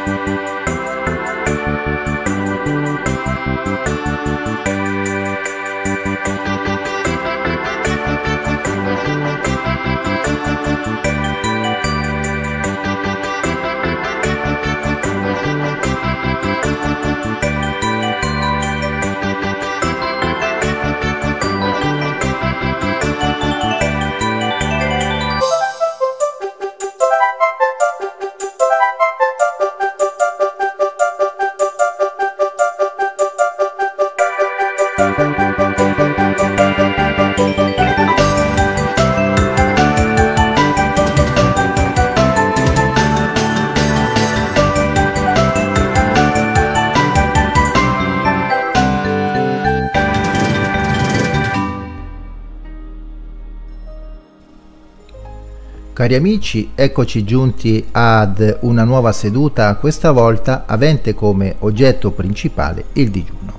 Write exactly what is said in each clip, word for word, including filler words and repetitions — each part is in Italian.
Cari amici, eccoci giunti ad una nuova seduta, questa volta avente come oggetto principale il digiuno.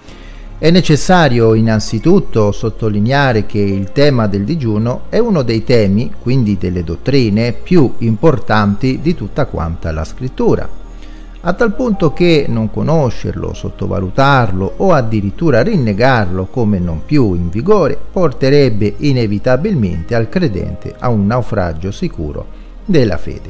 È necessario innanzitutto sottolineare che il tema del digiuno è uno dei temi, quindi delle dottrine, più importanti di tutta quanta la scrittura, a tal punto che non conoscerlo, sottovalutarlo o addirittura rinnegarlo come non più in vigore porterebbe inevitabilmente al credente a un naufragio sicuro della fede.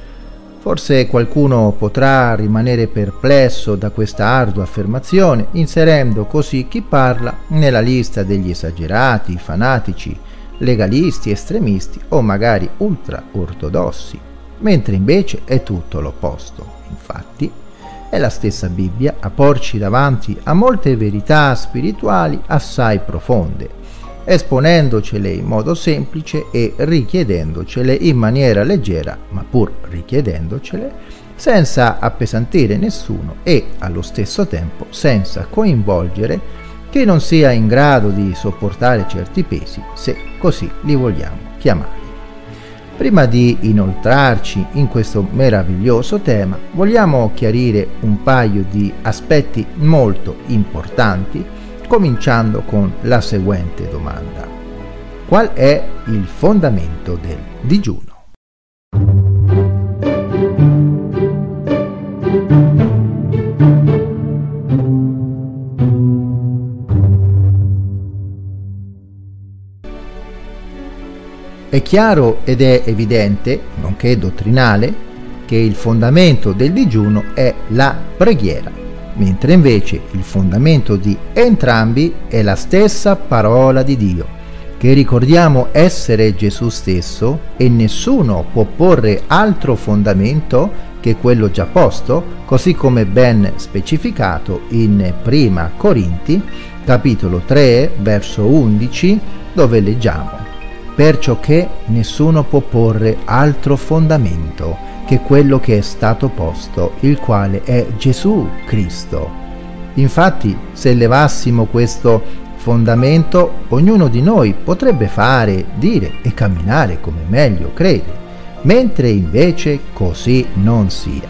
Forse qualcuno potrà rimanere perplesso da questa ardua affermazione, inserendo così chi parla nella lista degli esagerati, fanatici, legalisti, estremisti o magari ultra-ortodossi, mentre invece è tutto l'opposto. Infatti, è la stessa Bibbia a porci davanti a molte verità spirituali assai profonde, esponendocele in modo semplice e richiedendocele in maniera leggera, ma pur richiedendocele, senza appesantire nessuno e, allo stesso tempo, senza coinvolgere chi non sia in grado di sopportare certi pesi, se così li vogliamo chiamare. Prima di inoltrarci in questo meraviglioso tema, vogliamo chiarire un paio di aspetti molto importanti, cominciando con la seguente domanda: qual è il fondamento del digiuno? È chiaro ed è evidente, nonché dottrinale, che il fondamento del digiuno è la preghiera, mentre invece il fondamento di entrambi è la stessa parola di Dio, che ricordiamo essere Gesù stesso, e nessuno può porre altro fondamento che quello già posto, così come ben specificato in Prima Corinti, capitolo tre, verso undici, dove leggiamo: perciò che nessuno può porre altro fondamento che quello che è stato posto, il quale è Gesù Cristo. Infatti, se levassimo questo fondamento, ognuno di noi potrebbe fare, dire e camminare come meglio crede, mentre invece così non sia.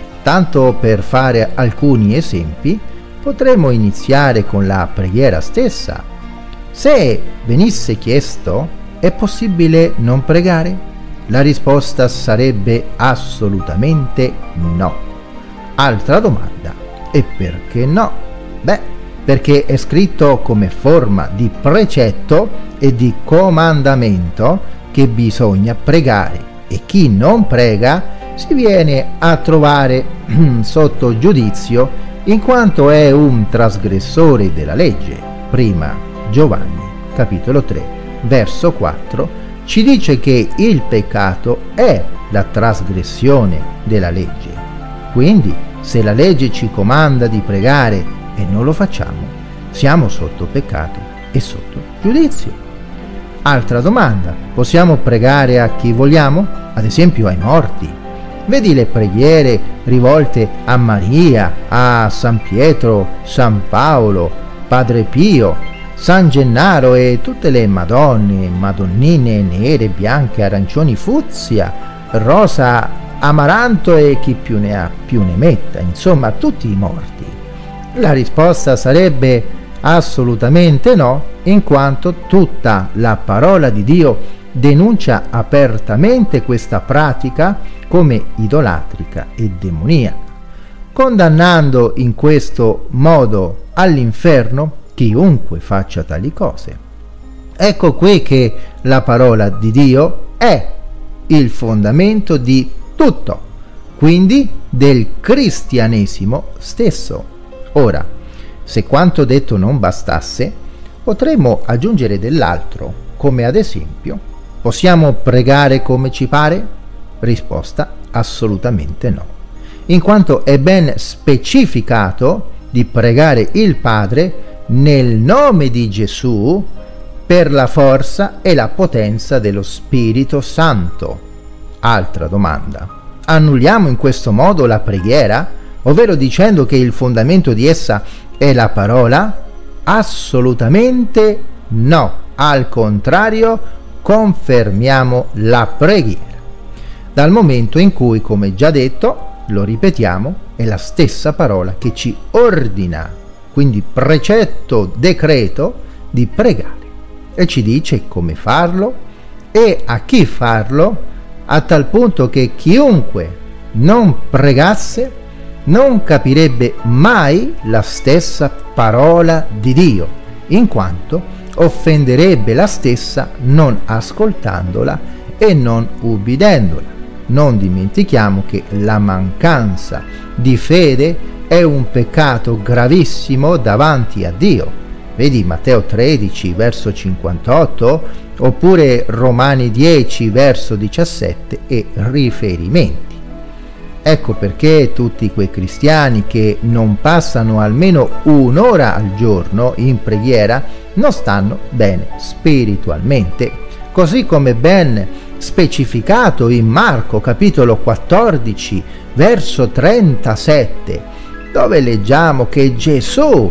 Tanto per fare alcuni esempi, potremmo iniziare con la preghiera stessa. Se venisse chiesto: è possibile non pregare? La risposta sarebbe assolutamente no. Altra domanda: e perché no? Beh, perché è scritto come forma di precetto e di comandamento che bisogna pregare, e chi non prega si viene a trovare sotto giudizio in quanto è un trasgressore della legge. Prima Giovanni, capitolo tre, verso quattro, ci dice che il peccato è la trasgressione della legge. Quindi, se la legge ci comanda di pregare e non lo facciamo, siamo sotto peccato e sotto giudizio. Altra domanda: possiamo pregare a chi vogliamo? Ad esempio ai morti. Vedi le preghiere rivolte a Maria, a San Pietro, San Paolo, Padre Pio, San Gennaro e tutte le Madonne, Madonnine nere, bianche, arancioni, fucsia, rosa, amaranto e chi più ne ha più ne metta, insomma tutti i morti. La risposta sarebbe assolutamente no, in quanto tutta la parola di Dio denuncia apertamente questa pratica come idolatrica e demoniaca. condannando in questo modo all'inferno chiunque faccia tali cose. Ecco qui che la parola di Dio è il fondamento di tutto, quindi del cristianesimo stesso. Ora, se quanto detto non bastasse, potremmo aggiungere dell'altro, come ad esempio: possiamo pregare come ci pare? Risposta: assolutamente no, in quanto è ben specificato di pregare il Padre nel nome di Gesù per la forza e la potenza dello Spirito Santo. Altra domanda: annulliamo in questo modo la preghiera, ovvero dicendo che il fondamento di essa è la parola? Assolutamente no, al contrario, confermiamo la preghiera, dal momento in cui, come già detto, lo ripetiamo, è la stessa parola che ci ordina, quindi precetto, decreto, di pregare, e ci dice come farlo e a chi farlo, a tal punto che chiunque non pregasse non capirebbe mai la stessa parola di Dio, in quanto offenderebbe la stessa non ascoltandola e non ubbidendola. Non dimentichiamo che la mancanza di fede è un peccato gravissimo davanti a Dio. Vedi Matteo tredici verso cinquantotto, oppure Romani dieci verso diciassette e riferimenti. Ecco perché tutti quei cristiani che non passano almeno un'ora al giorno in preghiera non stanno bene spiritualmente, così come ben specificato in Marco capitolo quattordici verso trentasette, dove leggiamo che Gesù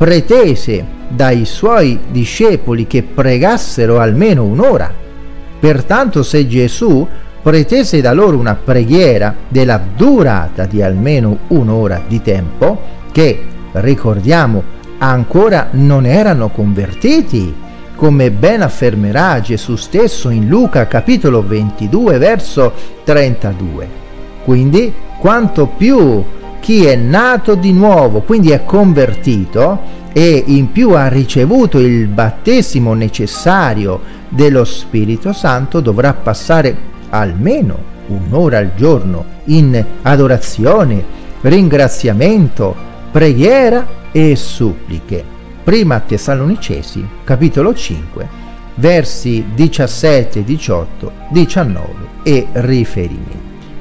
pretese dai suoi discepoli che pregassero almeno un'ora. Pertanto, se Gesù pretese da loro una preghiera della durata di almeno un'ora di tempo, che ricordiamo ancora non erano convertiti, come ben affermerà Gesù stesso in Luca capitolo ventidue verso trentadue. Quindi quanto più chi è nato di nuovo, quindi è convertito, e in più ha ricevuto il battesimo necessario dello Spirito Santo, dovrà passare almeno un'ora al giorno in adorazione, ringraziamento, preghiera e suppliche. Prima Tessalonicesi capitolo cinque versi diciassette, diciotto, diciannove e riferimenti.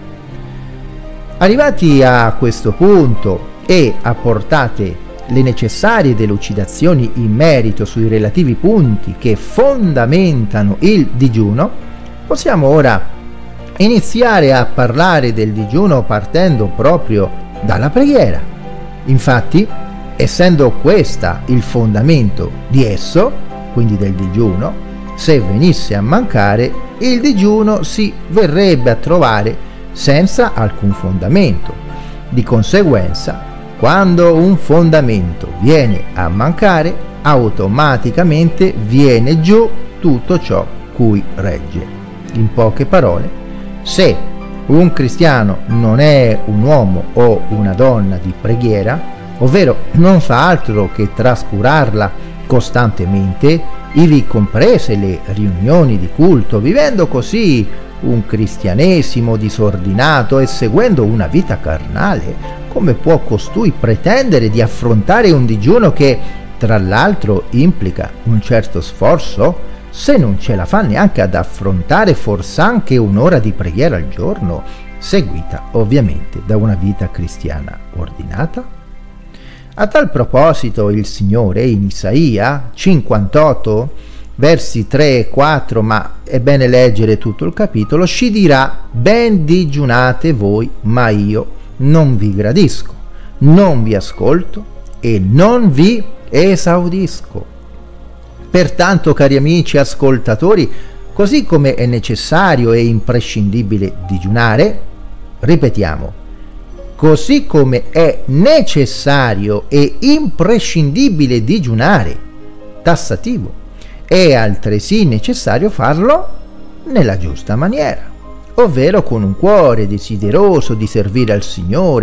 Arrivati a questo punto e apportate le necessarie delucidazioni in merito sui relativi punti che fondamentano il digiuno, possiamo ora iniziare a parlare del digiuno partendo proprio dalla preghiera. Infatti, essendo questa il fondamento di esso, quindi del digiuno, se venisse a mancare, il digiuno si verrebbe a trovare senza alcun fondamento. Di conseguenza, quando un fondamento viene a mancare, automaticamente viene giù tutto ciò cui regge. In poche parole, se un cristiano non è un uomo o una donna di preghiera, ovvero non fa altro che trascurarla costantemente, ivi comprese le riunioni di culto, vivendo così un cristianesimo disordinato e seguendo una vita carnale, come può costui pretendere di affrontare un digiuno che, tra l'altro, implica un certo sforzo, se non ce la fa neanche ad affrontare fors'anche un'ora di preghiera al giorno, seguita ovviamente da una vita cristiana ordinata? A tal proposito il Signore in Isaia cinquantotto, versi tre e quattro, ma è bene leggere tutto il capitolo, ci dirà: ben digiunate voi, ma io non vi gradisco, non vi ascolto e non vi esaudisco. Pertanto, cari amici ascoltatori, così come è necessario e imprescindibile digiunare, ripetiamo, così come è necessario e imprescindibile digiunare, tassativo, è altresì necessario farlo nella giusta maniera, ovvero con un cuore desideroso di servire al Signore,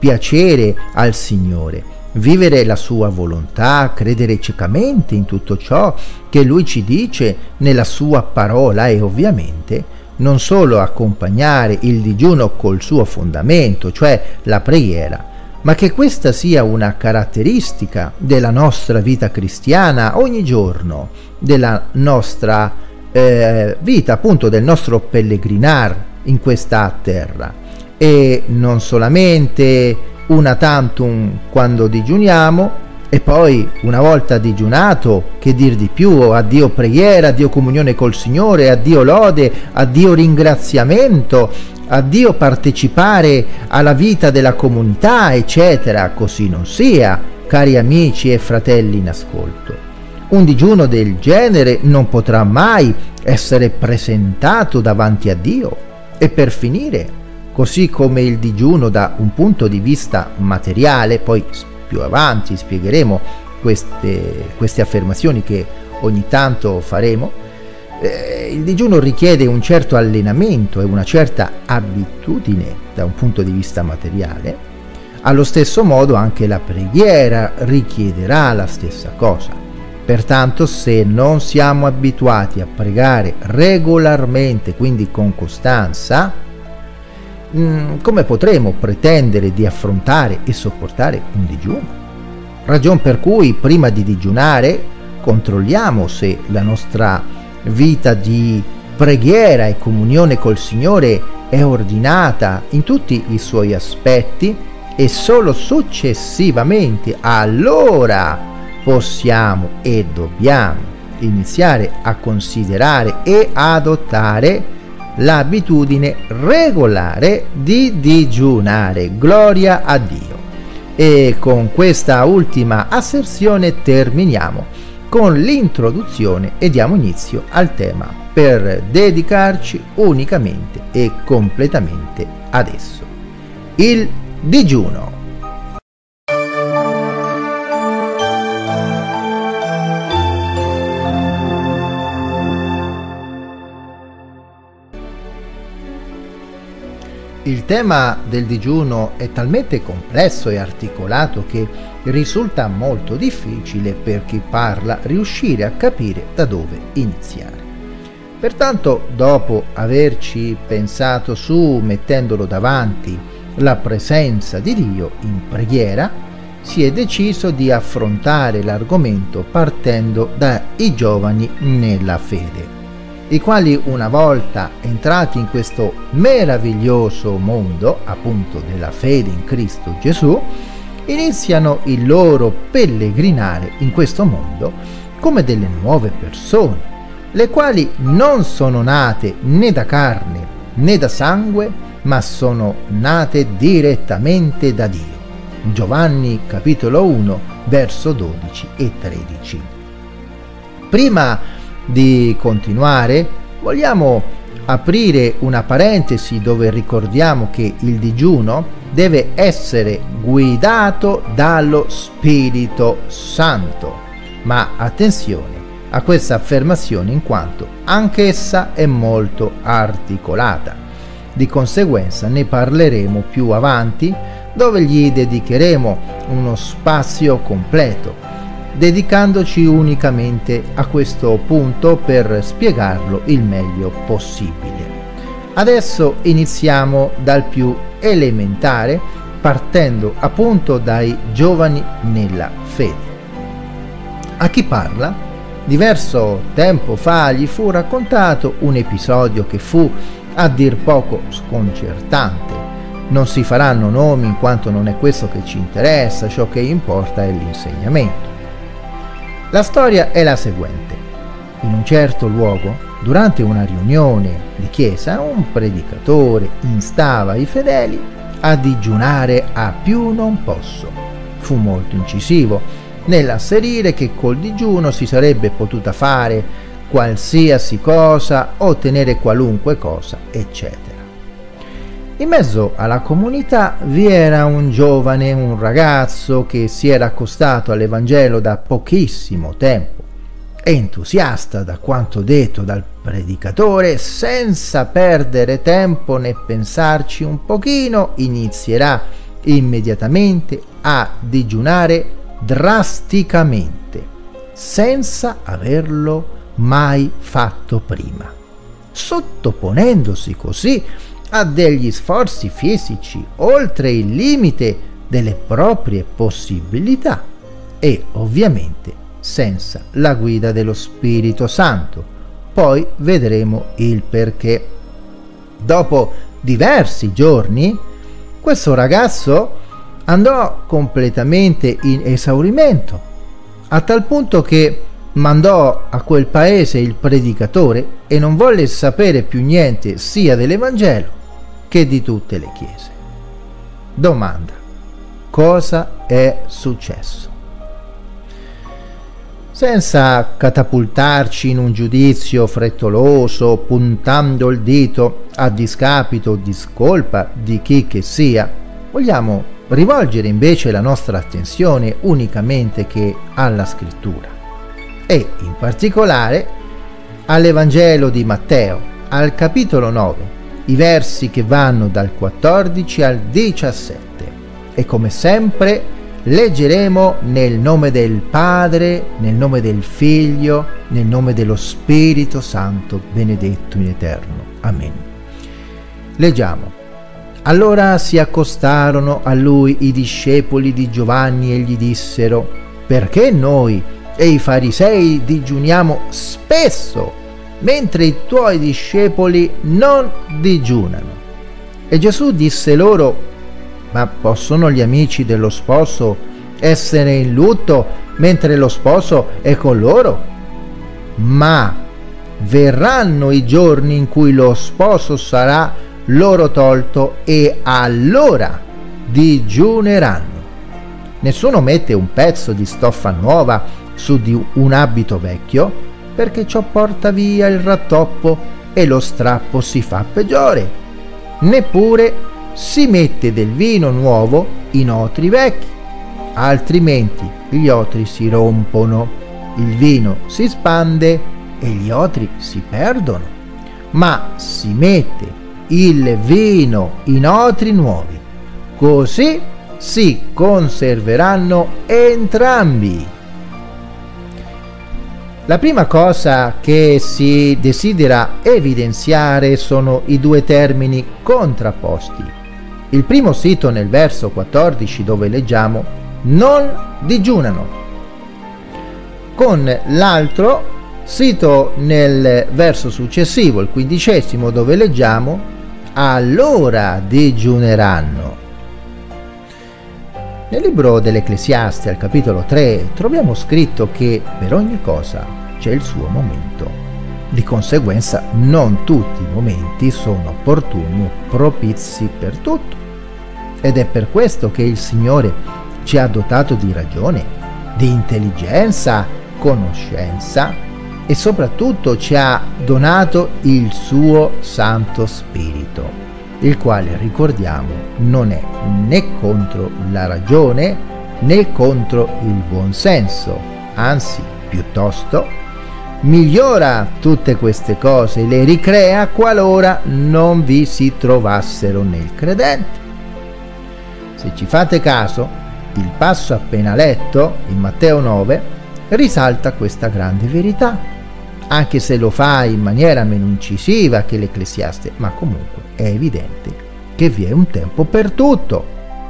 piacere al Signore, vivere la sua volontà, credere ciecamente in tutto ciò che Lui ci dice nella sua parola e ovviamente non solo accompagnare il digiuno col suo fondamento, cioè la preghiera, ma che questa sia una caratteristica della nostra vita cristiana ogni giorno, della nostra eh, vita, appunto del nostro pellegrinar in questa terra, e non solamente una tantum quando digiuniamo e poi una volta digiunato, che dir di più, addio preghiera, addio comunione col Signore, addio lode, addio ringraziamento, addio partecipare alla vita della comunità, eccetera. Così non sia, cari amici e fratelli in ascolto. Un digiuno del genere non potrà mai essere presentato davanti a Dio. E per finire, così come il digiuno da un punto di vista materiale, poi più avanti spiegheremo queste, queste affermazioni che ogni tanto faremo, eh, il digiuno richiede un certo allenamento e una certa abitudine da un punto di vista materiale. Allo stesso modo anche la preghiera richiederà la stessa cosa. Pertanto, se non siamo abituati a pregare regolarmente, quindi con costanza, come potremo pretendere di affrontare e sopportare un digiuno? Ragion per cui prima di digiunare controlliamo se la nostra vita di preghiera e comunione col Signore è ordinata in tutti i suoi aspetti, e solo successivamente allora possiamo e dobbiamo iniziare a considerare e adottare l'abitudine regolare di digiunare. Gloria a Dio. E con questa ultima asserzione terminiamo con l'introduzione e diamo inizio al tema per dedicarci unicamente e completamente ad esso: il digiuno. Il tema del digiuno è talmente complesso e articolato che risulta molto difficile per chi parla riuscire a capire da dove iniziare. Pertanto, dopo averci pensato su, mettendolo davanti la presenza di Dio in preghiera, si è deciso di affrontare l'argomento partendo dai giovani nella fede, i quali, una volta entrati in questo meraviglioso mondo, appunto della fede in Cristo Gesù, iniziano il loro pellegrinare in questo mondo come delle nuove persone, le quali non sono nate né da carne né da sangue, ma sono nate direttamente da Dio. Giovanni capitolo uno, verso dodici e tredici. Prima di continuare, vogliamo aprire una parentesi dove ricordiamo che il digiuno deve essere guidato dallo Spirito Santo. Ma attenzione a questa affermazione, in quanto anch'essa è molto articolata. Di conseguenza ne parleremo più avanti, dove gli dedicheremo uno spazio completo, dedicandoci unicamente a questo punto per spiegarlo il meglio possibile. Adesso iniziamo dal più elementare, partendo appunto dai giovani nella fede. A chi parla, diverso tempo fa gli fu raccontato un episodio che fu a dir poco sconcertante. Non si faranno nomi in quanto non è questo che ci interessa, ciò che importa è l'insegnamento. La storia è la seguente. In un certo luogo, durante una riunione di chiesa, un predicatore instava i fedeli a digiunare a più non posso. Fu molto incisivo nell'asserire che col digiuno si sarebbe potuta fare qualsiasi cosa, ottenere qualunque cosa, eccetera. In mezzo alla comunità vi era un giovane, un ragazzo che si era accostato all'Evangelo da pochissimo tempo, entusiasta da quanto detto dal predicatore, senza perdere tempo né pensarci un pochino, inizierà immediatamente a digiunare drasticamente, senza averlo mai fatto prima, sottoponendosi così a degli sforzi fisici oltre il limite delle proprie possibilità e ovviamente senza la guida dello Spirito Santo. Poi vedremo il perché. Dopo diversi giorni, questo ragazzo andò completamente in esaurimento, a tal punto che mandò a quel paese il predicatore e non volle sapere più niente sia dell'Evangelo che di tutte le chiese. Domanda: cosa è successo? Senza catapultarci in un giudizio frettoloso, puntando il dito a discapito o discolpa di chi che sia, vogliamo rivolgere invece la nostra attenzione unicamente che alla Scrittura e in particolare all'Evangelo di Matteo, al capitolo nove, i versi che vanno dal quattordici al diciassette, e come sempre leggeremo nel nome del Padre, nel nome del Figlio, nel nome dello Spirito Santo, benedetto in eterno. Amen. Leggiamo. Allora si accostarono a lui i discepoli di Giovanni e gli dissero: perché noi e i farisei digiuniamo spesso, mentre i tuoi discepoli non digiunano? E Gesù disse loro: ma possono gli amici dello sposo essere in lutto mentre lo sposo è con loro? Ma verranno i giorni in cui lo sposo sarà loro tolto e allora digiuneranno. Nessuno mette un pezzo di stoffa nuova su di un abito vecchio, perché ciò porta via il rattoppo e lo strappo si fa peggiore. Neppure si mette del vino nuovo in otri vecchi, altrimenti gli otri si rompono, il vino si spande e gli otri si perdono. Ma si mette il vino in otri nuovi, così si conserveranno entrambi. La prima cosa che si desidera evidenziare sono i due termini contrapposti. Il primo sito nel verso quattordici, dove leggiamo non digiunano, con l'altro sito nel verso successivo, il quindicesimo, dove leggiamo allora digiuneranno. Nel libro dell'Ecclesiaste, al capitolo tre, troviamo scritto che per ogni cosa c'è il suo momento. Di conseguenza non tutti i momenti sono opportuni o propizi per tutto. Ed è per questo che il Signore ci ha dotato di ragione, di intelligenza, conoscenza e soprattutto ci ha donato il suo Santo Spirito, il quale, ricordiamo, non è né contro la ragione né contro il buon senso, anzi, piuttosto, migliora tutte queste cose e le ricrea qualora non vi si trovassero nel credente. Se ci fate caso, il passo appena letto, in Matteo nove, risalta questa grande verità, anche se lo fa in maniera meno incisiva che l'Ecclesiaste, ma comunque è evidente che vi è un tempo per tutto.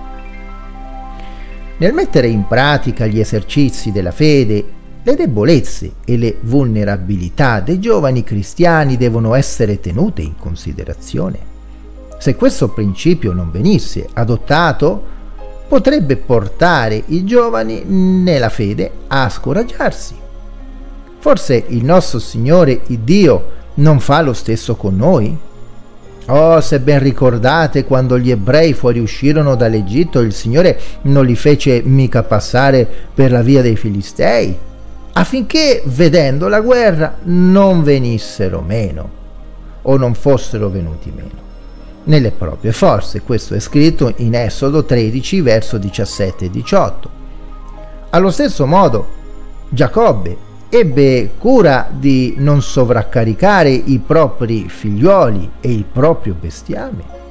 Nel mettere in pratica gli esercizi della fede, le debolezze e le vulnerabilità dei giovani cristiani devono essere tenute in considerazione. Se questo principio non venisse adottato, potrebbe portare i giovani nella fede a scoraggiarsi. Forse il nostro Signore Dio non fa lo stesso con noi? Oh, se ben ricordate, quando gli ebrei fuoriuscirono dall'Egitto, il Signore non li fece mica passare per la via dei Filistei, affinché, vedendo la guerra, non venissero meno o non fossero venuti meno nelle proprie forze. Questo è scritto in Esodo tredici, verso diciassette e diciotto. Allo stesso modo, Giacobbe ebbe cura di non sovraccaricare i propri figlioli e il proprio bestiame.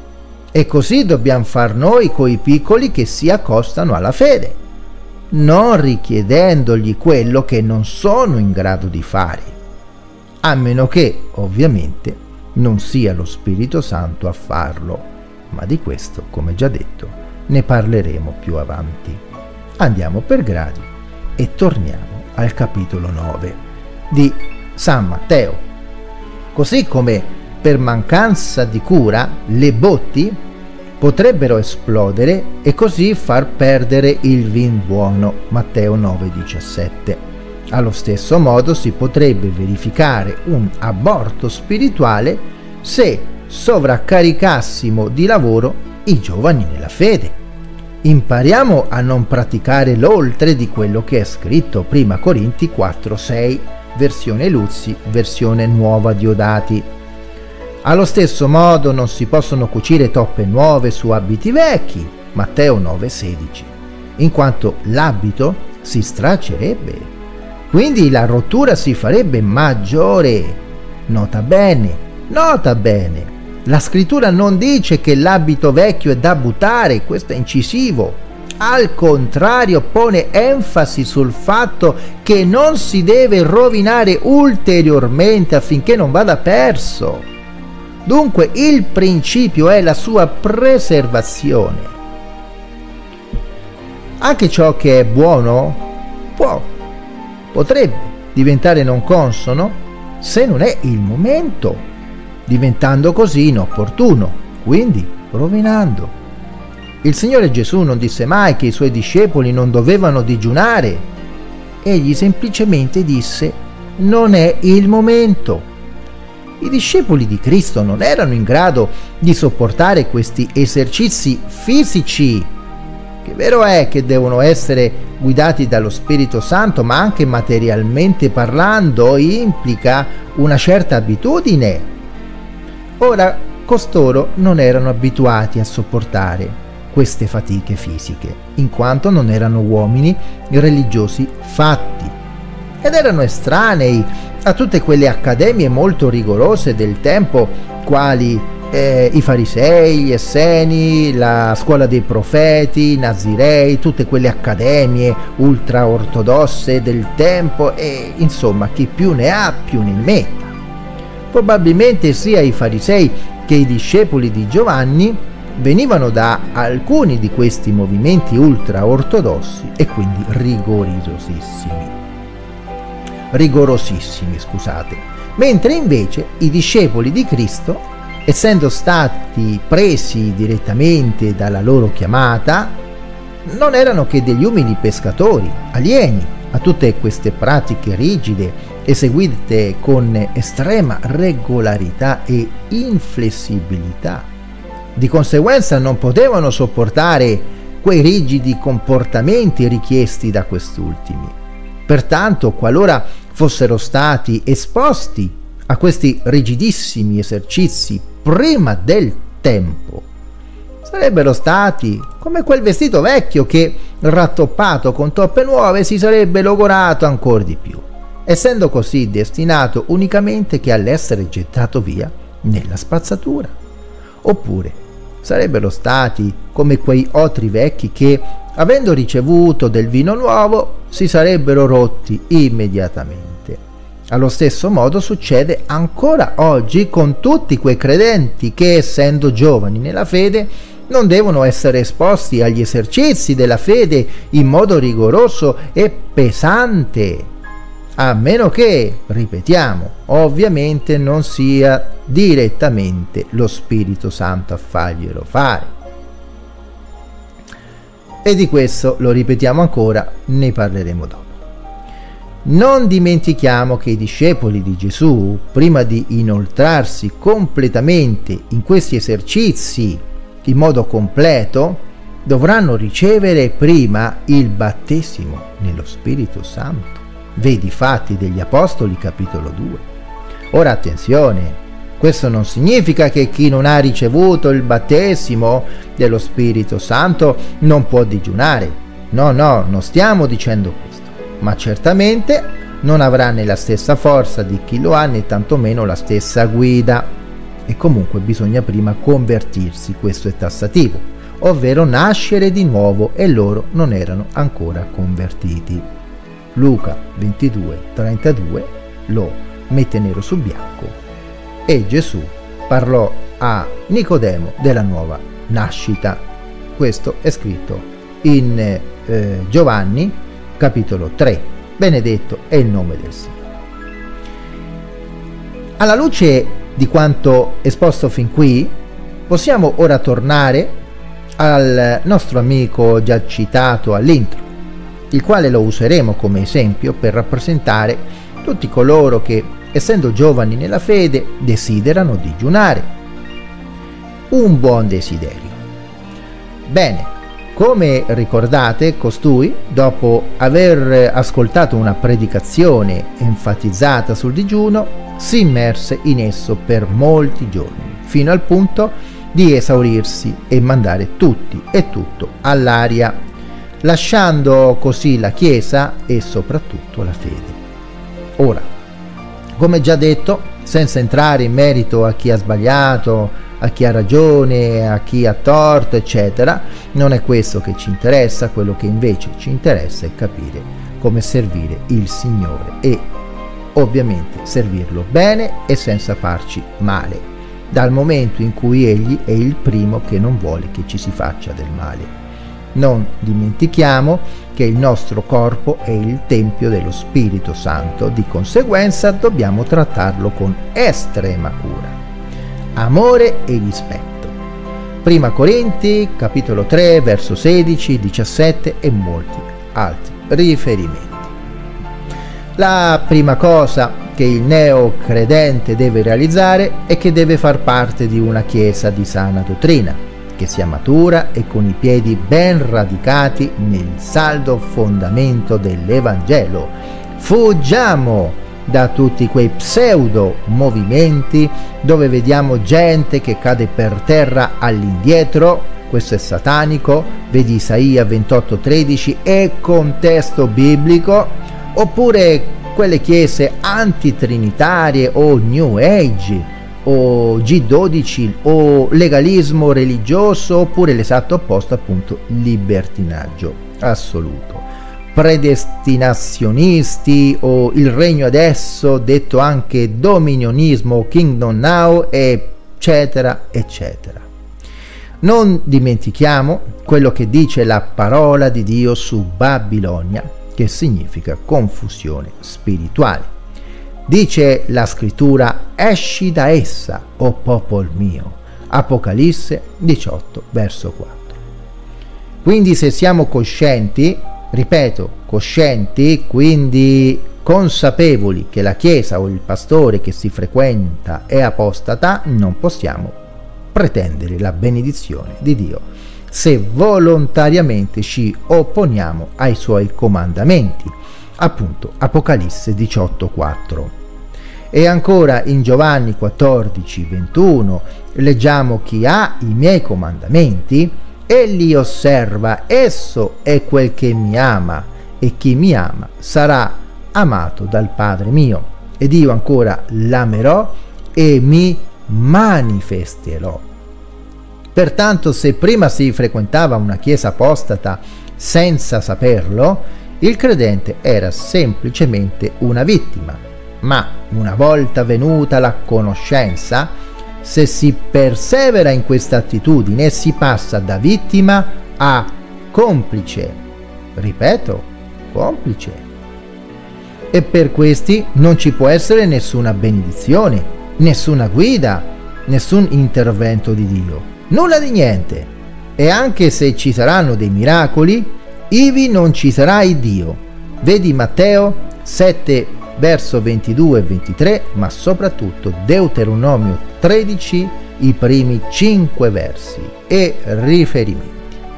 E così dobbiamo far noi coi piccoli che si accostano alla fede, non richiedendogli quello che non sono in grado di fare, a meno che, ovviamente, non sia lo Spirito Santo a farlo, ma di questo, come già detto, ne parleremo più avanti. Andiamo per gradi e torniamo al capitolo nove di San Matteo. Così come per mancanza di cura le botti potrebbero esplodere e così far perdere il vin buono, Matteo nove diciassette. Allo stesso modo si potrebbe verificare un aborto spirituale se sovraccaricassimo di lavoro i giovani nella fede. Impariamo a non praticare l'oltre di quello che è scritto prima Corinti quattro sei, versione Luzzi, versione Nuova Diodati. Allo stesso modo non si possono cucire toppe nuove su abiti vecchi, Matteo nove sedici, in quanto l'abito si straccerebbe, quindi la rottura si farebbe maggiore. Nota bene, nota bene, la scrittura non dice che l'abito vecchio è da buttare, questo è incisivo, al contrario pone enfasi sul fatto che non si deve rovinare ulteriormente affinché non vada perso. Dunque il principio è la sua preservazione. Anche ciò che è buono può, potrebbe diventare non consono se non è il momento, diventando così inopportuno, quindi rovinando. Il Signore Gesù non disse mai che i Suoi discepoli non dovevano digiunare, egli semplicemente disse: non è il momento. I discepoli di Cristo non erano in grado di sopportare questi esercizi fisici, che vero è che devono essere guidati dallo Spirito Santo, ma anche materialmente parlando implica una certa abitudine. Ora, costoro non erano abituati a sopportare queste fatiche fisiche, in quanto non erano uomini religiosi fatti, ed erano estranei a tutte quelle accademie molto rigorose del tempo, quali eh, i farisei, gli esseni, la scuola dei profeti, i nazirei, tutte quelle accademie ultra ortodosse del tempo, e insomma chi più ne ha più ne metta. Probabilmente sia i farisei che i discepoli di Giovanni venivano da alcuni di questi movimenti ultra ortodossi e quindi rigorosissimi. rigorosissimi, scusate, mentre invece i discepoli di Cristo, essendo stati presi direttamente dalla loro chiamata, non erano che degli umili pescatori, alieni a tutte queste pratiche rigide, eseguite con estrema regolarità e inflessibilità. Di conseguenza non potevano sopportare quei rigidi comportamenti richiesti da quest'ultimi. Pertanto, qualora fossero stati esposti a questi rigidissimi esercizi prima del tempo, sarebbero stati come quel vestito vecchio che, rattoppato con toppe nuove, si sarebbe logorato ancora di più, essendo così destinato unicamente che all'essere gettato via nella spazzatura. Oppure sarebbero stati come quei otri vecchi che, avendo ricevuto del vino nuovo, si sarebbero rotti immediatamente. Allo stesso modo succede ancora oggi con tutti quei credenti che, essendo giovani nella fede, non devono essere esposti agli esercizi della fede in modo rigoroso e pesante, a meno che, ripetiamo, ovviamente non sia direttamente lo Spirito Santo a farglielo fare. E di questo, lo ripetiamo ancora, ne parleremo dopo. Non dimentichiamo che i discepoli di Gesù, prima di inoltrarsi completamente in questi esercizi in modo completo, dovranno ricevere prima il battesimo nello Spirito Santo. Vedi Fatti degli Apostoli capitolo due. Ora attenzione, questo non significa che chi non ha ricevuto il battesimo dello Spirito Santo non può digiunare. No, no, non stiamo dicendo questo, ma certamente non avrà né la stessa forza di chi lo ha né tantomeno la stessa guida. e comunque bisogna prima convertirsi, questo è tassativo, ovvero nascere di nuovo, e loro non erano ancora convertiti. Luca ventidue trentadue lo mette nero su bianco, e Gesù parlò a Nicodemo della nuova nascita. Questo è scritto in eh, Giovanni capitolo tre. Benedetto è il nome del Signore. Alla luce di quanto esposto fin qui, possiamo ora tornare al nostro amico già citato all'intro, il quale lo useremo come esempio per rappresentare tutti coloro che, essendo giovani nella fede, desiderano digiunare. Un buon desiderio. Bene, come ricordate, costui, dopo aver ascoltato una predicazione enfatizzata sul digiuno, si immerse in esso per molti giorni, fino al punto di esaurirsi e mandare tutti e tutto all'aria, lasciando così la Chiesa e soprattutto la fede. Ora, come già detto, senza entrare in merito a chi ha sbagliato, a chi ha ragione, a chi ha torto, eccetera, non è questo che ci interessa. Quello che invece ci interessa è capire come servire il Signore e ovviamente servirlo bene e senza farci male, dal momento in cui Egli è il primo che non vuole che ci si faccia del male. Non dimentichiamo che il nostro corpo è il Tempio dello Spirito Santo, di conseguenza dobbiamo trattarlo con estrema cura, amore e rispetto. Prima Corinti capitolo tre verso sedici, diciassette e molti altri riferimenti. La prima cosa che il neocredente deve realizzare è che deve far parte di una chiesa di sana dottrina, che sia matura e con i piedi ben radicati nel saldo fondamento dell'Evangelo. Fuggiamo da tutti quei pseudo movimenti dove vediamo gente che cade per terra all'indietro. Questo è satanico, vedi Isaia ventotto tredici e contesto biblico, oppure quelle chiese antitrinitarie o New Age o G dodici o legalismo religioso, oppure l'esatto opposto, appunto libertinaggio assoluto, predestinazionisti o il regno adesso, detto anche dominionismo, kingdom now, eccetera eccetera. Non dimentichiamo quello che dice la parola di Dio su Babilonia, che significa confusione spirituale. Dice la scrittura: esci da essa, o popolo mio. Apocalisse diciotto verso quattro. Quindi se siamo coscienti, ripeto, coscienti, quindi consapevoli che la chiesa o il pastore che si frequenta è apostata, non possiamo pretendere la benedizione di Dio se volontariamente ci opponiamo ai suoi comandamenti, appunto Apocalisse diciotto quattro. E ancora in Giovanni quattordici ventuno leggiamo: chi ha i miei comandamenti e li osserva, esso è quel che mi ama, e chi mi ama sarà amato dal Padre mio, ed io ancora l'amerò e mi manifesterò. Pertanto, se prima si frequentava una chiesa apostata senza saperlo, il credente era semplicemente una vittima, ma una volta venuta la conoscenza, se si persevera in questa attitudine, si passa da vittima a complice. Ripeto, complice. E per questi non ci può essere nessuna benedizione, nessuna guida, nessun intervento di Dio, nulla di niente. E anche se ci saranno dei miracoli, ivi non ci sarà il Dio. Vedi Matteo sette verso ventidue e ventitré, ma soprattutto Deuteronomio tredici, i primi cinque versi e riferimenti.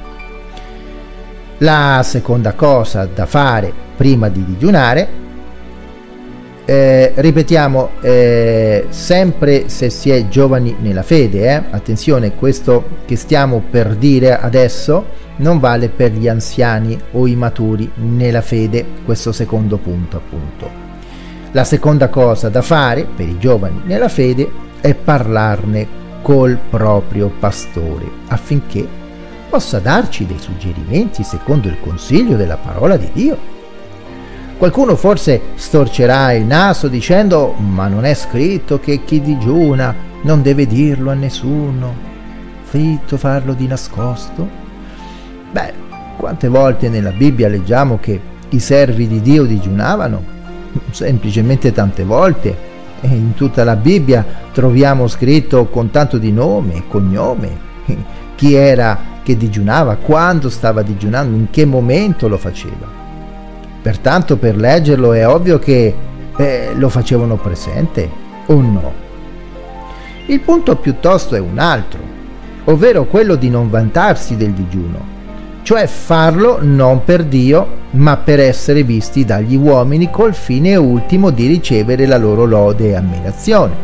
La seconda cosa da fare prima di digiunare, eh, ripetiamo, eh, sempre se si è giovani nella fede, eh? Attenzione, questo che stiamo per dire adesso non vale per gli anziani o i maturi nella fede, questo secondo punto appunto. La seconda cosa da fare per i giovani nella fede è parlarne col proprio pastore affinché possa darci dei suggerimenti secondo il consiglio della parola di Dio. Qualcuno forse storcerà il naso dicendo: ma non è scritto che chi digiuna non deve dirlo a nessuno, fitto farlo di nascosto? Beh, quante volte nella Bibbia leggiamo che i servi di Dio digiunavano? Semplicemente tante volte, e in tutta la Bibbia troviamo scritto con tanto di nome e cognome chi era che digiunava, quando stava digiunando, in che momento lo faceva. Pertanto per leggerlo è ovvio che eh, lo facevano presente o no. Il punto piuttosto è un altro, ovvero quello di non vantarsi del digiuno, cioè farlo non per Dio ma per essere visti dagli uomini col fine ultimo di ricevere la loro lode e ammirazione,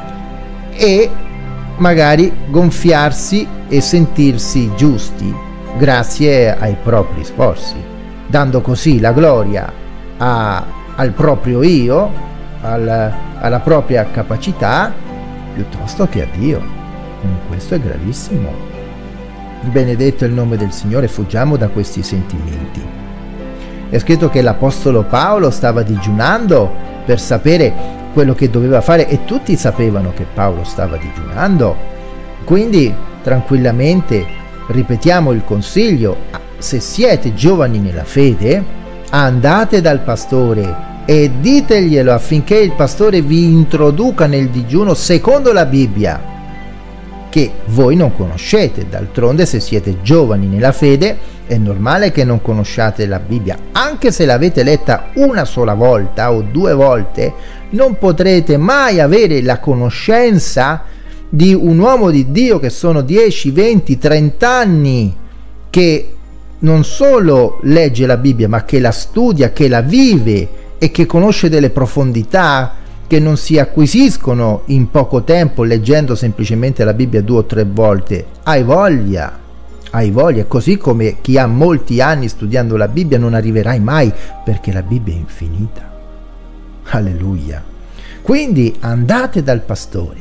e magari gonfiarsi e sentirsi giusti grazie ai propri sforzi, dando così la gloria a, al proprio io, al, alla propria capacità, piuttosto che a Dio. Questo è gravissimo. Benedetto il nome del Signore, fuggiamo da questi sentimenti. È scritto che l'Apostolo Paolo stava digiunando per sapere quello che doveva fare, e tutti sapevano che Paolo stava digiunando. Quindi tranquillamente ripetiamo il consiglio: se siete giovani nella fede, andate dal pastore e diteglielo affinché il pastore vi introduca nel digiuno secondo la Bibbia, che voi non conoscete. D'altronde, se siete giovani nella fede, è normale che non conosciate la Bibbia. Anche se l'avete letta una sola volta o due volte, non potrete mai avere la conoscenza di un uomo di Dio che sono dieci, venti, trenta anni che non solo legge la Bibbia, ma che la studia, che la vive e che conosce delle profondità che non si acquisiscono in poco tempo leggendo semplicemente la Bibbia due o tre volte. Hai voglia, hai voglia, così come chi ha molti anni studiando la Bibbia non arriverai mai, perché la Bibbia è infinita. Alleluia. Quindi andate dal pastore,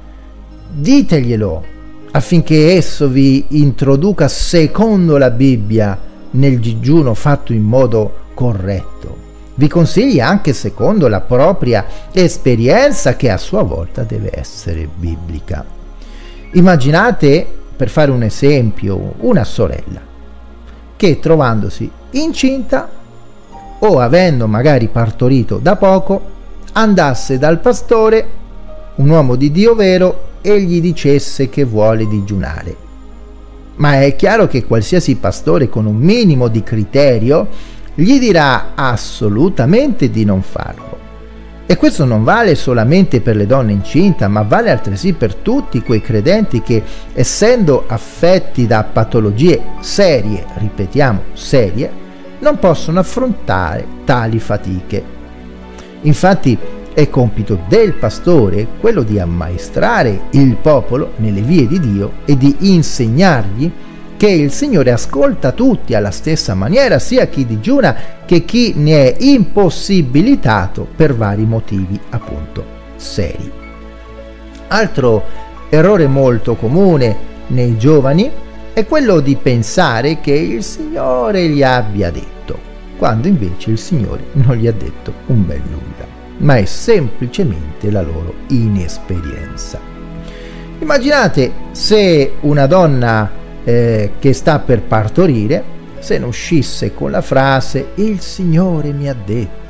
diteglielo affinché esso vi introduca secondo la Bibbia nel digiuno fatto in modo corretto. Vi consigli anche secondo la propria esperienza, che a sua volta deve essere biblica. Immaginate, per fare un esempio, una sorella che, trovandosi incinta o avendo magari partorito da poco, andasse dal pastore, un uomo di Dio vero, e gli dicesse che vuole digiunare. Ma è chiaro che qualsiasi pastore con un minimo di criterio gli dirà assolutamente di non farlo. E questo non vale solamente per le donne incinta, ma vale altresì per tutti quei credenti che, essendo affetti da patologie serie, ripetiamo serie, non possono affrontare tali fatiche. Infatti è compito del pastore quello di ammaestrare il popolo nelle vie di Dio e di insegnargli che il Signore ascolta tutti alla stessa maniera, sia chi digiuna che chi ne è impossibilitato per vari motivi appunto seri. Altro errore molto comune nei giovani è quello di pensare che il Signore gli abbia detto, quando invece il Signore non gli ha detto un bel nulla, ma è semplicemente la loro inesperienza. Immaginate se una donna Eh, che sta per partorire, se ne uscisse con la frase "il Signore mi ha detto",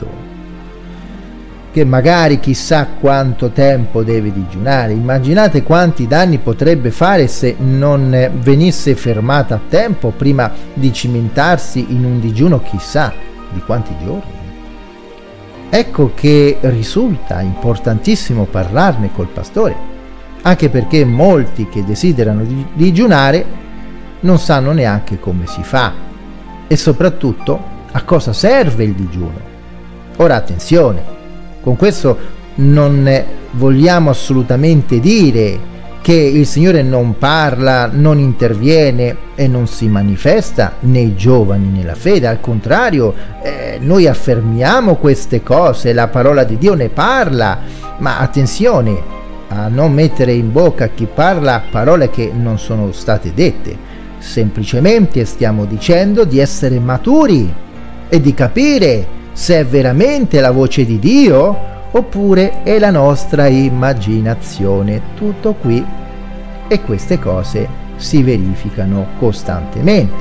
che magari chissà quanto tempo deve digiunare. Immaginate quanti danni potrebbe fare se non venisse fermata a tempo prima di cimentarsi in un digiuno chissà di quanti giorni. Ecco che risulta importantissimo parlarne col pastore, anche perché molti che desiderano digiunare non sanno neanche come si fa e soprattutto a cosa serve il digiuno. Ora attenzione, con questo non vogliamo assolutamente dire che il Signore non parla, non interviene e non si manifesta nei giovani nella fede. Al contrario, eh, noi affermiamo queste cose, la parola di Dio ne parla, ma attenzione, a non mettere in bocca a chi parla parole che non sono state dette. Semplicemente stiamo dicendo di essere maturi e di capire se è veramente la voce di Dio oppure è la nostra immaginazione. Tutto qui, e queste cose si verificano costantemente.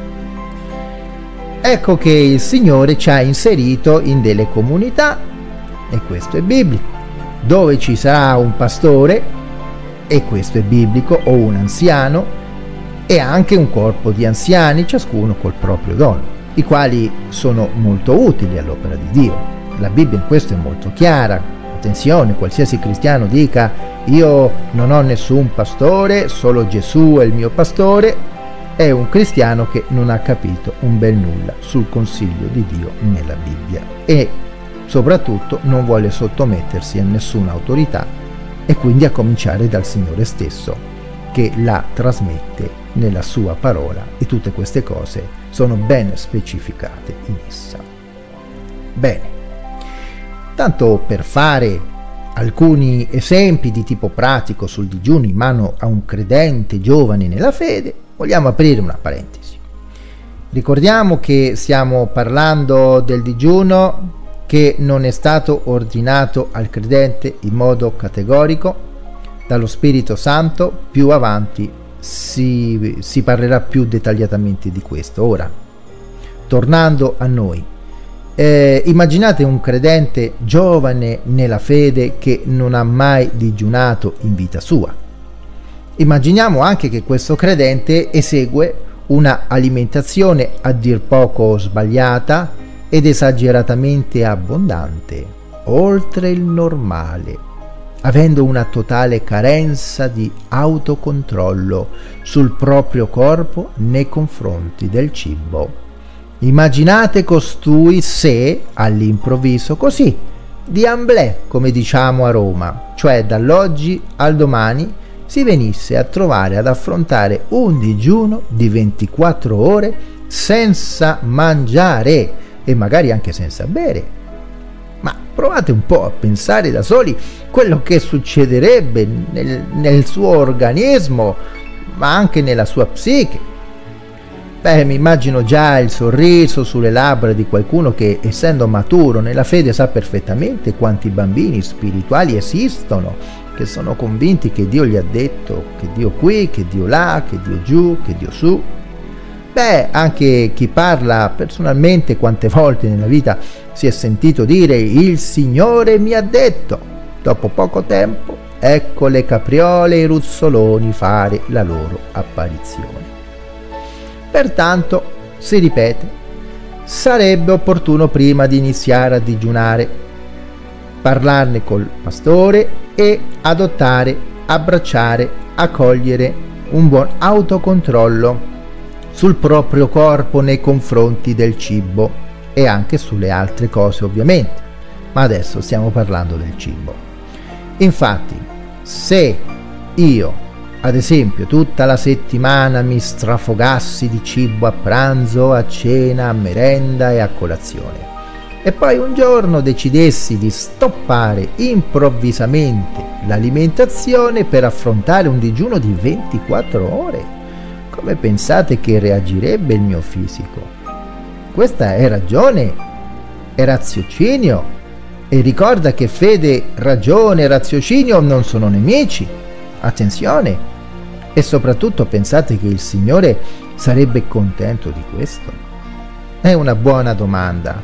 Ecco che il Signore ci ha inserito in delle comunità, e questo è biblico, dove ci sarà un pastore, e questo è biblico, o un anziano, e anche un corpo di anziani, ciascuno col proprio dono, i quali sono molto utili all'opera di Dio. La Bibbia in questo è molto chiara. Attenzione, qualsiasi cristiano dica io non ho nessun pastore, solo Gesù è il mio pastore, è un cristiano che non ha capito un bel nulla sul consiglio di Dio nella Bibbia e soprattutto non vuole sottomettersi a nessuna autorità, e quindi a cominciare dal Signore stesso, che la trasmette nella sua parola, e tutte queste cose sono ben specificate in essa. Bene, tanto per fare alcuni esempi di tipo pratico sul digiuno in mano a un credente giovane nella fede, vogliamo aprire una parentesi. Ricordiamo che stiamo parlando del digiuno che non è stato ordinato al credente in modo categorico dallo Spirito Santo. Più avanti si, si parlerà più dettagliatamente di questo. Ora, tornando a noi, eh, immaginate un credente giovane nella fede che non ha mai digiunato in vita sua. Immaginiamo anche che questo credente esegue una alimentazione a dir poco sbagliata ed esageratamente abbondante, oltre il normale, avendo una totale carenza di autocontrollo sul proprio corpo nei confronti del cibo. Immaginate costui se, all'improvviso, così, di amblè, come diciamo a Roma, cioè dall'oggi al domani, si venisse a trovare ad affrontare un digiuno di ventiquattro ore senza mangiare e magari anche senza bere. Ma provate un po' a pensare da soli quello che succederebbe nel, nel suo organismo, ma anche nella sua psiche. Beh, mi immagino già il sorriso sulle labbra di qualcuno che, essendo maturo nella fede, sa perfettamente quanti bambini spirituali esistono, che sono convinti che Dio gli ha detto che Dio qui, che Dio là, che Dio giù, che Dio su. Beh, anche chi parla personalmente quante volte nella vita si è sentito dire il Signore mi ha detto. Dopo poco tempo ecco le capriole e i ruzzoloni fare la loro apparizione. Pertanto, si ripete, sarebbe opportuno prima di iniziare a digiunare, parlarne col pastore e adottare, abbracciare, accogliere un buon autocontrollo sul proprio corpo nei confronti del cibo e anche sulle altre cose ovviamente, ma adesso stiamo parlando del cibo. Infatti, se io ad esempio tutta la settimana mi strafogassi di cibo a pranzo, a cena, a merenda e a colazione, e poi un giorno decidessi di stoppare improvvisamente l'alimentazione per affrontare un digiuno di ventiquattro ore, come pensate che reagirebbe il mio fisico? Questa è ragione, è raziocinio, e ricorda che fede, ragione e raziocinio non sono nemici. Attenzione! E soprattutto pensate che il Signore sarebbe contento di questo? È una buona domanda.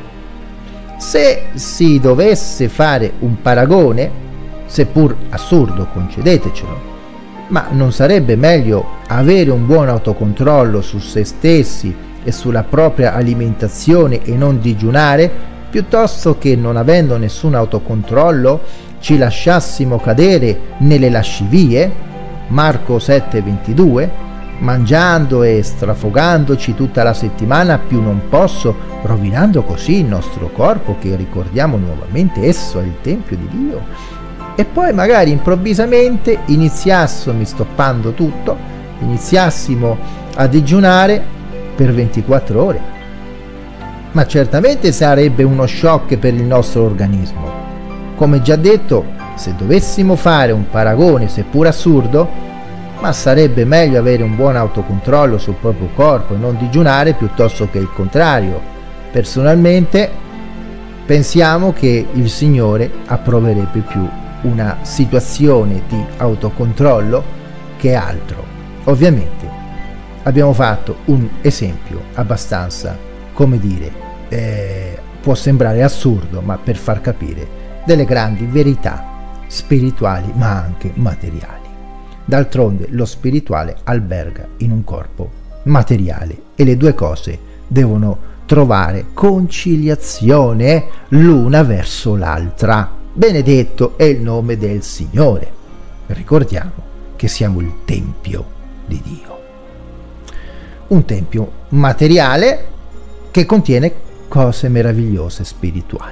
Se si dovesse fare un paragone, seppur assurdo, concedetecelo, ma non sarebbe meglio avere un buon autocontrollo su se stessi e sulla propria alimentazione e non digiunare, piuttosto che, non avendo nessun autocontrollo, ci lasciassimo cadere nelle lascivie? Marco sette ventidue, mangiando e strafogandoci tutta la settimana più non posso, rovinando così il nostro corpo che, ricordiamo nuovamente, esso è il Tempio di Dio, e poi magari improvvisamente iniziassimo, stoppando tutto, iniziassimo a digiunare per ventiquattro ore. Ma certamente sarebbe uno shock per il nostro organismo. Come già detto, se dovessimo fare un paragone, seppur assurdo, ma sarebbe meglio avere un buon autocontrollo sul proprio corpo e non digiunare piuttosto che il contrario. Personalmente pensiamo che il Signore approverebbe più una situazione di autocontrollo che altro. Ovviamente abbiamo fatto un esempio abbastanza, come dire, eh, può sembrare assurdo, ma per far capire delle grandi verità spirituali ma anche materiali. D'altronde lo spirituale alberga in un corpo materiale e le due cose devono trovare conciliazione l'una verso l'altra. Benedetto è il nome del Signore. Ricordiamo che siamo il Tempio di Dio. Un tempio materiale che contiene cose meravigliose spirituali.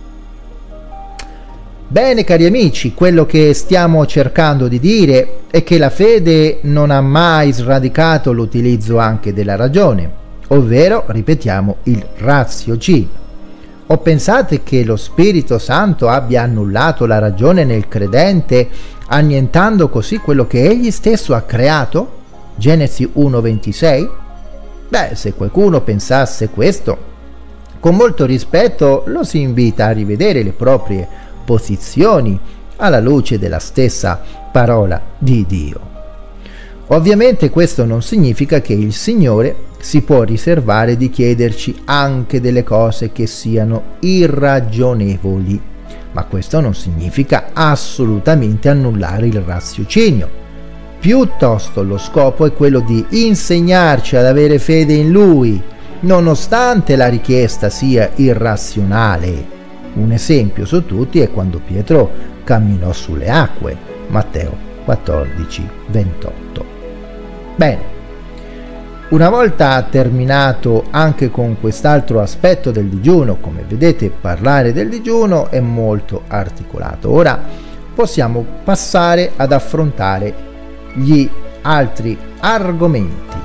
Bene, cari amici, quello che stiamo cercando di dire è che la fede non ha mai sradicato l'utilizzo anche della ragione, ovvero, ripetiamo, il raziocinio. O pensate che lo Spirito Santo abbia annullato la ragione nel credente, annientando così quello che egli stesso ha creato? Genesi uno ventisei? Beh, se qualcuno pensasse questo, con molto rispetto lo si invita a rivedere le proprie posizioni alla luce della stessa parola di Dio. Ovviamente questo non significa che il Signore si può riservare di chiederci anche delle cose che siano irragionevoli, ma questo non significa assolutamente annullare il raziocinio. Piuttosto lo scopo è quello di insegnarci ad avere fede in Lui, nonostante la richiesta sia irrazionale. Un esempio su tutti è quando Pietro camminò sulle acque, Matteo quattordici ventotto. Bene, una volta terminato anche con quest'altro aspetto del digiuno, come vedete parlare del digiuno è molto articolato. Ora possiamo passare ad affrontare gli altri argomenti.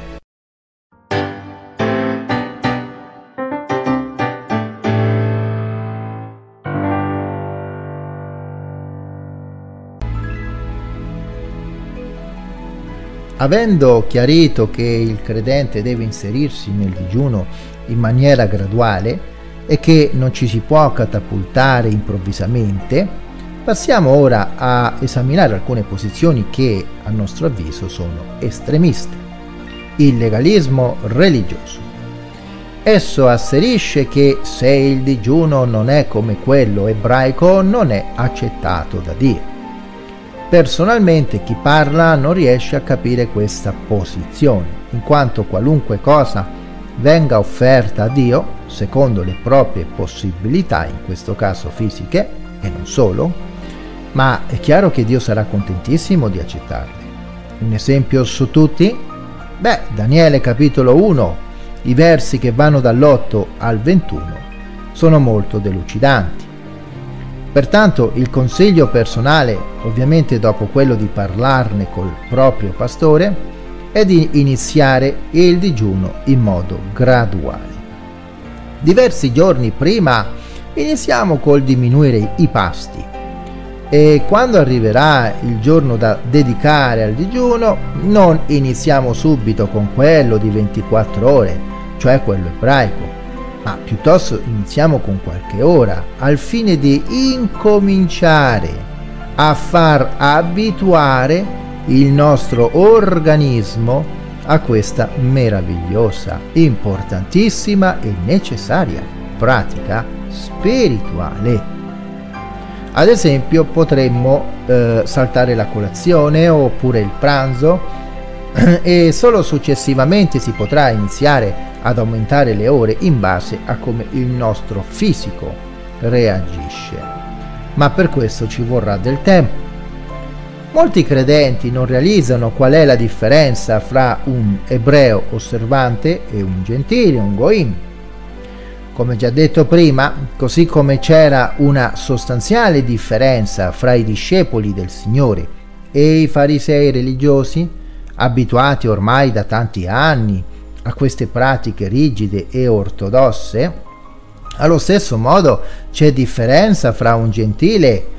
Avendo chiarito che il credente deve inserirsi nel digiuno in maniera graduale e che non ci si può catapultare improvvisamente, passiamo ora a esaminare alcune posizioni che, a nostro avviso, sono estremiste. Il legalismo religioso. Esso asserisce che se il digiuno non è come quello ebraico, non è accettato da Dio. Personalmente chi parla non riesce a capire questa posizione, in quanto qualunque cosa venga offerta a Dio, secondo le proprie possibilità, in questo caso fisiche, e non solo, ma è chiaro che Dio sarà contentissimo di accettarle. Un esempio su tutti? Beh, Daniele capitolo uno, i versi che vanno dall'otto al ventuno sono molto delucidanti. Pertanto il consiglio personale, ovviamente dopo quello di parlarne col proprio pastore, è di iniziare il digiuno in modo graduale. Diversi giorni prima iniziamo col diminuire i pasti e quando arriverà il giorno da dedicare al digiuno non iniziamo subito con quello di ventiquattro ore, cioè quello ebraico, ma piuttosto iniziamo con qualche ora al fine di incominciare a far abituare il nostro organismo a questa meravigliosa, importantissima e necessaria pratica spirituale. Ad esempio potremmo eh, saltare la colazione oppure il pranzo e solo successivamente si potrà iniziare ad aumentare le ore in base a come il nostro fisico reagisce, ma per questo ci vorrà del tempo. Molti credenti non realizzano qual è la differenza fra un ebreo osservante e un gentile, un goim. Come già detto prima, così come c'era una sostanziale differenza fra i discepoli del Signore e i farisei religiosi, abituati ormai da tanti anni a queste pratiche rigide e ortodosse, allo stesso modo c'è differenza fra un gentile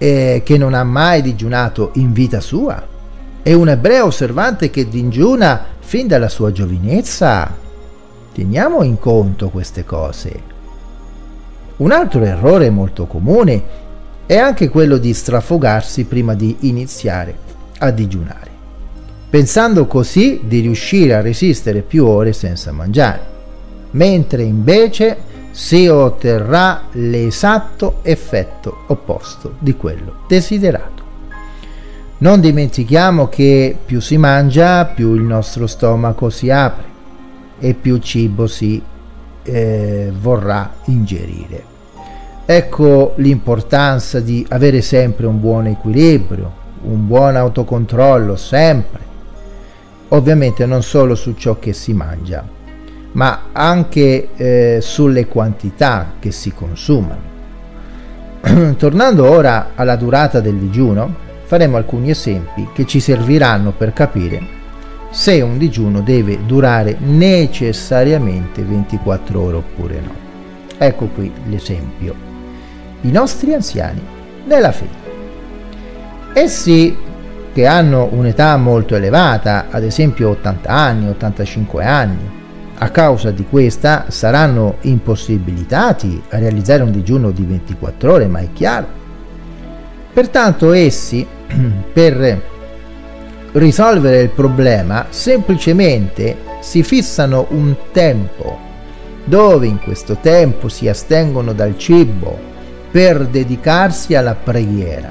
eh, che non ha mai digiunato in vita sua? È un ebreo osservante che digiuna fin dalla sua giovinezza? Teniamo in conto queste cose. Un altro errore molto comune è anche quello di strafogarsi prima di iniziare a digiunare, pensando così di riuscire a resistere più ore senza mangiare, mentre invece si otterrà l'esatto effetto opposto di quello desiderato. Non dimentichiamo che più si mangia, più il nostro stomaco si apre e più cibo si eh, vorrà ingerire. Ecco l'importanza di avere sempre un buon equilibrio, un buon autocontrollo sempre, ovviamente non solo su ciò che si mangia, ma anche eh, sulle quantità che si consumano. Tornando ora alla durata del digiuno, faremo alcuni esempi che ci serviranno per capire se un digiuno deve durare necessariamente ventiquattro ore oppure no. Ecco qui l'esempio. I nostri anziani della fede. Essi che hanno un'età molto elevata, ad esempio ottanta anni, ottantacinque anni, a causa di questa saranno impossibilitati a realizzare un digiuno di ventiquattro ore, ma è chiaro. Pertanto essi, per risolvere il problema, semplicemente si fissano un tempo, dove in questo tempo si astengono dal cibo per dedicarsi alla preghiera.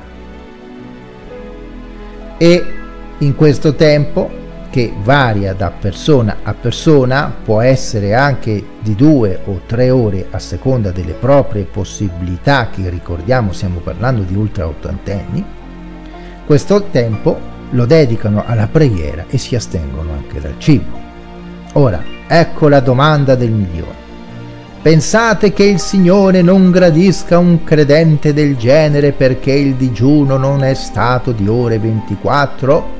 E in questo tempo, che varia da persona a persona, può essere anche di due o tre ore a seconda delle proprie possibilità, che ricordiamo stiamo parlando di ultra ottantenni, questo tempo lo dedicano alla preghiera e si astengono anche dal cibo. Ora, ecco la domanda del milione. Pensate che il Signore non gradisca un credente del genere perché il digiuno non è stato di ore ventiquattro?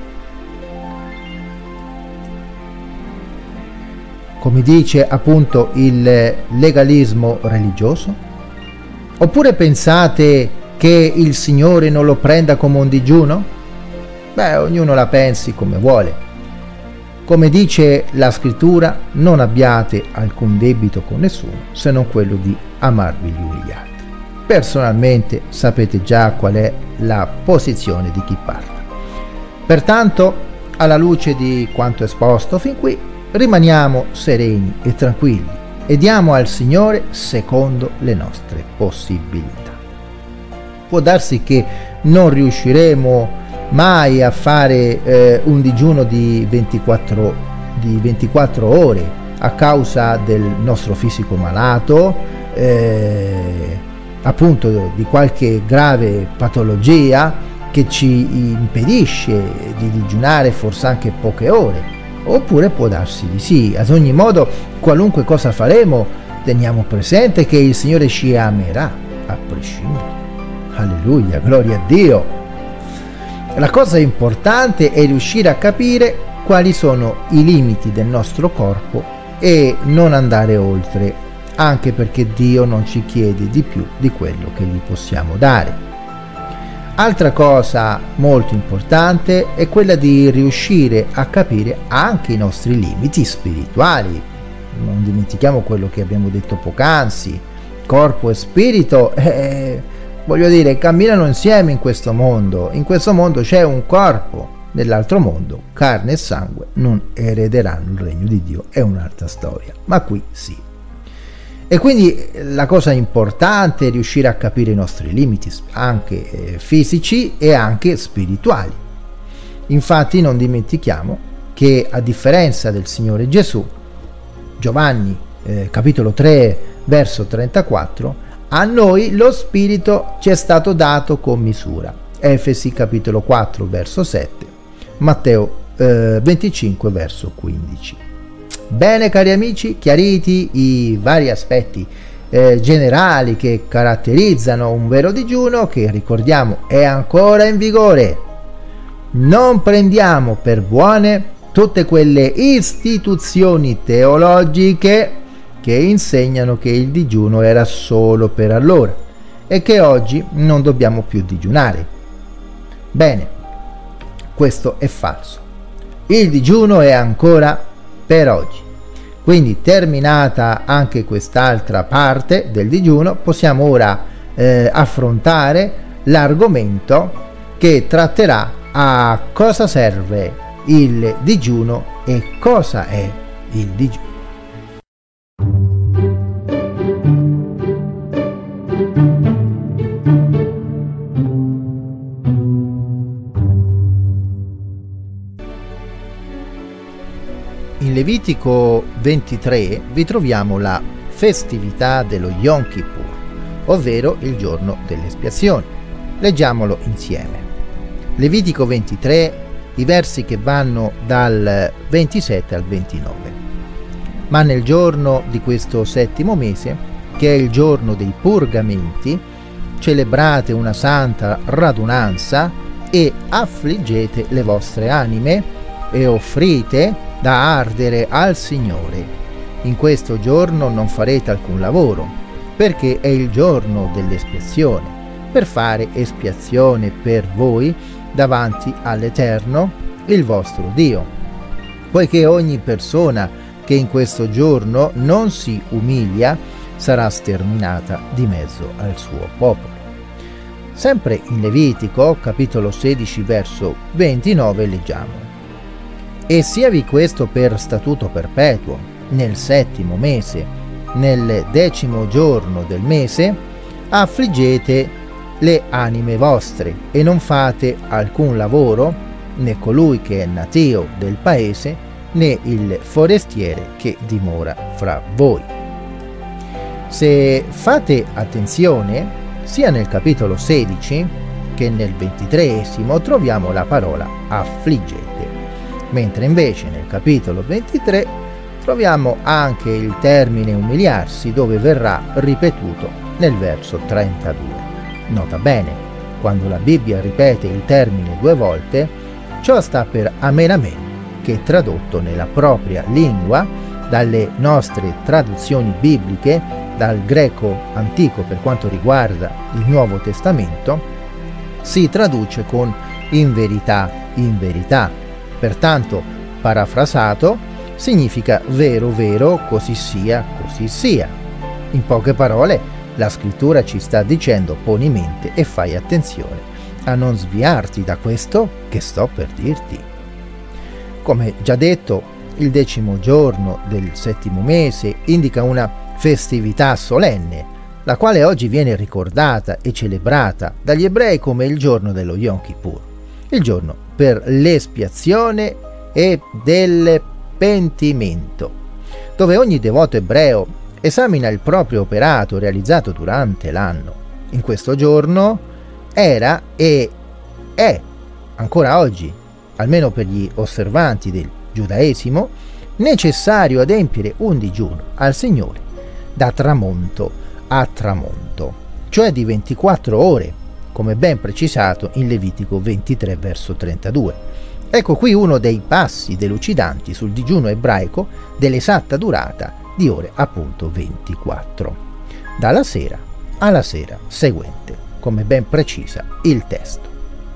Come dice appunto il legalismo religioso? Oppure pensate che il Signore non lo prenda come un digiuno? Beh, ognuno la pensi come vuole. Come dice la scrittura, non abbiate alcun debito con nessuno se non quello di amarvi gli uni gli altri. Personalmente sapete già qual è la posizione di chi parla. Pertanto, alla luce di quanto esposto fin qui, rimaniamo sereni e tranquilli e diamo al Signore secondo le nostre possibilità. Può darsi che non riusciremo mai a fare eh, un digiuno di ventiquattro, di ventiquattro ore a causa del nostro fisico malato, eh, appunto di qualche grave patologia che ci impedisce di digiunare forse anche poche ore. Oppure può darsi di sì. Ad ogni modo, qualunque cosa faremo, teniamo presente che il Signore ci amerà a prescindere. Alleluia, gloria a Dio. La cosa importante è riuscire a capire quali sono i limiti del nostro corpo e non andare oltre, anche perché Dio non ci chiede di più di quello che gli possiamo dare. Altra cosa molto importante è quella di riuscire a capire anche i nostri limiti spirituali. Non dimentichiamo quello che abbiamo detto poc'anzi: corpo e spirito, eh, voglio dire, camminano insieme in questo mondo. In questo mondo c'è un corpo, nell'altro mondo carne e sangue non erederanno il regno di Dio. È un'altra storia, ma qui sì. E quindi la cosa importante è riuscire a capire i nostri limiti, anche eh, fisici e anche spirituali. Infatti non dimentichiamo che, a differenza del Signore Gesù, Giovanni eh, capitolo tre verso trentaquattro, a noi lo Spirito ci è stato dato con misura. Efesi capitolo quattro verso sette, Matteo eh, venticinque verso quindici. Bene, cari amici, chiariti i vari aspetti eh, generali che caratterizzano un vero digiuno, che ricordiamo è ancora in vigore, non prendiamo per buone tutte quelle istituzioni teologiche che insegnano che il digiuno era solo per allora e che oggi non dobbiamo più digiunare. Bene, questo è falso. Il digiuno è ancora per oggi. Quindi, terminata anche quest'altra parte del digiuno, possiamo ora eh, affrontare l'argomento che tratterà a cosa serve il digiuno e cosa è il digiuno. In Levitico ventitré vi troviamo la festività dello Yom Kippur, ovvero il giorno dell'espiazione. Leggiamolo insieme. Levitico ventitré, i versi che vanno dal ventisette al ventinove. Ma nel giorno di questo settimo mese, che è il giorno dei purgamenti, celebrate una santa radunanza e affliggete le vostre anime e offrite da ardere al Signore. In questo giorno non farete alcun lavoro, perché è il giorno dell'espiazione, per fare espiazione per voi davanti all'Eterno, il vostro Dio. Poiché ogni persona che in questo giorno non si umilia sarà sterminata di mezzo al suo popolo. Sempre in Levitico, capitolo sedici, verso ventinove, leggiamo: E siavi questo per statuto perpetuo, nel settimo mese, nel decimo giorno del mese, affliggete le anime vostre, e non fate alcun lavoro, né colui che è natio del paese, né il forestiere che dimora fra voi. Se fate attenzione, sia nel capitolo sedici che nel ventitreesimo troviamo la parola affliggete, mentre invece nel capitolo ventitré troviamo anche il termine umiliarsi, dove verrà ripetuto nel verso trentadue. Nota bene, quando la Bibbia ripete il termine due volte, ciò sta per amen amen, che tradotto nella propria lingua, dalle nostre traduzioni bibliche, dal greco antico per quanto riguarda il Nuovo Testamento, si traduce con in verità, in verità. Pertanto, parafrasato, significa vero, vero, così sia, così sia. In poche parole, la scrittura ci sta dicendo: poni mente e fai attenzione a non sviarti da questo che sto per dirti. Come già detto, il decimo giorno del settimo mese indica una festività solenne, la quale oggi viene ricordata e celebrata dagli ebrei come il giorno dello Yom Kippur, il giorno per l'espiazione e del pentimento, dove ogni devoto ebreo esamina il proprio operato realizzato durante l'anno. In questo giorno era e è ancora oggi, almeno per gli osservanti del giudaesimo, necessario adempiere un digiuno al Signore da tramonto a tramonto, cioè di ventiquattro ore, come ben precisato in Levitico ventitré verso trentadue. Ecco qui uno dei passi delucidanti sul digiuno ebraico dell'esatta durata di ore appunto ventiquattro, dalla sera alla sera seguente, come ben precisa il testo.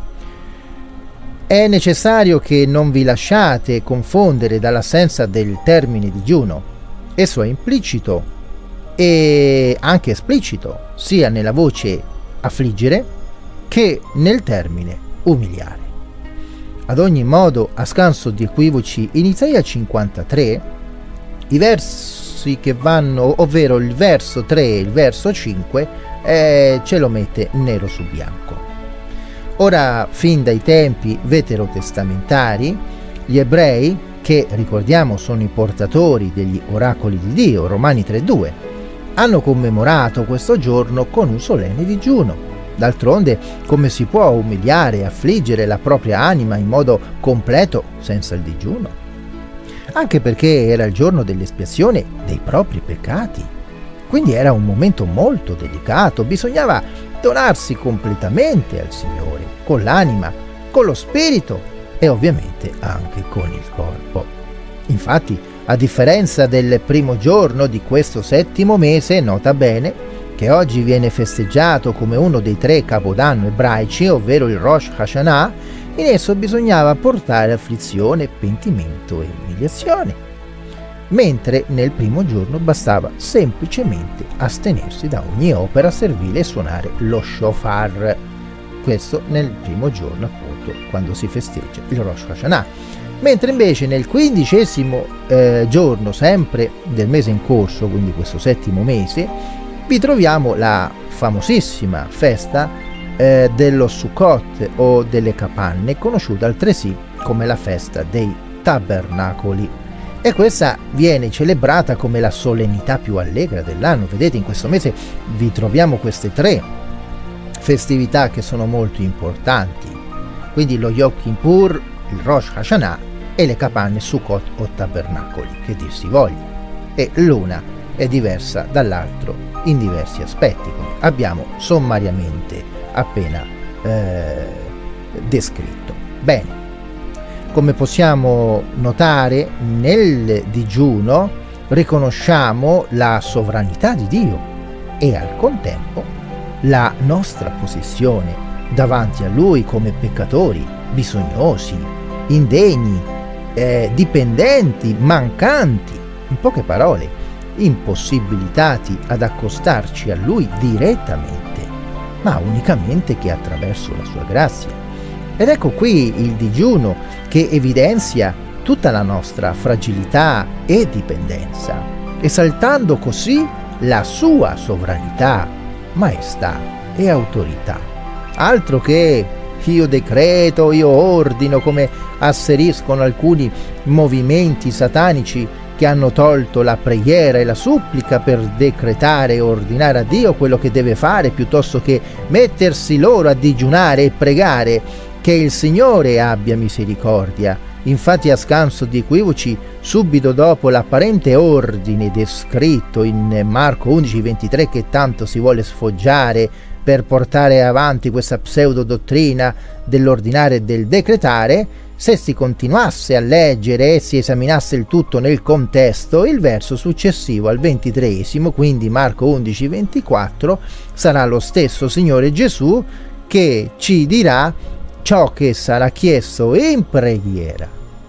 È necessario che non vi lasciate confondere dall'assenza del termine digiuno. Esso è implicito e anche esplicito sia nella voce affliggere che nel termine umiliare. Ad ogni modo, a scanso di equivoci, in Isaia cinquantatré i versi che vanno, ovvero il verso tre e il verso cinque, eh, ce lo mette nero su bianco. Ora, fin dai tempi veterotestamentari, gli ebrei, che ricordiamo sono i portatori degli oracoli di Dio, Romani tre due, hanno commemorato questo giorno con un solenne digiuno. D'altronde, come si può umiliare e affliggere la propria anima in modo completo senza il digiuno? Anche perché era il giorno dell'espiazione dei propri peccati. Quindi era un momento molto delicato, bisognava donarsi completamente al Signore, con l'anima, con lo spirito e ovviamente anche con il corpo. Infatti, a differenza del primo giorno di questo settimo mese, nota bene, che oggi viene festeggiato come uno dei tre capodanno ebraici, ovvero il Rosh Hashanah, in esso bisognava portare afflizione, pentimento e umiliazione, mentre nel primo giorno bastava semplicemente astenersi da ogni opera servile e suonare lo shofar. Questo nel primo giorno, appunto, quando si festeggia il Rosh Hashanah. Mentre invece nel quindicesimo eh, giorno, sempre del mese in corso, quindi questo settimo mese, vi troviamo la famosissima festa eh, dello Sukkot o delle capanne, conosciuta altresì come la festa dei tabernacoli. E questa viene celebrata come la solennità più allegra dell'anno. Vedete, in questo mese vi troviamo queste tre festività che sono molto importanti, quindi lo Yom Kippur, il Rosh Hashanah e le capanne Sukkot o tabernacoli, che dir si voglia, e l'una è diversa dall'altro in diversi aspetti, come abbiamo sommariamente appena eh, descritto. Bene, come possiamo notare, nel digiuno riconosciamo la sovranità di Dio e al contempo la nostra posizione davanti a Lui come peccatori, bisognosi, indegni, eh, dipendenti, mancanti, in poche parole, impossibilitati ad accostarci a Lui direttamente, ma unicamente che attraverso la sua grazia. Ed ecco qui il digiuno che evidenzia tutta la nostra fragilità e dipendenza, esaltando così la sua sovranità, maestà e autorità. Altro che io decreto, io ordino, come asseriscono alcuni movimenti satanici che hanno tolto la preghiera e la supplica per decretare e ordinare a Dio quello che deve fare, piuttosto che mettersi loro a digiunare e pregare che il Signore abbia misericordia. Infatti, a scanso di equivoci, subito dopo l'apparente ordine descritto in Marco undici ventitré, che tanto si vuole sfoggiare per portare avanti questa pseudodottrina dell'ordinare e del decretare, se si continuasse a leggere e si esaminasse il tutto nel contesto, il verso successivo al ventitreesimo, quindi Marco undici ventiquattro, sarà lo stesso Signore Gesù che ci dirà: ciò che sarà chiesto in preghiera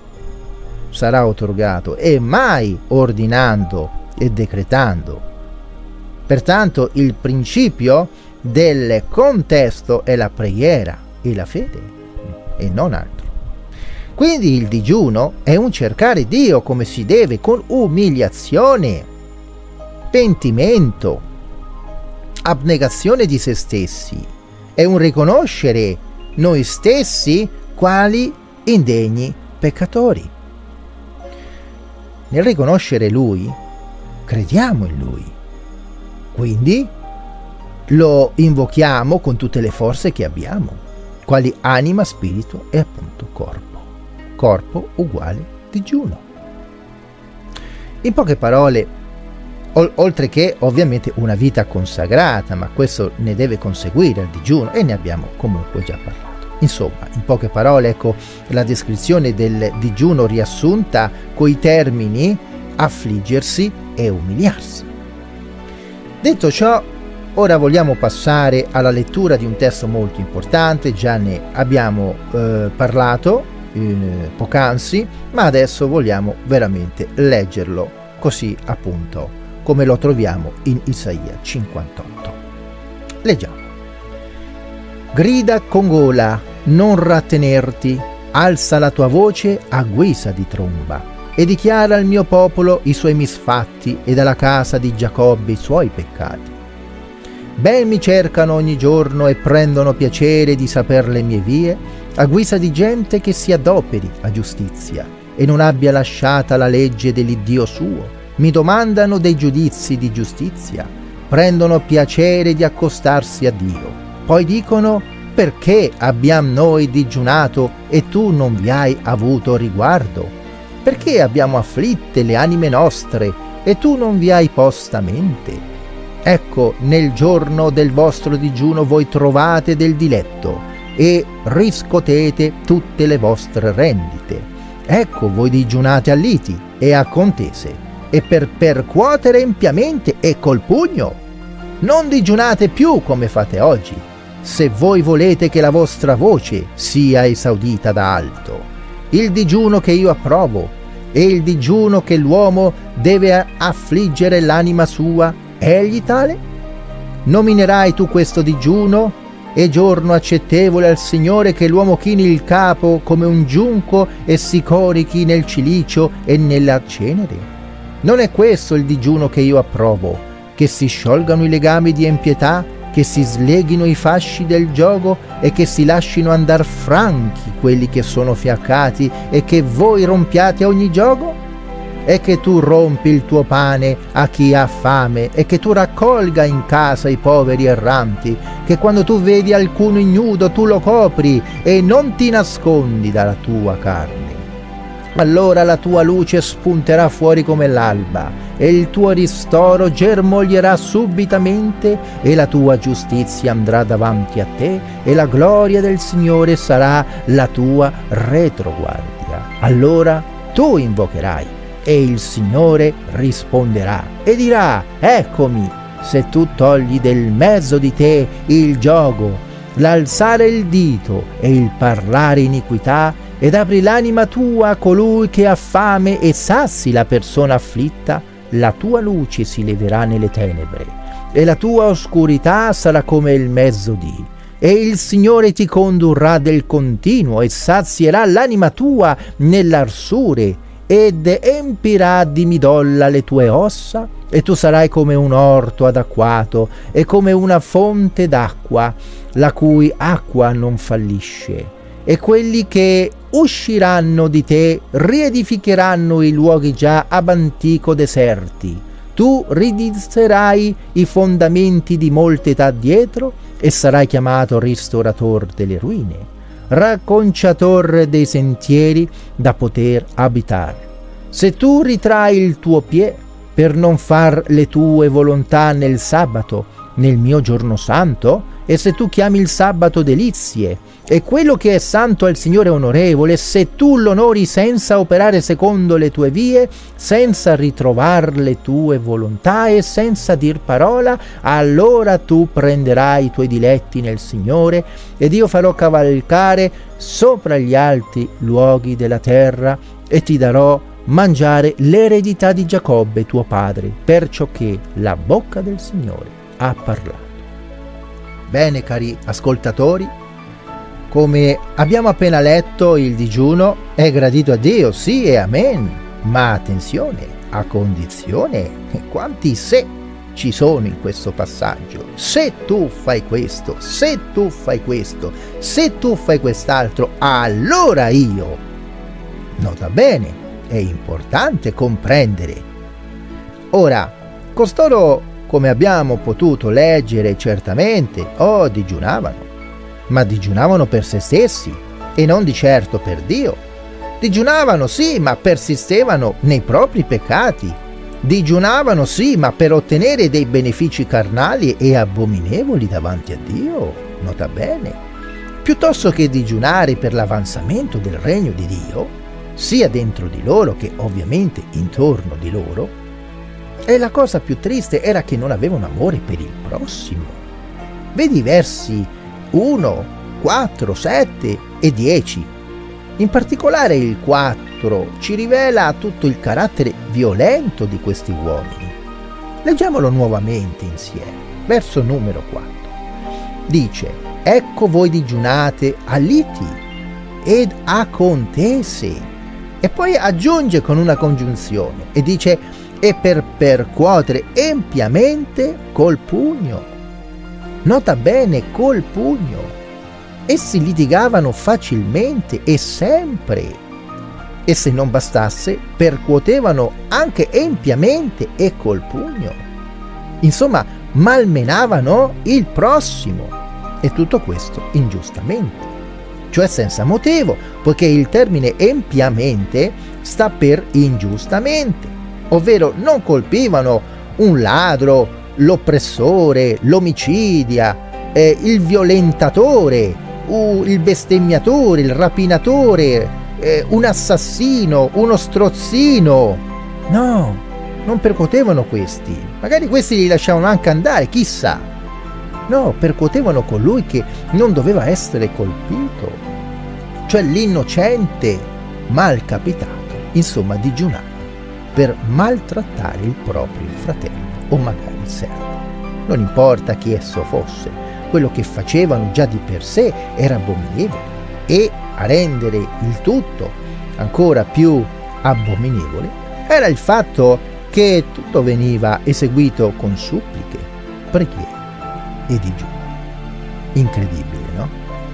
sarà otorgato, e mai ordinando e decretando. Pertanto il principio del contesto è la preghiera e la fede, e non altro. Quindi il digiuno è un cercare Dio come si deve, con umiliazione, pentimento, abnegazione di se stessi. È un riconoscere noi stessi quali indegni peccatori. Nel riconoscere Lui, crediamo in Lui. Quindi lo invochiamo con tutte le forze che abbiamo, quali anima, spirito e appunto corpo. Corpo uguale digiuno. In poche parole, ol- oltre che ovviamente una vita consacrata, ma questo ne deve conseguire al digiuno e ne abbiamo comunque già parlato. Insomma, in poche parole, ecco la descrizione del digiuno riassunta coi termini affliggersi e umiliarsi. Detto ciò, ora vogliamo passare alla lettura di un testo molto importante. Già ne abbiamo eh, parlato eh, poc'anzi, ma adesso vogliamo veramente leggerlo così, appunto, come lo troviamo in Isaia cinquantotto. Leggiamo. Grida con gola, non rattenerti, alza la tua voce a guisa di tromba e dichiara al mio popolo i suoi misfatti ed alla casa di Giacobbe i suoi peccati. Ben mi cercano ogni giorno e prendono piacere di saper le mie vie, a guisa di gente che si adoperi a giustizia e non abbia lasciata la legge dell'Iddio suo. Mi domandano dei giudizi di giustizia, prendono piacere di accostarsi a Dio. Poi dicono: perché abbiamo noi digiunato e tu non vi hai avuto riguardo? Perché abbiamo afflitte le anime nostre e tu non vi hai posta mente? Ecco, nel giorno del vostro digiuno voi trovate del diletto e riscotete tutte le vostre rendite. Ecco, voi digiunate a liti e a contese e per percuotere empiamente e col pugno. Non digiunate più come fate oggi, se voi volete che la vostra voce sia esaudita da alto. Il digiuno che io approvo e il digiuno che l'uomo deve affliggere l'anima sua, è egli tale? Nominerai tu questo digiuno e giorno accettevole al Signore, che l'uomo chini il capo come un giunco e si corichi nel cilicio e nella cenere? Non è questo il digiuno che io approvo, che si sciolgano i legami di empietà, che si sleghino i fasci del giogo e che si lascino andar franchi quelli che sono fiaccati, e che voi rompiate ogni giogo? E che tu rompi il tuo pane a chi ha fame, e che tu raccolga in casa i poveri erranti, che quando tu vedi alcuno ignudo tu lo copri e non ti nascondi dalla tua carne. Allora la tua luce spunterà fuori come l'alba, e il tuo ristoro germoglierà subitamente, e la tua giustizia andrà davanti a te, e la gloria del Signore sarà la tua retroguardia. Allora tu invocherai, e il Signore risponderà e dirà: eccomi. Se tu togli del mezzo di te il giogo, l'alzare il dito e il parlare iniquità, ed apri l'anima tua a colui che ha fame e sazzi la persona afflitta, la tua luce si leverà nelle tenebre e la tua oscurità sarà come il mezzodì, e il Signore ti condurrà del continuo e sazierà l'anima tua nell'arsure, ed empirà di midolla le tue ossa, e tu sarai come un orto adaquato e come una fonte d'acqua, la cui acqua non fallisce. E quelli che usciranno di te riedificheranno i luoghi già ab antico deserti. Tu ridisserai i fondamenti di molte età dietro, e sarai chiamato ristorator delle ruine, racconciator dei sentieri da poter abitare. Se tu ritrai il tuo piede per non far le tue volontà nel sabato, nel mio giorno santo, e se tu chiami il sabato delizie, e quello che è santo al Signore onorevole, se tu l'onori senza operare secondo le tue vie, senza ritrovar le tue volontà e senza dir parola, allora tu prenderai i tuoi diletti nel Signore, ed io farò cavalcare sopra gli alti luoghi della terra, e ti darò mangiare l'eredità di Giacobbe tuo padre, perciò che la bocca del Signore ha parlato. Bene, cari ascoltatori, come abbiamo appena letto, il digiuno è gradito a Dio, sì e amen, ma attenzione, a condizione, quanti se ci sono in questo passaggio. Se tu fai questo, se tu fai questo, se tu fai quest'altro, allora io. Nota bene, è importante comprendere. Ora, costoro, come abbiamo potuto leggere certamente, oh, digiunavano, ma digiunavano per se stessi e non di certo per Dio. Digiunavano sì, ma persistevano nei propri peccati. Digiunavano sì, ma per ottenere dei benefici carnali e abominevoli davanti a Dio. Nota bene, piuttosto che digiunare per l'avanzamento del regno di Dio, sia dentro di loro che ovviamente intorno di loro, e la cosa più triste era che non avevano amore per il prossimo. Vedi versi uno, quattro, sette e dieci. In particolare il quattro ci rivela tutto il carattere violento di questi uomini. Leggiamolo nuovamente insieme. Verso numero quattro. Dice: ecco voi digiunate a liti ed a contese. E poi aggiunge con una congiunzione e dice: e per percuotere empiamente col pugno. Nota bene, col pugno. Essi litigavano facilmente e sempre, e se non bastasse percuotevano anche empiamente e col pugno. Insomma, malmenavano il prossimo, e tutto questo ingiustamente, cioè senza motivo, poiché il termine empiamente sta per ingiustamente, ovvero non colpivano un ladro, l'oppressore, l'omicidia, eh, il violentatore, uh, il bestemmiatore, il rapinatore, eh, un assassino, uno strozzino. No, non percuotevano questi, magari questi li lasciavano anche andare, chissà. No, percuotevano colui che non doveva essere colpito, cioè l'innocente malcapitato, insomma digiunava per maltrattare il proprio fratello o magari il servo. Non importa chi esso fosse, quello che facevano già di per sé era abominevole, e a rendere il tutto ancora più abominevole era il fatto che tutto veniva eseguito con suppliche, preghiere e digiuni. Incredibile, no?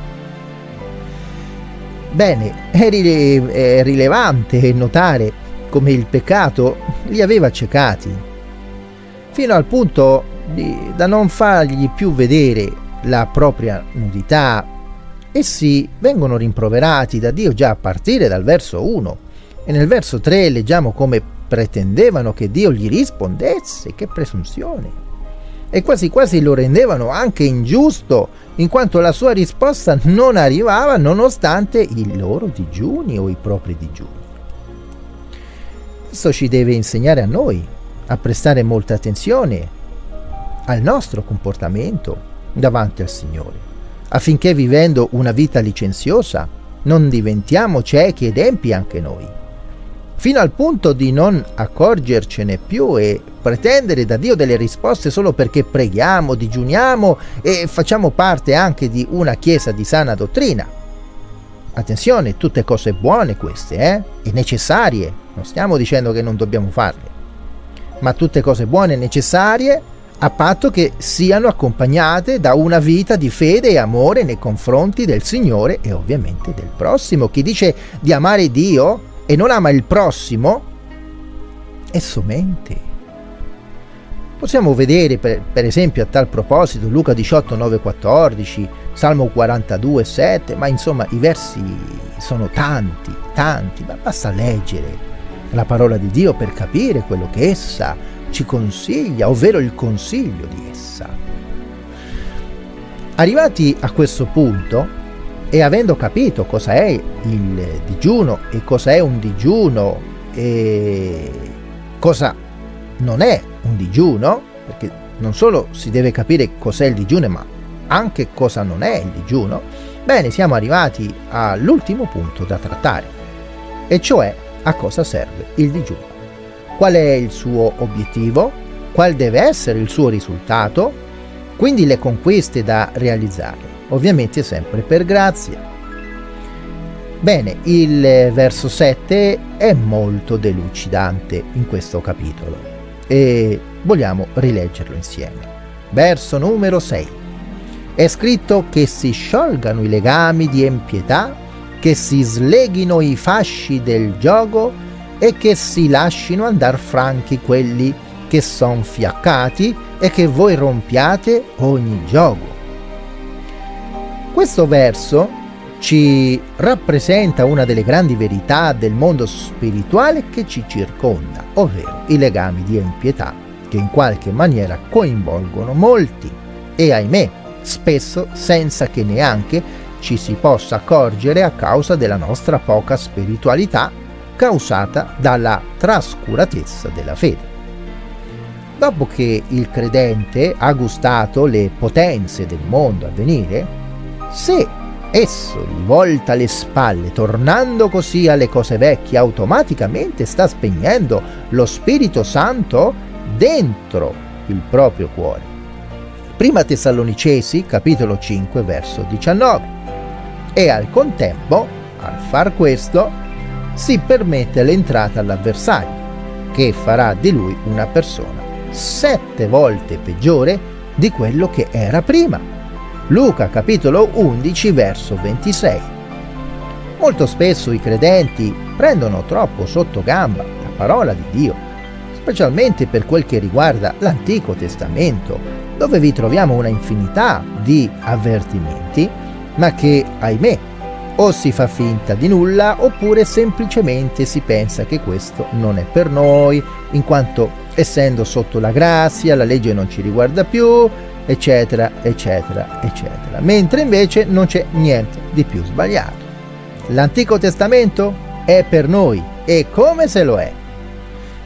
Bene, è, rile- è rilevante notare come il peccato li aveva accecati, fino al punto di, da non fargli più vedere la propria nudità. Essi vengono rimproverati da Dio già a partire dal verso uno, e nel verso tre leggiamo come pretendevano che Dio gli rispondesse. Che presunzione! E quasi quasi lo rendevano anche ingiusto, in quanto la sua risposta non arrivava nonostante i loro digiuni o i propri digiuni. Questo ci deve insegnare a noi a prestare molta attenzione al nostro comportamento davanti al Signore, affinché vivendo una vita licenziosa non diventiamo ciechi ed empi anche noi, fino al punto di non accorgercene più e pretendere da Dio delle risposte solo perché preghiamo, digiuniamo e facciamo parte anche di una chiesa di sana dottrina. Attenzione, tutte cose buone queste, eh? E necessarie, non stiamo dicendo che non dobbiamo farle, ma tutte cose buone e necessarie a patto che siano accompagnate da una vita di fede e amore nei confronti del Signore e ovviamente del prossimo. Chi dice di amare Dio e non ama il prossimo è somente. Possiamo vedere per, per esempio a tal proposito Luca diciotto, nove, quattordici, Salmo quarantadue, sette, ma insomma i versi sono tanti, tanti, ma basta leggere la parola di Dio per capire quello che essa ci consiglia, ovvero il consiglio di essa. Arrivati a questo punto e avendo capito cosa è il digiuno e cosa è un digiuno e cosa non è un digiuno, perché non solo si deve capire cos'è il digiuno, ma anche cosa non è il digiuno, bene, siamo arrivati all'ultimo punto da trattare, e cioè a cosa serve il digiuno. Qual è il suo obiettivo? Qual deve essere il suo risultato? Quindi le conquiste da realizzare, ovviamente sempre per grazia. Bene, il verso sette è molto delucidante in questo capitolo e vogliamo rileggerlo insieme. Verso numero sei. È scritto che si sciolgano i legami di empietà, che si sleghino i fasci del giogo e che si lascino andar franchi quelli che son fiaccati e che voi rompiate ogni giogo. Questo verso ci rappresenta una delle grandi verità del mondo spirituale che ci circonda, ovvero i legami di empietà che in qualche maniera coinvolgono molti e, ahimè, spesso senza che neanche ci si possa accorgere a causa della nostra poca spiritualità causata dalla trascuratezza della fede. Dopo che il credente ha gustato le potenze del mondo a venire, se esso gli volta le spalle, tornando così alle cose vecchie, automaticamente sta spegnendo lo Spirito Santo dentro il proprio cuore. Prima Tessalonicesi, capitolo cinque, verso diciannove. E al contempo, al far questo, si permette l'entrata all'avversario, che farà di lui una persona sette volte peggiore di quello che era prima. Luca capitolo undici verso ventisei. Molto spesso i credenti prendono troppo sotto gamba la parola di Dio, specialmente per quel che riguarda l'Antico Testamento, dove vi troviamo una infinità di avvertimenti, ma che, ahimè, o si fa finta di nulla oppure semplicemente si pensa che questo non è per noi, in quanto essendo sotto la grazia la legge non ci riguarda più, eccetera eccetera eccetera, mentre invece non c'è niente di più sbagliato. L'Antico Testamento è per noi, e come se lo è.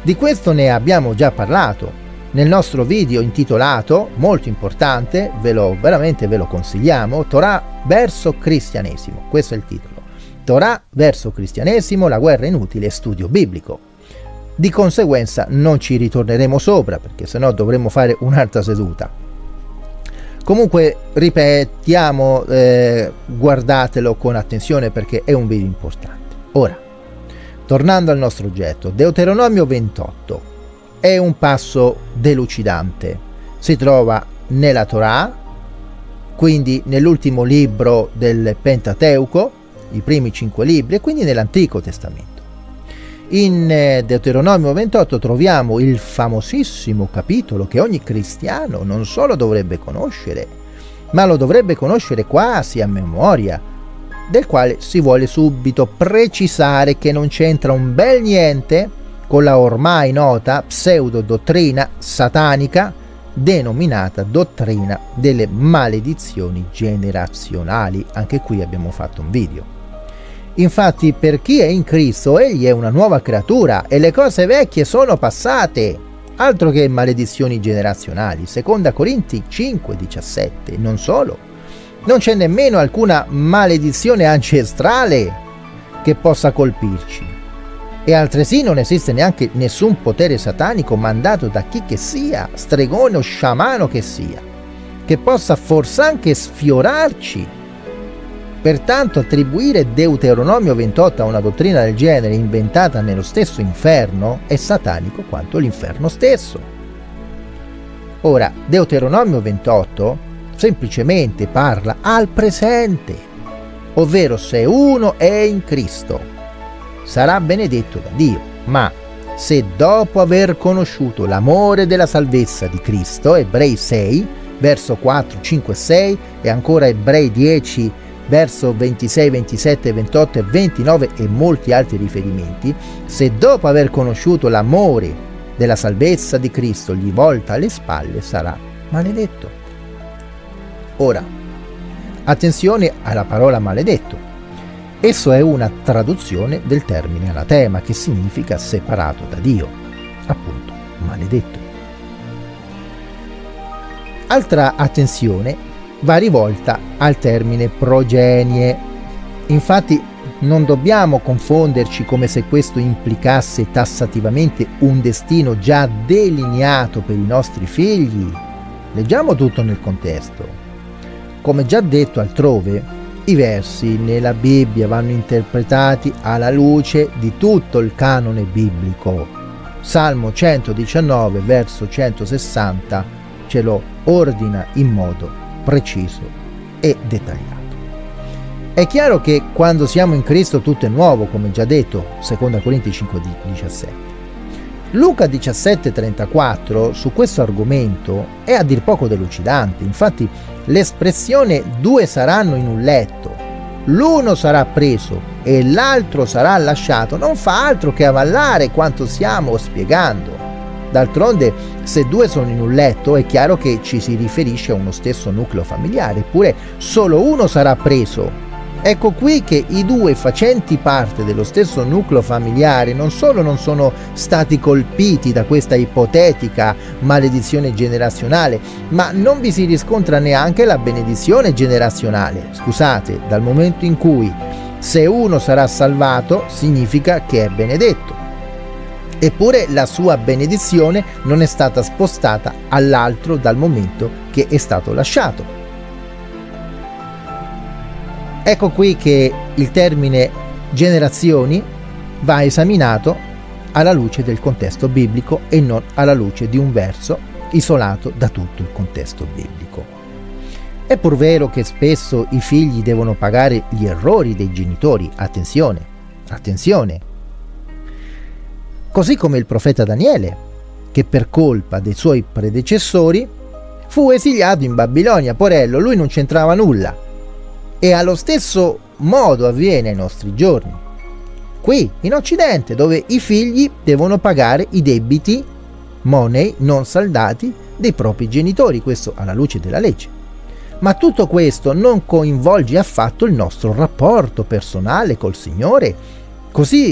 Di questo ne abbiamo già parlato nel nostro video intitolato, molto importante, ve lo veramente ve lo consigliamo, Torah verso cristianesimo. Questo è il titolo. Torah verso cristianesimo, la guerra inutile, studio biblico. Di conseguenza non ci ritorneremo sopra, perché sennò dovremmo fare un'altra seduta. Comunque, ripetiamo, eh, guardatelo con attenzione perché è un video importante. Ora, tornando al nostro oggetto, Deuteronomio ventotto è un passo delucidante. Si trova nella Torah, quindi nell'ultimo libro del Pentateuco, i primi cinque libri, e quindi nell'Antico Testamento. In Deuteronomio ventotto troviamo il famosissimo capitolo che ogni cristiano non solo dovrebbe conoscere, ma lo dovrebbe conoscere quasi a memoria, del quale si vuole subito precisare che non c'entra un bel niente con la ormai nota pseudodottrina satanica denominata dottrina delle maledizioni generazionali. Anche qui abbiamo fatto un video. Infatti, per chi è in Cristo, egli è una nuova creatura e le cose vecchie sono passate. Altro che maledizioni generazionali. Seconda Corinzi cinque diciassette. Non solo, non c'è nemmeno alcuna maledizione ancestrale che possa colpirci. E altresì non esiste neanche nessun potere satanico mandato da chi che sia, stregone o sciamano che sia, che possa fors'anche sfiorarci. Pertanto attribuire Deuteronomio ventotto a una dottrina del genere inventata nello stesso inferno è satanico quanto l'inferno stesso. Ora, Deuteronomio ventotto semplicemente parla al presente, ovvero se uno è in Cristo sarà benedetto da Dio, ma se dopo aver conosciuto l'amore della salvezza di Cristo, Ebrei sei, verso quattro, cinque, sei, e ancora Ebrei dieci, verso ventisei, ventisette, ventotto e ventinove e molti altri riferimenti, se dopo aver conosciuto l'amore della salvezza di Cristo gli volta le spalle sarà maledetto. Ora, attenzione alla parola maledetto. Esso è una traduzione del termine anatema, che significa separato da Dio, appunto maledetto. Altra attenzione va rivolta al termine progenie. Infatti non dobbiamo confonderci come se questo implicasse tassativamente un destino già delineato per i nostri figli. Leggiamo tutto nel contesto. Come già detto altrove, i versi nella Bibbia vanno interpretati alla luce di tutto il canone biblico. Salmo centodiciannove, verso centosessanta, ce lo ordina in modo preciso e dettagliato. È chiaro che quando siamo in Cristo tutto è nuovo, come già detto, seconda Corinzi cinque diciassette. Luca diciassette trentaquattro su questo argomento è a dir poco delucidante. Infatti l'espressione due saranno in un letto, l'uno sarà preso e l'altro sarà lasciato non fa altro che avallare quanto stiamo spiegando. D'altronde, se due sono in un letto è chiaro che ci si riferisce a uno stesso nucleo familiare, eppure solo uno sarà preso. Ecco qui che i due facenti parte dello stesso nucleo familiare non solo non sono stati colpiti da questa ipotetica maledizione generazionale, ma non vi si riscontra neanche la benedizione generazionale. Scusate, dal momento in cui se uno sarà salvato significa che è benedetto. Eppure la sua benedizione non è stata spostata all'altro dal momento che è stato lasciato. Ecco qui che il termine generazioni va esaminato alla luce del contesto biblico e non alla luce di un verso isolato da tutto il contesto biblico. È pur vero che spesso i figli devono pagare gli errori dei genitori, attenzione, attenzione. Così come il profeta Daniele, che per colpa dei suoi predecessori fu esiliato in Babilonia, porello, lui non c'entrava nulla. E allo stesso modo avviene ai nostri giorni, qui in Occidente, dove i figli devono pagare i debiti money non saldati dei propri genitori, questo alla luce della legge. Ma tutto questo non coinvolge affatto il nostro rapporto personale col Signore, così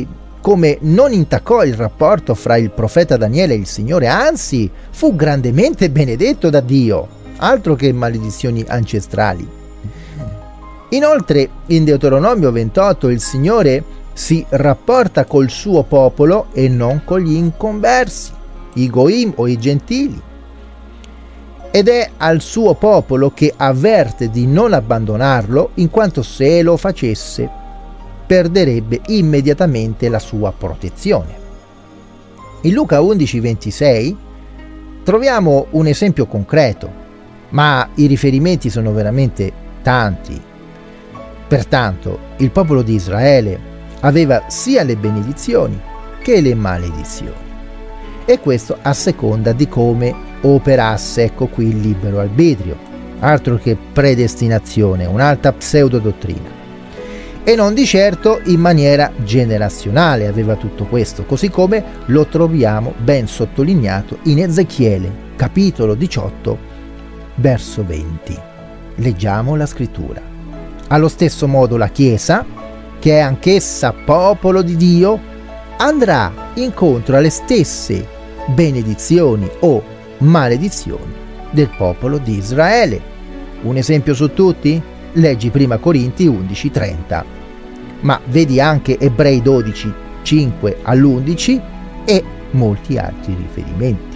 come non intaccò il rapporto fra il profeta Daniele e il Signore, anzi fu grandemente benedetto da Dio, altro che maledizioni ancestrali. Inoltre in Deuteronomio ventotto il Signore si rapporta col suo popolo e non con gli inconversi, i Goim o i gentili, ed è al suo popolo che avverte di non abbandonarlo, in quanto se lo facesse perderebbe immediatamente la sua protezione. In Luca undici ventisei troviamo un esempio concreto, ma i riferimenti sono veramente tanti. Pertanto il popolo di Israele aveva sia le benedizioni che le maledizioni, e questo a seconda di come operasse, ecco qui, il libero arbitrio, altro che predestinazione, un'altra pseudodottrina. E non di certo in maniera generazionale aveva tutto questo, così come lo troviamo ben sottolineato in Ezechiele, capitolo diciotto, verso venti. Leggiamo la scrittura. Allo stesso modo la Chiesa, che è anch'essa popolo di Dio, andrà incontro alle stesse benedizioni o maledizioni del popolo di Israele. Un esempio su tutti? Leggi prima Corinti undici trenta, ma vedi anche Ebrei dodici cinque all'undici e molti altri riferimenti.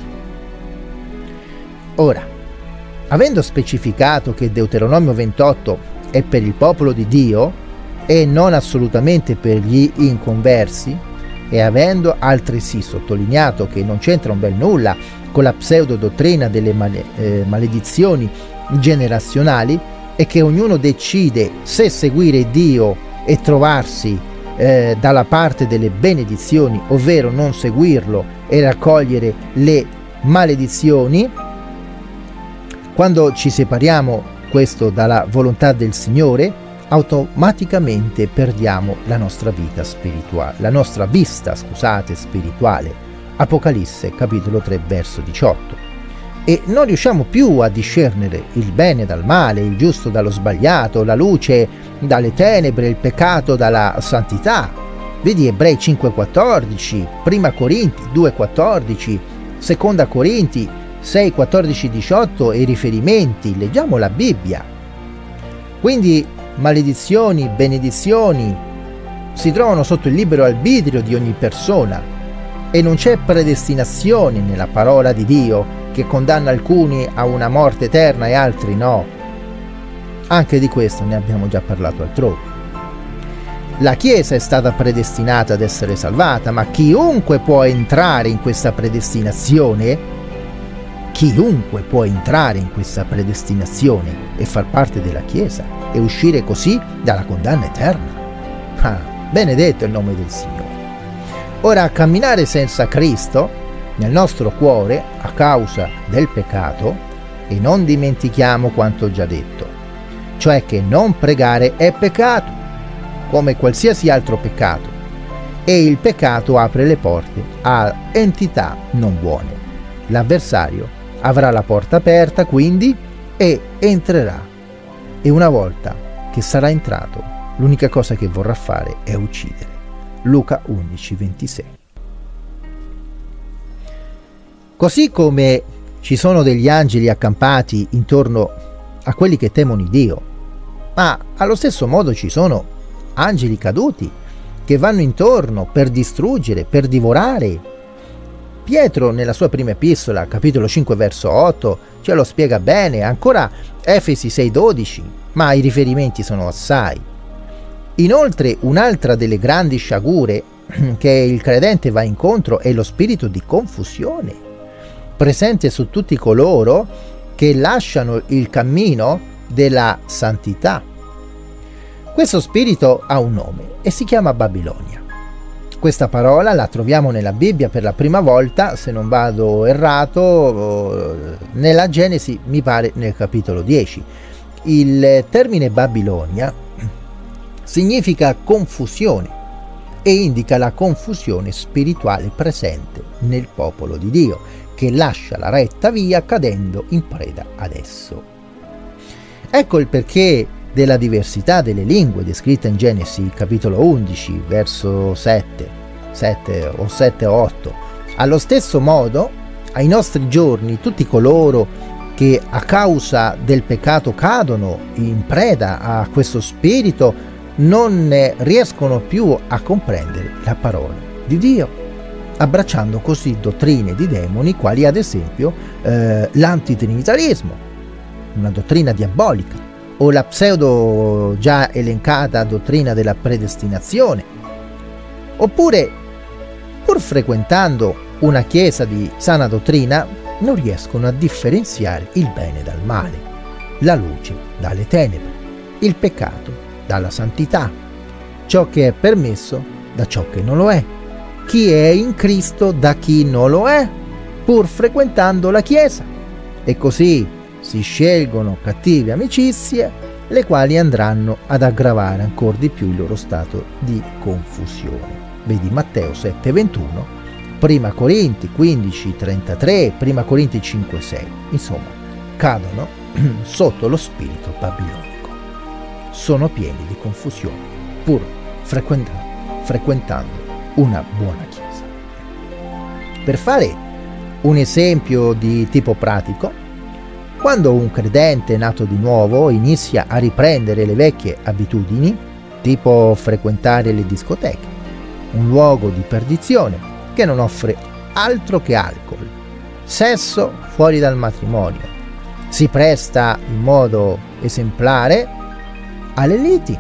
Ora, avendo specificato che Deuteronomio ventotto è per il popolo di Dio e non assolutamente per gli inconversi, e avendo altresì sottolineato che non c'entra un bel nulla con la pseudodottrina delle male, eh, maledizioni generazionali, e che ognuno decide se seguire Dio e trovarsi eh, dalla parte delle benedizioni, ovvero non seguirlo e raccogliere le maledizioni, quando ci separiamo questo dalla volontà del Signore, automaticamente perdiamo la nostra vita spirituale, la nostra vista, scusate, spirituale. Apocalisse capitolo tre verso diciotto. E non riusciamo più a discernere il bene dal male, il giusto dallo sbagliato, la luce dalle tenebre, il peccato dalla santità. Vedi Ebrei cinque quattordici, prima Corinti due quattordici, seconda Corinti sei quattordici diciotto e i riferimenti. Leggiamo la Bibbia. Quindi maledizioni, benedizioni si trovano sotto il libero arbitrio di ogni persona, e non c'è predestinazione nella parola di Dio che condanna alcuni a una morte eterna e altri no. Anche di questo ne abbiamo già parlato altrove. La Chiesa è stata predestinata ad essere salvata, ma chiunque può entrare in questa predestinazione, chiunque può entrare in questa predestinazione e far parte della Chiesa e uscire così dalla condanna eterna. Ah, benedetto il nome del Signore. Ora, camminare senza Cristo nel nostro cuore a causa del peccato, e non dimentichiamo quanto già detto, cioè che non pregare è peccato, come qualsiasi altro peccato, e il peccato apre le porte a entità non buone. L'avversario avrà la porta aperta quindi e entrerà, e una volta che sarà entrato l'unica cosa che vorrà fare è uccidere. Luca undici ventisei. Così come ci sono degli angeli accampati intorno a quelli che temono Dio, ma allo stesso modo ci sono angeli caduti che vanno intorno per distruggere, per divorare. Pietro nella sua prima epistola, capitolo cinque verso otto, ce lo spiega bene, ancora Efesi sei dodici, ma i riferimenti sono assai. Inoltre un'altra delle grandi sciagure che il credente va incontro è lo spirito di confusione, presente su tutti coloro che lasciano il cammino della santità. Questo spirito ha un nome e si chiama Babilonia. Questa parola la troviamo nella Bibbia per la prima volta, se non vado errato, nella Genesi, mi pare nel capitolo dieci. Il termine Babilonia significa confusione e indica la confusione spirituale presente nel popolo di Dio, che lascia la retta via cadendo in preda ad esso. Ecco il perché della diversità delle lingue descritta in Genesi capitolo undici verso sette. sette o sette o otto. Allo stesso modo, ai nostri giorni, tutti coloro che a causa del peccato cadono in preda a questo spirito non riescono più a comprendere la parola di Dio, abbracciando così dottrine di demoni quali ad esempio eh, l'antitrinitarismo, una dottrina diabolica, o la pseudo già elencata dottrina della predestinazione, oppure pur frequentando una chiesa di sana dottrina non riescono a differenziare il bene dal male, la luce dalle tenebre, il peccato dalla santità, ciò che è permesso da ciò che non lo è, chi è in Cristo da chi non lo è, pur frequentando la chiesa, e così si scelgono cattive amicizie, le quali andranno ad aggravare ancora di più il loro stato di confusione. Vedi Matteo sette ventuno, Prima Corinti quindici trentatré, Prima Corinti cinque sei. Insomma, cadono sotto lo spirito babilonico. Sono pieni di confusione, pur frequentando, frequentando una buona chiesa. Per fare un esempio di tipo pratico, quando un credente nato di nuovo inizia a riprendere le vecchie abitudini, tipo frequentare le discoteche, un luogo di perdizione che non offre altro che alcol, sesso fuori dal matrimonio, si presta in modo esemplare alle liti.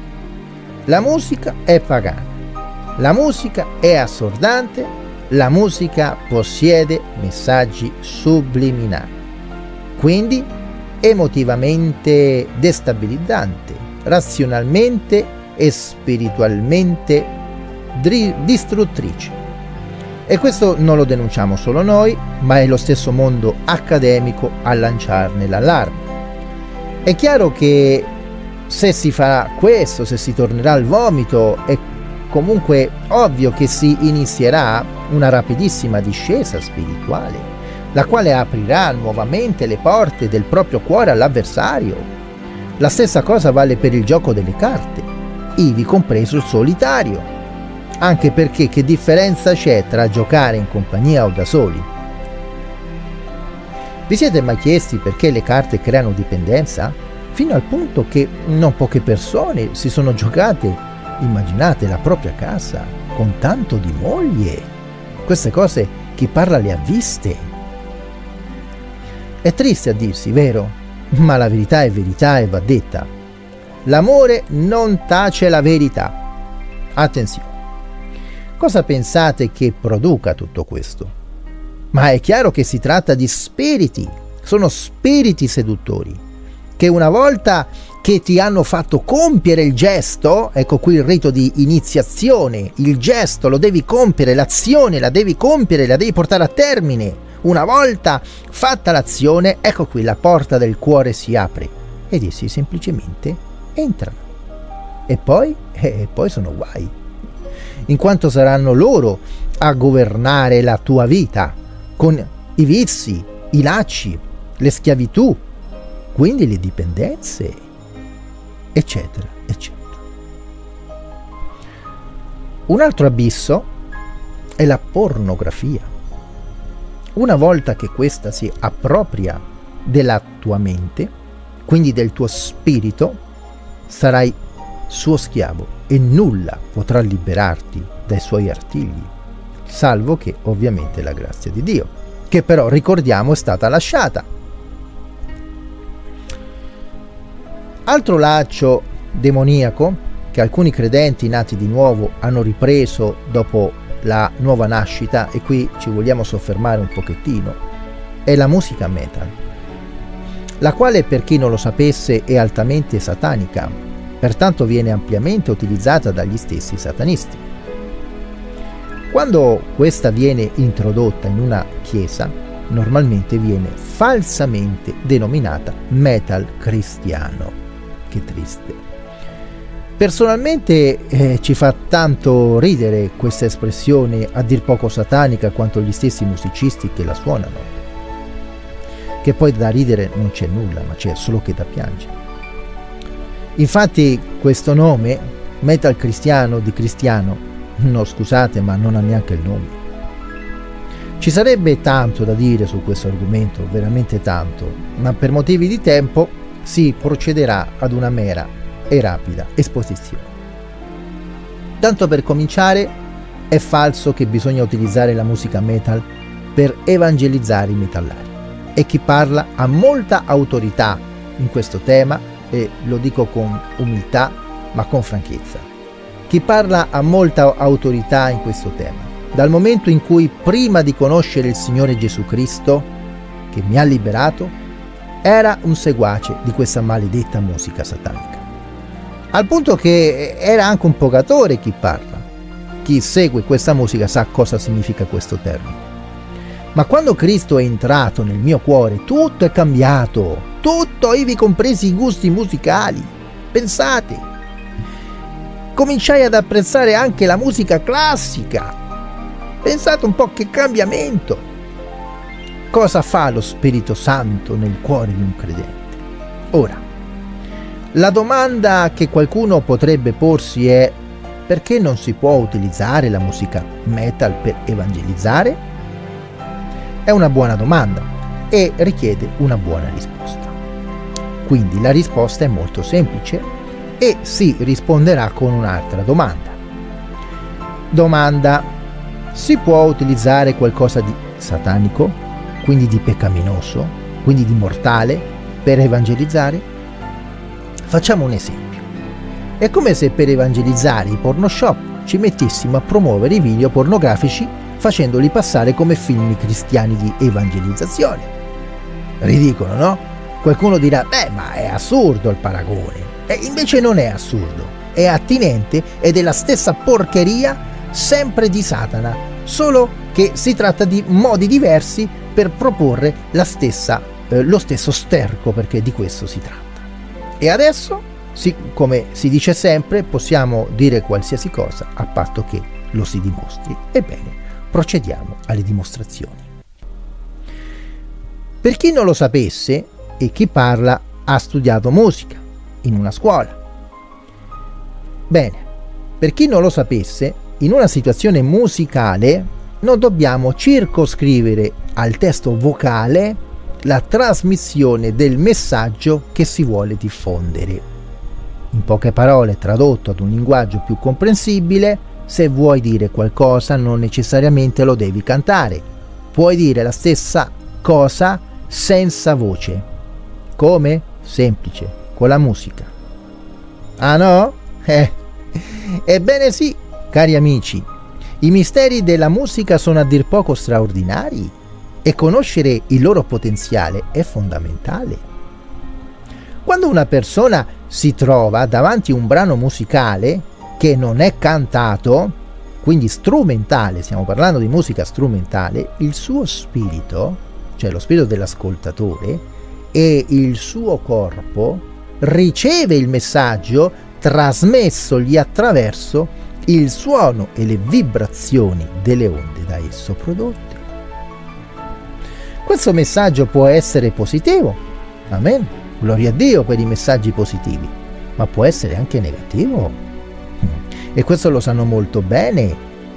La musica è pagana, la musica è assordante, la musica possiede messaggi subliminali, quindi emotivamente destabilizzante, razionalmente e spiritualmente distruttrice. E questo non lo denunciamo solo noi, ma è lo stesso mondo accademico a lanciarne l'allarme. È chiaro che se si fa questo, se si tornerà al vomito, è comunque ovvio che si inizierà una rapidissima discesa spirituale, la quale aprirà nuovamente le porte del proprio cuore all'avversario. La stessa cosa vale per il gioco delle carte, ivi compreso il solitario. Anche perché che differenza c'è tra giocare in compagnia o da soli? Vi siete mai chiesti perché le carte creano dipendenza? Fino al punto che non poche persone si sono giocate, immaginate, la propria casa con tanto di moglie. Queste cose chi parla le ha viste. È triste a dirsi, vero? Ma la verità è verità e va detta. L'amore non tace la verità. Attenzione. Cosa pensate che produca tutto questo? Ma è chiaro che si tratta di spiriti, sono spiriti seduttori, che una volta che ti hanno fatto compiere il gesto, ecco qui il rito di iniziazione, il gesto lo devi compiere, l'azione la devi compiere, la devi portare a termine. Una volta fatta l'azione, ecco qui la porta del cuore si apre ed essi semplicemente entrano. E poi, e poi sono guai, in quanto saranno loro a governare la tua vita con i vizi, i lacci, le schiavitù, quindi le dipendenze, eccetera, eccetera. Un altro abisso è la pornografia. Una volta che questa si appropria della tua mente, quindi del tuo spirito, sarai suo schiavo e nulla potrà liberarti dai suoi artigli, salvo che ovviamente la grazia di Dio, che però ricordiamo è stata lasciata. Altro laccio demoniaco che alcuni credenti nati di nuovo hanno ripreso dopo la nuova nascita, e qui ci vogliamo soffermare un pochettino, è la musica metal, la quale, per chi non lo sapesse, è altamente satanica. Pertanto viene ampiamente utilizzata dagli stessi satanisti. Quando questa viene introdotta in una chiesa, normalmente viene falsamente denominata metal cristiano. Che triste. Personalmente eh, ci fa tanto ridere questa espressione, a dir poco satanica, quanto gli stessi musicisti che la suonano. Che poi da ridere non c'è nulla, ma c'è solo che da piangere. Infatti questo nome, metal cristiano, di cristiano, no scusate, ma non ha neanche il nome. Ci sarebbe tanto da dire su questo argomento, veramente tanto, ma per motivi di tempo si procederà ad una mera e rapida esposizione. Tanto per cominciare, è falso che bisogna utilizzare la musica metal per evangelizzare i metallari, e chi parla ha molta autorità in questo tema, e lo dico con umiltà ma con franchezza. Chi parla ha molta autorità in questo tema, dal momento in cui, prima di conoscere il Signore Gesù Cristo, che mi ha liberato, era un seguace di questa maledetta musica satanica. Al punto che era anche un pecatore chi parla. Chi segue questa musica sa cosa significa questo termine. Ma quando Cristo è entrato nel mio cuore, tutto è cambiato, tutto, ivi compresi i gusti musicali. Pensate, cominciai ad apprezzare anche la musica classica. Pensate un po' che cambiamento. Cosa fa lo Spirito Santo nel cuore di un credente? Ora, la domanda che qualcuno potrebbe porsi è: perché non si può utilizzare la musica metal per evangelizzare? È una buona domanda e richiede una buona risposta. Quindi la risposta è molto semplice e si risponderà con un'altra domanda. Domanda: si può utilizzare qualcosa di satanico, quindi di peccaminoso, quindi di mortale, per evangelizzare? Facciamo un esempio. È come se per evangelizzare i porno shop ci mettessimo a promuovere i video pornografici facendoli passare come film cristiani di evangelizzazione. Ridicolo, no? Qualcuno dirà: beh, ma è assurdo il paragone. E invece non è assurdo, è attinente ed è la stessa porcheria sempre di Satana, solo che si tratta di modi diversi per proporre la stessa, eh, lo stesso sterco, perché di questo si tratta. E adesso, sì, come si dice sempre, possiamo dire qualsiasi cosa a patto che lo si dimostri. Ebbene, procediamo alle dimostrazioni. Per chi non lo sapesse, e chi parla ha studiato musica in una scuola. Bene, per chi non lo sapesse, in una situazione musicale non dobbiamo circoscrivere al testo vocale la trasmissione del messaggio che si vuole diffondere. In poche parole, tradotto ad un linguaggio più comprensibile, se vuoi dire qualcosa non necessariamente lo devi cantare. Puoi dire la stessa cosa senza voce. Come? Semplice, con la musica. Ah no? Eh. Ebbene sì, cari amici, i misteri della musica sono a dir poco straordinari e conoscere il loro potenziale è fondamentale. Quando una persona si trova davanti a un brano musicale che non è cantato, quindi strumentale, stiamo parlando di musica strumentale, il suo spirito, cioè lo spirito dell'ascoltatore, e il suo corpo riceve il messaggio trasmessogli attraverso il suono e le vibrazioni delle onde da esso prodotte. Questo messaggio può essere positivo, amen, gloria a Dio per i messaggi positivi, ma può essere anche negativo, e questo lo sanno molto bene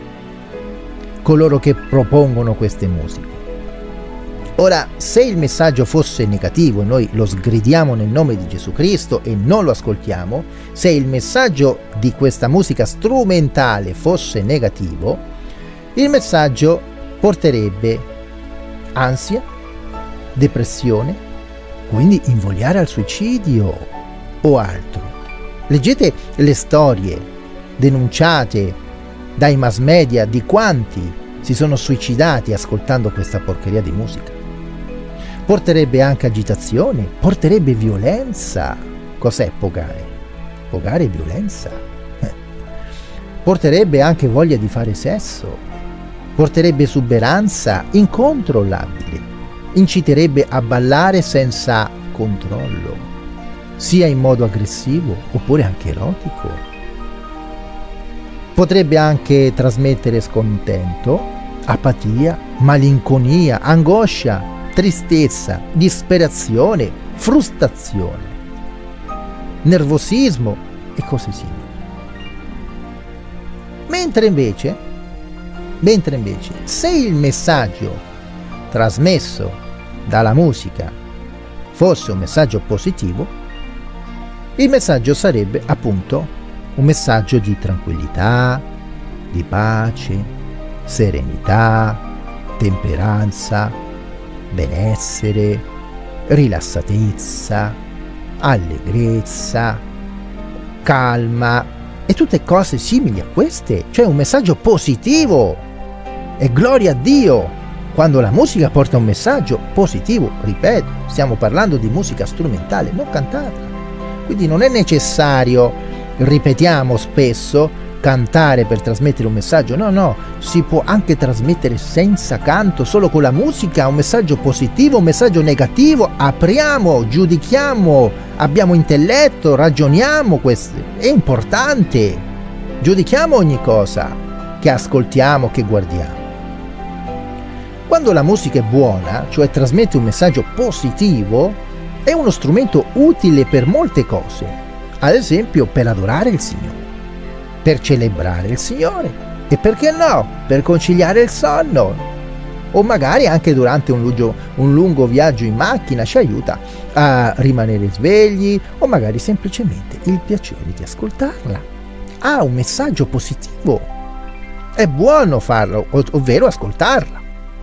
coloro che propongono queste musiche. Ora, se il messaggio fosse negativo e noi lo sgridiamo nel nome di Gesù Cristo e non lo ascoltiamo, se il messaggio di questa musica strumentale fosse negativo, il messaggio porterebbe ansia, depressione, quindi invogliare al suicidio o altro. Leggete le storie denunciate dai mass media di quanti si sono suicidati ascoltando questa porcheria di musica. Porterebbe anche agitazione, porterebbe violenza. Cos'è pogare? Pogare è violenza. Eh. Porterebbe anche voglia di fare sesso, porterebbe esuberanza incontrollabile, inciterebbe a ballare senza controllo, sia in modo aggressivo oppure anche erotico. Potrebbe anche trasmettere scontento, apatia, malinconia, angoscia, tristezza, disperazione, frustrazione, nervosismo e cose simili. Mentre invece, mentre invece, se il messaggio trasmesso dalla musica fosse un messaggio positivo, il messaggio sarebbe appunto un messaggio di tranquillità, di pace, serenità, temperanza, benessere, rilassatezza, allegrezza, calma e tutte cose simili a queste, cioè un messaggio positivo. E gloria a Dio quando la musica porta un messaggio positivo. Ripeto, stiamo parlando di musica strumentale, non cantata, quindi non è necessario, ripetiamo spesso, cantare per trasmettere un messaggio. No, no, si può anche trasmettere senza canto, solo con la musica, un messaggio positivo, un messaggio negativo. Apriamo, giudichiamo, abbiamo intelletto, ragioniamo, questo è importante. Giudichiamo ogni cosa che ascoltiamo, che guardiamo. Quando la musica è buona, cioè trasmette un messaggio positivo, è uno strumento utile per molte cose, ad esempio per adorare il Signore, per celebrare il Signore e perché no, per conciliare il sonno, o magari anche durante un lungo, un lungo viaggio in macchina ci aiuta a rimanere svegli, o magari semplicemente il piacere di ascoltarla. Ha un messaggio positivo, è buono farlo, ov- ovvero ascoltarla.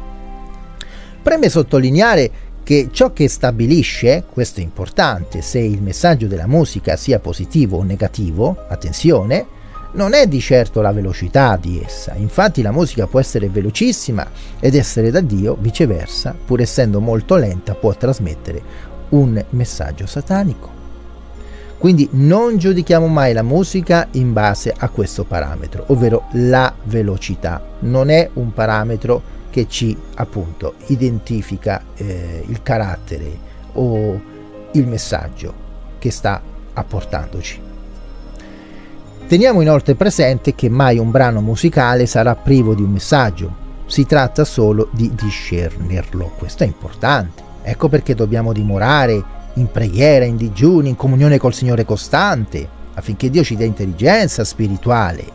Preme sottolineare che ciò che stabilisce, questo è importante, se il messaggio della musica sia positivo o negativo, attenzione, non è di certo la velocità di essa. Infatti la musica può essere velocissima ed essere da Dio, viceversa, pur essendo molto lenta, può trasmettere un messaggio satanico. Quindi non giudichiamo mai la musica in base a questo parametro, ovvero la velocità. Non è un parametro che ci appunto identifica eh, il carattere o il messaggio che sta apportandoci. Teniamo inoltre presente che mai un brano musicale sarà privo di un messaggio, si tratta solo di discernerlo, questo è importante. Ecco perché dobbiamo dimorare in preghiera, in digiuni, in comunione col Signore costante, affinché Dio ci dia intelligenza spirituale.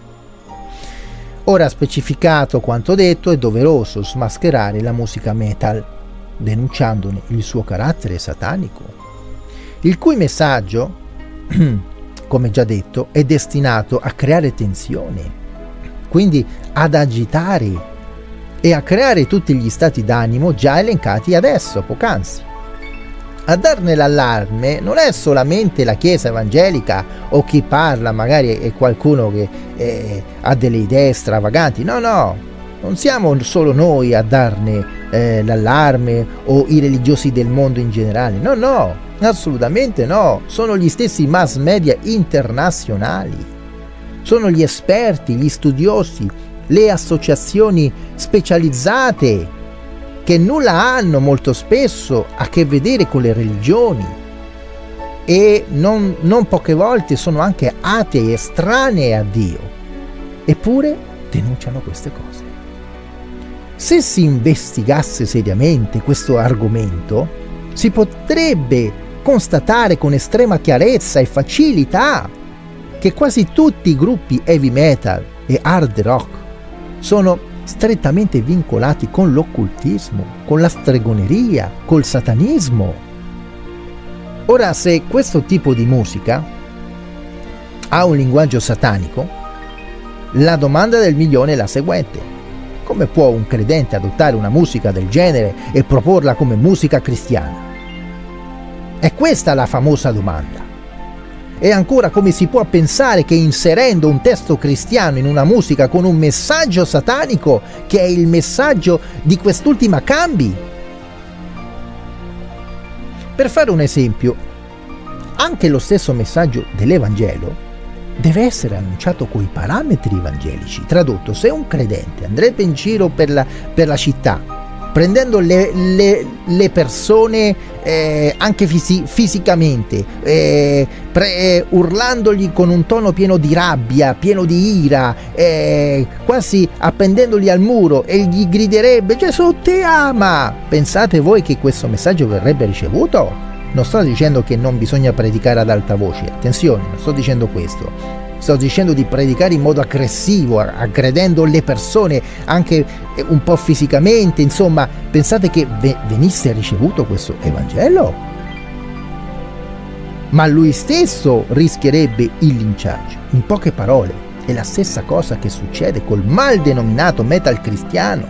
Ora, specificato quanto detto, è doveroso smascherare la musica metal, denunciandone il suo carattere satanico, il cui messaggio, come già detto, è destinato a creare tensione, quindi ad agitare e a creare tutti gli stati d'animo già elencati adesso, poc'anzi. A darne l'allarme non è solamente la Chiesa evangelica o chi parla, magari è qualcuno che eh, ha delle idee stravaganti. No, no, non siamo solo noi a darne eh, l'allarme o i religiosi del mondo in generale. No, no, assolutamente no. Sono gli stessi mass media internazionali. Sono gli esperti, gli studiosi, le associazioni specializzate che nulla hanno molto spesso a che vedere con le religioni e non, non poche volte sono anche atei, estranee a Dio, eppure denunciano queste cose. Se si investigasse seriamente questo argomento, si potrebbe constatare con estrema chiarezza e facilità che quasi tutti i gruppi heavy metal e hard rock sono strettamente vincolati con l'occultismo, con la stregoneria, col satanismo. Ora, se questo tipo di musica ha un linguaggio satanico, la domanda del milione è la seguente: come può un credente adottare una musica del genere e proporla come musica cristiana? È questa la famosa domanda. E ancora, come si può pensare che inserendo un testo cristiano in una musica con un messaggio satanico, che è il messaggio di quest'ultima, cambi? Per fare un esempio, anche lo stesso messaggio dell'Evangelo deve essere annunciato coi parametri evangelici. Tradotto, se un credente andrebbe in giro per la, per la città prendendo le, le, le persone eh, anche fisi- fisicamente, eh, pre- eh, urlandogli con un tono pieno di rabbia, pieno di ira, eh, quasi appendendoli al muro, e gli griderebbe: Gesù ti ama! Pensate voi che questo messaggio verrebbe ricevuto? Non sto dicendo che non bisogna predicare ad alta voce, attenzione, non sto dicendo questo. sto dicendo di predicare in modo aggressivo, aggredendo le persone anche un po' fisicamente, insomma, pensate che venisse ricevuto questo Evangelo? Ma lui stesso rischierebbe il linciaggio. In poche parole, è la stessa cosa che succede col mal denominato metal cristiano.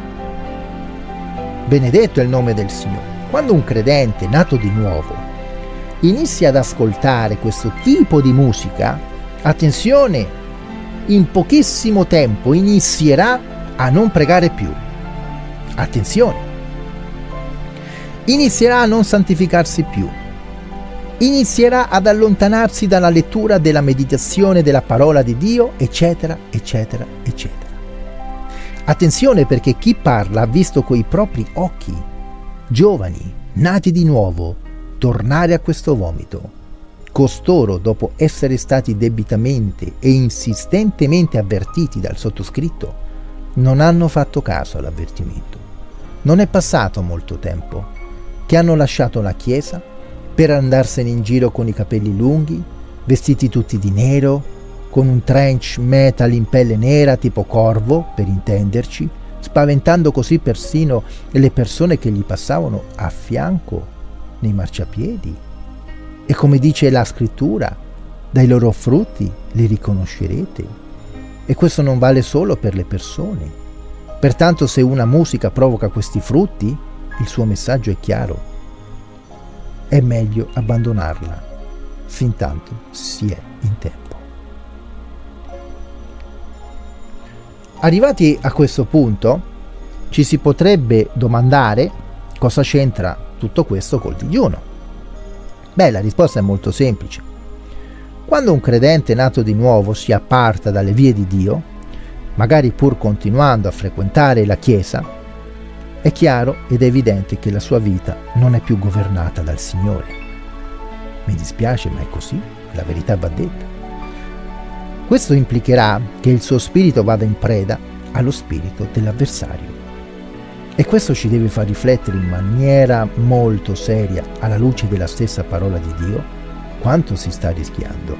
Benedetto è il nome del Signore. Quando un credente nato di nuovo inizia ad ascoltare questo tipo di musica, attenzione, in pochissimo tempo inizierà a non pregare più. Attenzione. Inizierà a non santificarsi più. Inizierà ad allontanarsi dalla lettura, della meditazione della parola di Dio, eccetera, eccetera, eccetera. Attenzione, perché chi parla ha visto coi propri occhi giovani, nati di nuovo, tornare a questo vomito. Costoro, dopo essere stati debitamente e insistentemente avvertiti dal sottoscritto, non hanno fatto caso all'avvertimento. Non è passato molto tempo che hanno lasciato la chiesa per andarsene in giro con i capelli lunghi, vestiti tutti di nero, con un trench metal in pelle nera tipo corvo, per intenderci, spaventando così persino le persone che gli passavano a fianco nei marciapiedi. E come dice la scrittura, dai loro frutti li riconoscerete. E questo non vale solo per le persone. Pertanto, se una musica provoca questi frutti, il suo messaggio è chiaro. È meglio abbandonarla fintanto si è in tempo. Arrivati a questo punto, ci si potrebbe domandare cosa c'entra tutto questo col digiuno. Beh, la risposta è molto semplice. Quando un credente nato di nuovo si apparta dalle vie di Dio, magari pur continuando a frequentare la Chiesa, è chiaro ed evidente che la sua vita non è più governata dal Signore. Mi dispiace, ma è così, la verità va detta. Questo implicherà che il suo spirito vada in preda allo spirito dell'avversario. E questo ci deve far riflettere in maniera molto seria, alla luce della stessa parola di Dio, quanto si sta rischiando.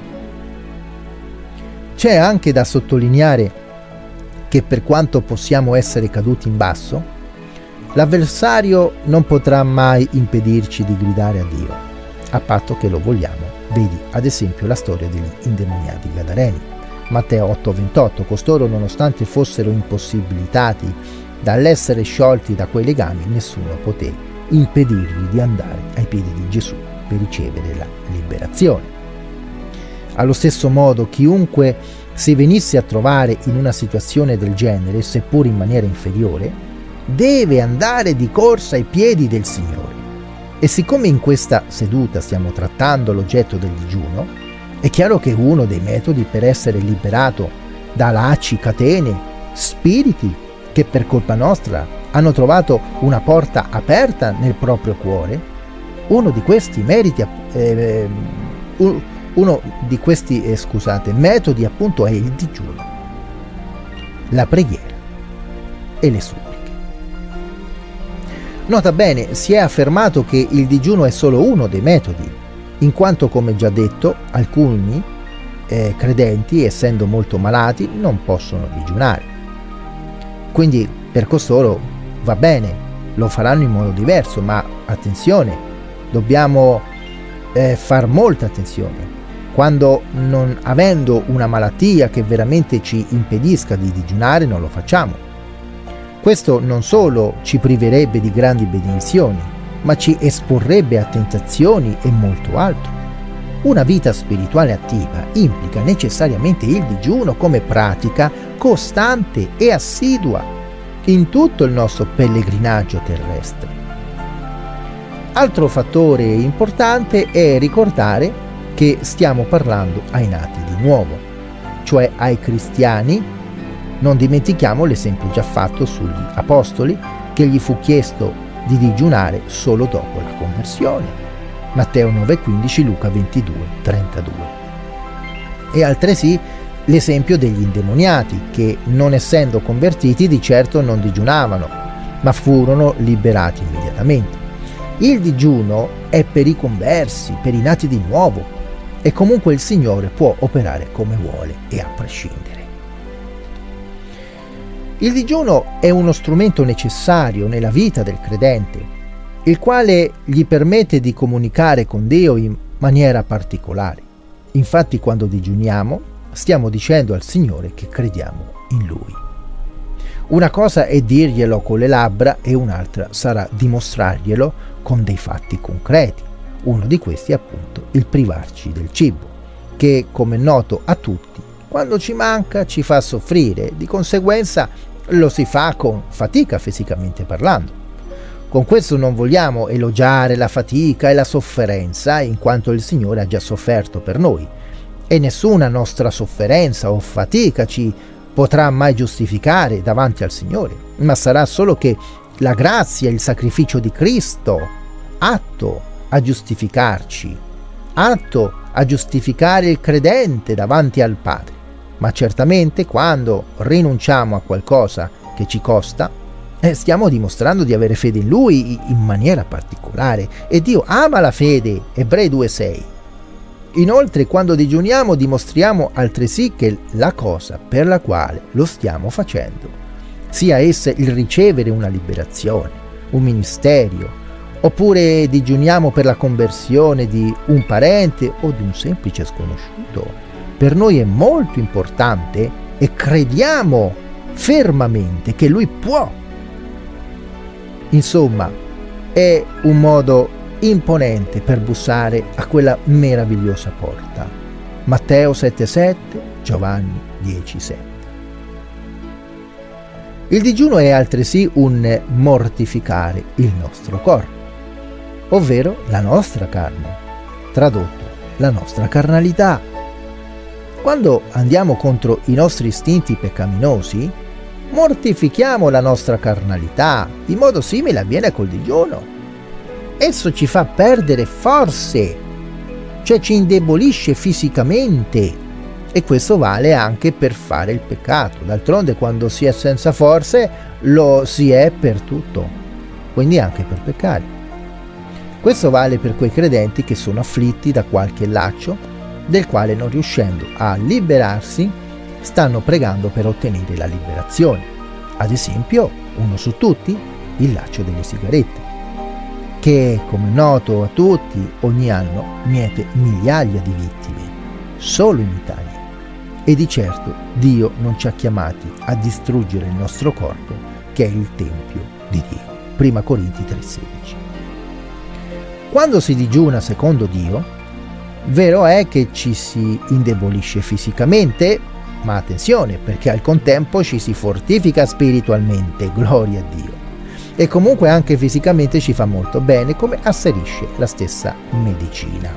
C'è anche da sottolineare che per quanto possiamo essere caduti in basso, l'avversario non potrà mai impedirci di gridare a Dio, a patto che lo vogliamo. Vedi ad esempio la storia degli indemoniati gadareni. Matteo otto ventotto. Costoro, nonostante fossero impossibilitati dall'essere sciolti da quei legami, nessuno poté impedirgli di andare ai piedi di Gesù per ricevere la liberazione. Allo stesso modo, chiunque si venisse a trovare in una situazione del genere, seppur in maniera inferiore, deve andare di corsa ai piedi del Signore. E siccome in questa seduta stiamo trattando l'oggetto del digiuno, è chiaro che uno dei metodi per essere liberato da lacci, catene, spiriti che per colpa nostra hanno trovato una porta aperta nel proprio cuore, uno di questi meriti, eh, uno di questi eh, scusate, metodi appunto è il digiuno, la preghiera e le suppliche. Nota bene, si è affermato che il digiuno è solo uno dei metodi, in quanto, come già detto, alcuni eh, credenti, essendo molto malati, non possono digiunare. Quindi per costoro va bene, lo faranno in modo diverso, ma attenzione, dobbiamo eh, far molta attenzione. Quando, non avendo una malattia che veramente ci impedisca di digiunare, non lo facciamo. Questo non solo ci priverebbe di grandi benedizioni, ma ci esporrebbe a tentazioni e molto altro. Una vita spirituale attiva implica necessariamente il digiuno come pratica costante e assidua in tutto il nostro pellegrinaggio terrestre. Altro fattore importante è ricordare che stiamo parlando ai nati di nuovo, cioè ai cristiani. Non dimentichiamo l'esempio già fatto sugli apostoli, che gli fu chiesto di digiunare solo dopo la conversione. Matteo nove quindici, Luca ventidue trentadue. E altresì l'esempio degli indemoniati, che non essendo convertiti di certo non digiunavano, ma furono liberati immediatamente. Il digiuno è per i conversi, per i nati di nuovo, e comunque il Signore può operare come vuole e a prescindere. Il digiuno è uno strumento necessario nella vita del credente, il quale gli permette di comunicare con Dio in maniera particolare. Infatti, quando digiuniamo, stiamo dicendo al Signore che crediamo in Lui. Una cosa è dirglielo con le labbra e un'altra sarà dimostrarglielo con dei fatti concreti. Uno di questi è appunto il privarci del cibo, che, come è noto a tutti, quando ci manca ci fa soffrire, di conseguenza lo si fa con fatica fisicamente parlando. Con questo non vogliamo elogiare la fatica e la sofferenza, in quanto il Signore ha già sofferto per noi, e nessuna nostra sofferenza o fatica ci potrà mai giustificare davanti al Signore, ma sarà solo che la grazia e il sacrificio di Cristo, atto a giustificarci, atto a giustificare il credente davanti al Padre. Ma certamente quando rinunciamo a qualcosa che ci costa, eh, stiamo dimostrando di avere fede in Lui in maniera particolare, e Dio ama la fede, Ebrei due sei. Inoltre, quando digiuniamo dimostriamo altresì che la cosa per la quale lo stiamo facendo, sia essa il ricevere una liberazione, un ministero, oppure digiuniamo per la conversione di un parente o di un semplice sconosciuto, per noi è molto importante e crediamo fermamente che Lui può. Insomma, è un modo imponente per bussare a quella meravigliosa porta. Matteo sette sette, Giovanni dieci sette. Il digiuno è altresì un mortificare il nostro corpo, ovvero la nostra carne, tradotto la nostra carnalità. Quando andiamo contro i nostri istinti peccaminosi, mortifichiamo la nostra carnalità, in modo simile avviene col digiuno. Esso ci fa perdere forze, cioè ci indebolisce fisicamente, e questo vale anche per fare il peccato. D'altronde, quando si è senza forze, lo si è per tutto, quindi anche per peccare. Questo vale per quei credenti che sono afflitti da qualche laccio, del quale, non riuscendo a liberarsi, stanno pregando per ottenere la liberazione. Ad esempio, uno su tutti, il laccio delle sigarette, che, come noto a tutti, ogni anno miete migliaia di vittime, solo in Italia. E di certo Dio non ci ha chiamati a distruggere il nostro corpo, che è il Tempio di Dio. Prima Corinti tre sedici. Quando si digiuna secondo Dio, vero è che ci si indebolisce fisicamente, ma attenzione, perché al contempo ci si fortifica spiritualmente, gloria a Dio. E comunque anche fisicamente ci fa molto bene, come asserisce la stessa medicina.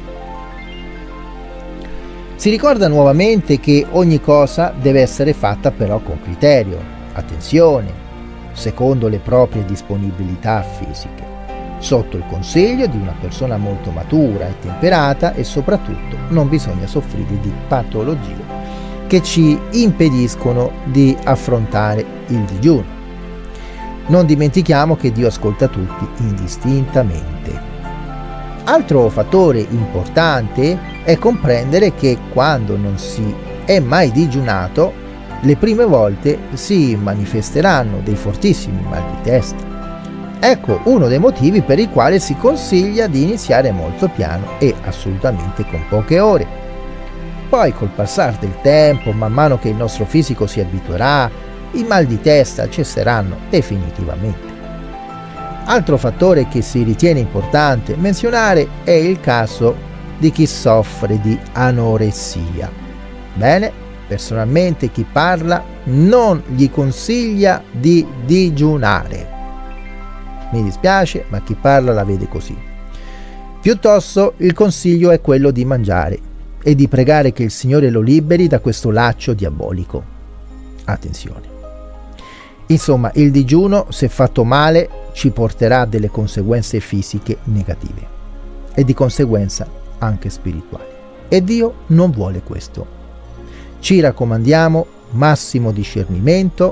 Si ricorda nuovamente che ogni cosa deve essere fatta però con criterio, attenzione, secondo le proprie disponibilità fisiche, sotto il consiglio di una persona molto matura e temperata, e soprattutto non bisogna soffrire di patologie che ci impediscono di affrontare il digiuno. Non dimentichiamo che Dio ascolta tutti indistintamente. Altro fattore importante è comprendere che quando non si è mai digiunato, le prime volte si manifesteranno dei fortissimi mal di testa. Ecco uno dei motivi per i quali si consiglia di iniziare molto piano e assolutamente con poche ore. Poi, col passare del tempo, man mano che il nostro fisico si abituerà, i mal di testa cesseranno definitivamente. Altro fattore che si ritiene importante menzionare è il caso di chi soffre di anoressia. Bene, personalmente chi parla non gli consiglia di digiunare. Mi dispiace, ma chi parla la vede così. Piuttosto il consiglio è quello di mangiare e di pregare che il Signore lo liberi da questo laccio diabolico. Attenzione. Insomma, il digiuno, se fatto male, ci porterà a delle conseguenze fisiche negative e di conseguenza anche spirituali. E Dio non vuole questo. Ci raccomandiamo massimo discernimento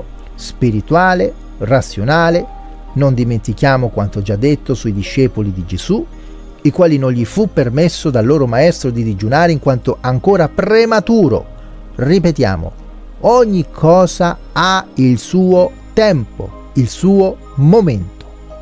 spirituale, razionale. Non dimentichiamo quanto già detto sui discepoli di Gesù, i quali non gli fu permesso dal loro maestro di digiunare in quanto ancora prematuro. Ripetiamo, ogni cosa ha il suo tempo, il suo momento.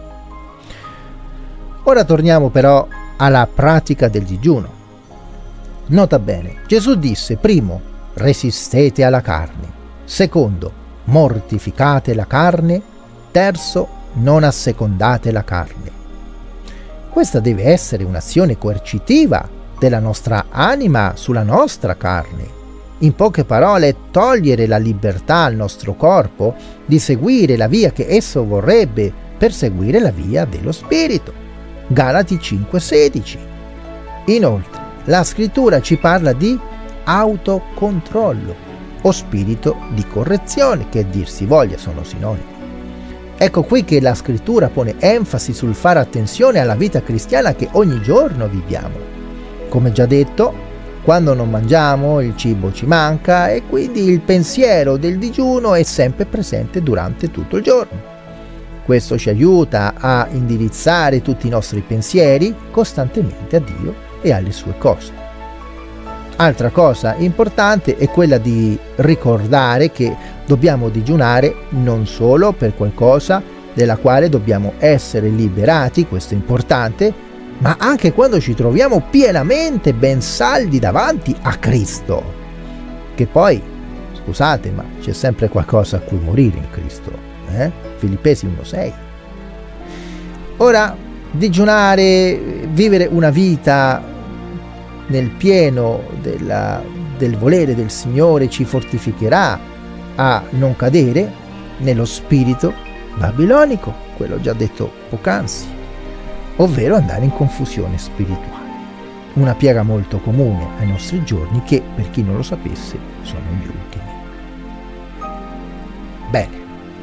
Ora torniamo però alla pratica del digiuno. Nota bene, Gesù disse: primo, resistete alla carne; secondo, mortificate la carne; terzo, non assecondate la carne. Questa deve essere un'azione coercitiva della nostra anima sulla nostra carne. In poche parole, togliere la libertà al nostro corpo di seguire la via che esso vorrebbe per seguire la via dello Spirito. Galati cinque sedici. Inoltre, la scrittura ci parla di autocontrollo o spirito di correzione, che dir si voglia sono sinonimi. Ecco qui che la scrittura pone enfasi sul fare attenzione alla vita cristiana che ogni giorno viviamo. Come già detto, quando non mangiamo il cibo ci manca e quindi il pensiero del digiuno è sempre presente durante tutto il giorno. Questo ci aiuta a indirizzare tutti i nostri pensieri costantemente a Dio e alle sue cose. Altra cosa importante è quella di ricordare che dobbiamo digiunare non solo per qualcosa della quale dobbiamo essere liberati, questo è importante, ma anche quando ci troviamo pienamente ben saldi davanti a Cristo. Che poi, scusate, ma c'è sempre qualcosa a cui morire in Cristo, eh? Filippesi uno sei. Ora, digiunare, vivere una vita nel pieno della, del volere del Signore ci fortificherà a non cadere nello spirito babilonico, quello già detto poc'anzi, ovvero andare in confusione spirituale. Una piaga molto comune ai nostri giorni che, per chi non lo sapesse, sono gli ultimi. Bene.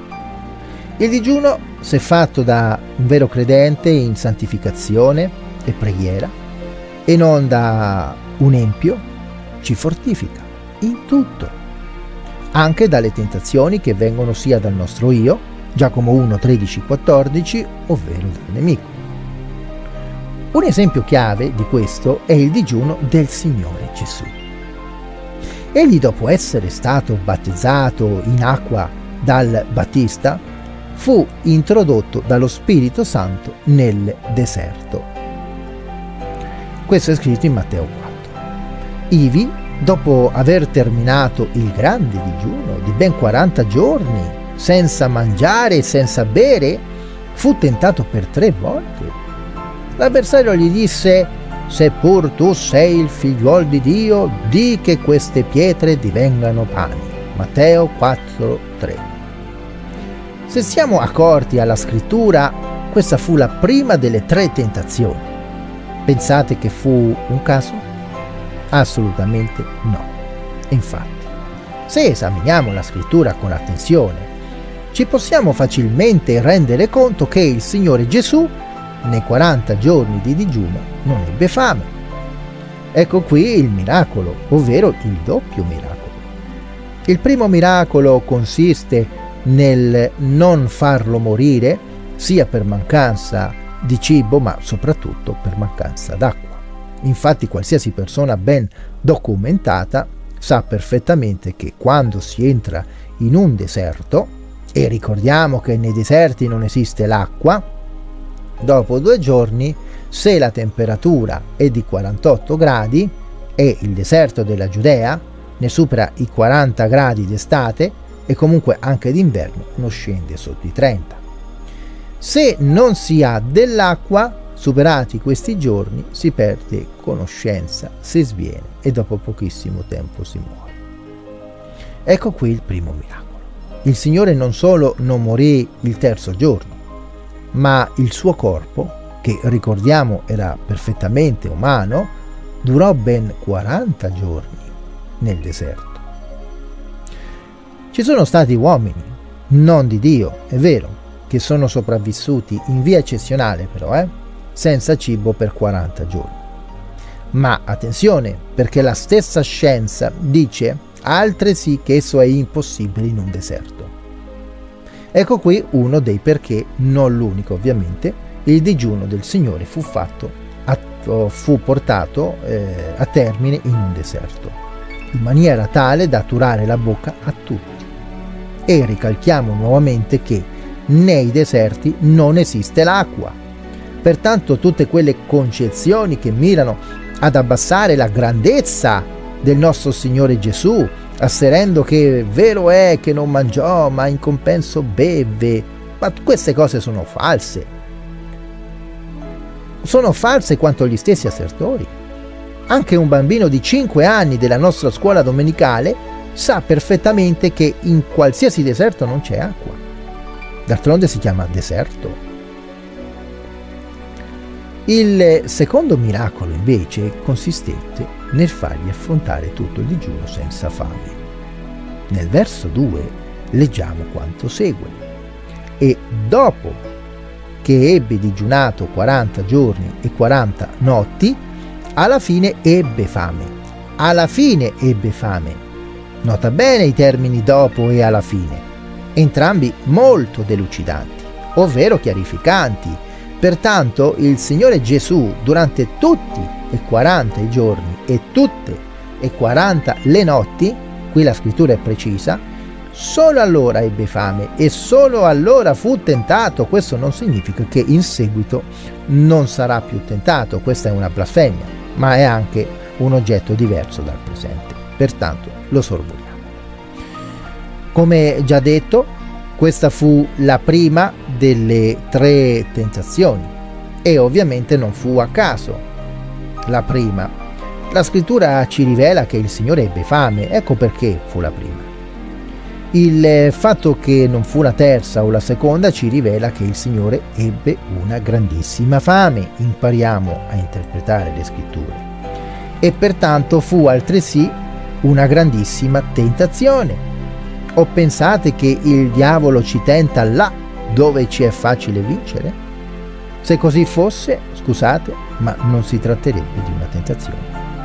Il digiuno, se fatto da un vero credente in santificazione e preghiera, e non da un empio, ci fortifica in tutto, anche dalle tentazioni che vengono sia dal nostro io, Giacomo uno tredici quattordici, ovvero dal nemico. Un esempio chiave di questo è il digiuno del Signore Gesù. Egli, dopo essere stato battezzato in acqua dal Battista, fu introdotto dallo Spirito Santo nel deserto. Questo è scritto in Matteo quattro. Ivi, dopo aver terminato il grande digiuno di ben quaranta giorni, senza mangiare e senza bere, fu tentato per tre volte. L'avversario gli disse: seppur tu sei il figliuol di Dio, di che queste pietre divengano pani. Matteo quattro tre. Se siamo accorti alla scrittura, questa fu la prima delle tre tentazioni. Pensate che fu un caso? Assolutamente no. Infatti, se esaminiamo la scrittura con attenzione, ci possiamo facilmente rendere conto che il Signore Gesù, nei quaranta giorni di digiuno, non ebbe fame. Ecco qui il miracolo, ovvero il doppio miracolo. Il primo miracolo consiste nel non farlo morire, sia per mancanza di cibo, ma soprattutto per mancanza d'acqua. Infatti, qualsiasi persona ben documentata sa perfettamente che quando si entra in un deserto, e ricordiamo che nei deserti non esiste l'acqua, dopo due giorni, se la temperatura è di quarantotto gradi e il deserto della Giudea ne supera i quaranta gradi d'estate e comunque anche d'inverno non scende sotto i trenta. Se non si ha dell'acqua, superati questi giorni, si perde conoscenza, si sviene e dopo pochissimo tempo si muore. Ecco qui il primo miracolo. Il Signore non solo non morì il terzo giorno, ma il suo corpo, che ricordiamo era perfettamente umano, durò ben quaranta giorni nel deserto. Ci sono stati uomini, non di Dio, è vero, che sono sopravvissuti in via eccezionale però, eh, senza cibo per quaranta giorni. Ma attenzione, perché la stessa scienza dice altresì che esso è impossibile in un deserto. Ecco qui uno dei perché, non l'unico ovviamente, il digiuno del Signore fu fatto a fu portato eh, a termine in un deserto, in maniera tale da turare la bocca a tutti. E ricalchiamo nuovamente che nei deserti non esiste l'acqua. Pertanto tutte quelle concezioni che mirano ad abbassare la grandezza del nostro Signore Gesù, asserendo che vero è che non mangiò ma in compenso beve, ma queste cose sono false. Sono false quanto gli stessi assertori. Anche un bambino di cinque anni della nostra scuola domenicale sa perfettamente che in qualsiasi deserto non c'è acqua. D'altronde si chiama deserto. Il secondo miracolo invece consistette nel fargli affrontare tutto il digiuno senza fame. Nel verso due leggiamo quanto segue: e dopo che ebbe digiunato quaranta giorni e quaranta notti, alla fine ebbe fame. Alla fine ebbe fame. Nota bene i termini dopo e alla fine, entrambi molto delucidanti, ovvero chiarificanti. Pertanto il Signore Gesù durante tutti e quaranta i giorni e tutte e quaranta le notti, qui la scrittura è precisa, solo allora ebbe fame e solo allora fu tentato. Questo non significa che in seguito non sarà più tentato, questa è una blasfemia, ma è anche un oggetto diverso dal presente, pertanto lo sorvoliamo. Come già detto, questa fu la prima delle tre tentazioni e ovviamente non fu a caso la prima. La scrittura ci rivela che il Signore ebbe fame, ecco perché fu la prima. Il fatto che non fu la terza o la seconda ci rivela che il Signore ebbe una grandissima fame. Impariamo a interpretare le scritture. E pertanto fu altresì una grandissima tentazione. O pensate che il diavolo ci tenta là dove ci è facile vincere? Se così fosse, scusate, ma non si tratterebbe di una tentazione.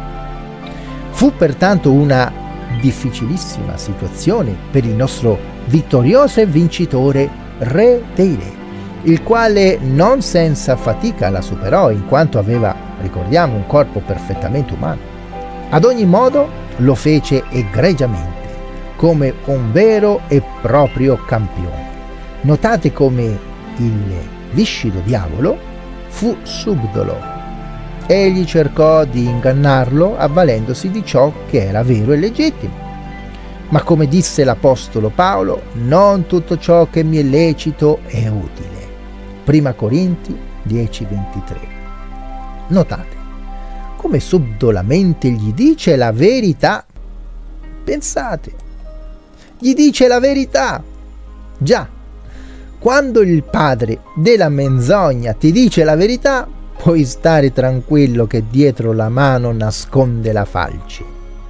Fu pertanto una difficilissima situazione per il nostro vittorioso e vincitore Re dei Re, il quale non senza fatica la superò, in quanto aveva, ricordiamo, un corpo perfettamente umano. Ad ogni modo lo fece egregiamente, come un vero e proprio campione. Notate come il viscido diavolo fu subdolo. Egli cercò di ingannarlo avvalendosi di ciò che era vero e legittimo. Ma come disse l'apostolo Paolo, non tutto ciò che mi è lecito è utile. Prima Corinti dieci ventitré. Notate come subdolamente gli dice la verità. Pensate, gli dice la verità. Già, quando il padre della menzogna ti dice la verità, puoi stare tranquillo che dietro la mano nasconde la falce.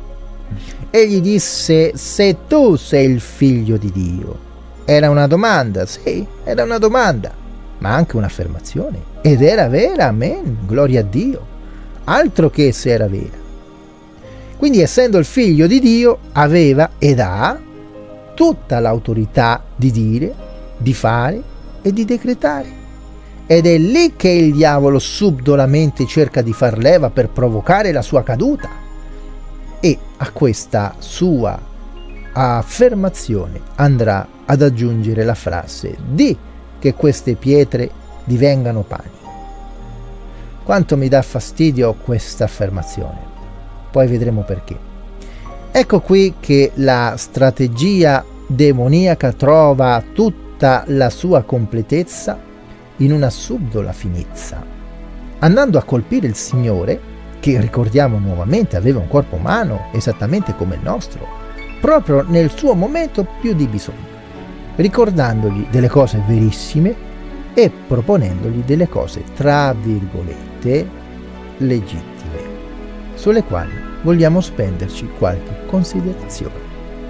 Egli disse: se tu sei il figlio di Dio. Era una domanda, sì, era una domanda, ma anche un'affermazione. Ed era vera, amen, gloria a Dio. Altro che se era vera. Quindi, essendo il figlio di Dio, aveva ed ha tutta l'autorità di dire, di fare e di decretare. Ed è lì che il diavolo subdolamente cerca di far leva per provocare la sua caduta. E a questa sua affermazione andrà ad aggiungere la frase: di che queste pietre divengano pani. Quanto mi dà fastidio questa affermazione, poi vedremo perché. Ecco qui che la strategia demoniaca trova tutta la sua completezza in una subdola finezza, andando a colpire il Signore, che ricordiamo nuovamente aveva un corpo umano esattamente come il nostro, proprio nel suo momento più di bisogno, ricordandogli delle cose verissime e proponendogli delle cose tra virgolette legittime, sulle quali vogliamo spenderci qualche considerazione.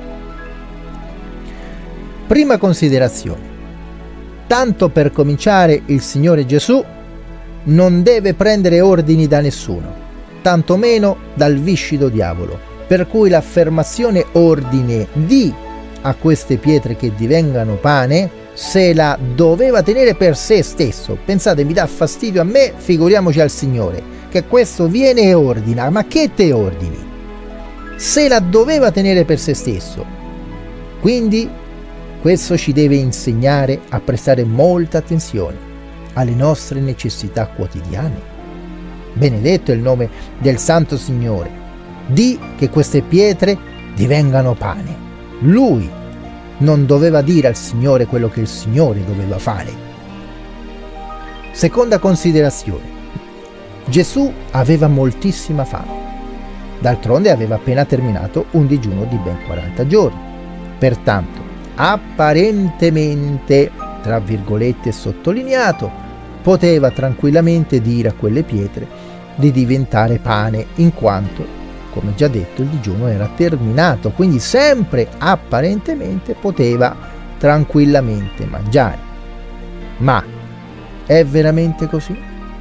Prima considerazione: tanto per cominciare, il Signore Gesù non deve prendere ordini da nessuno, tantomeno dal viscido diavolo, per cui l'affermazione ordine di a queste pietre che divengano pane se la doveva tenere per sé stesso. Pensate, mi dà fastidio a me, figuriamoci al Signore, che perché questo viene e ordina. Ma che te ordini? Se la doveva tenere per se stesso. Quindi questo ci deve insegnare a prestare molta attenzione alle nostre necessità quotidiane. Benedetto è il nome del Santo Signore. Di che queste pietre divengano pane. Lui non doveva dire al Signore quello che il Signore doveva fare. Seconda considerazione. Gesù aveva moltissima fame. D'altronde aveva appena terminato un digiuno di ben quaranta giorni. Pertanto, apparentemente, tra virgolette sottolineato, poteva tranquillamente dire a quelle pietre di diventare pane, in quanto, come già detto, il digiuno era terminato, quindi sempre apparentemente poteva tranquillamente mangiare. Ma è veramente così?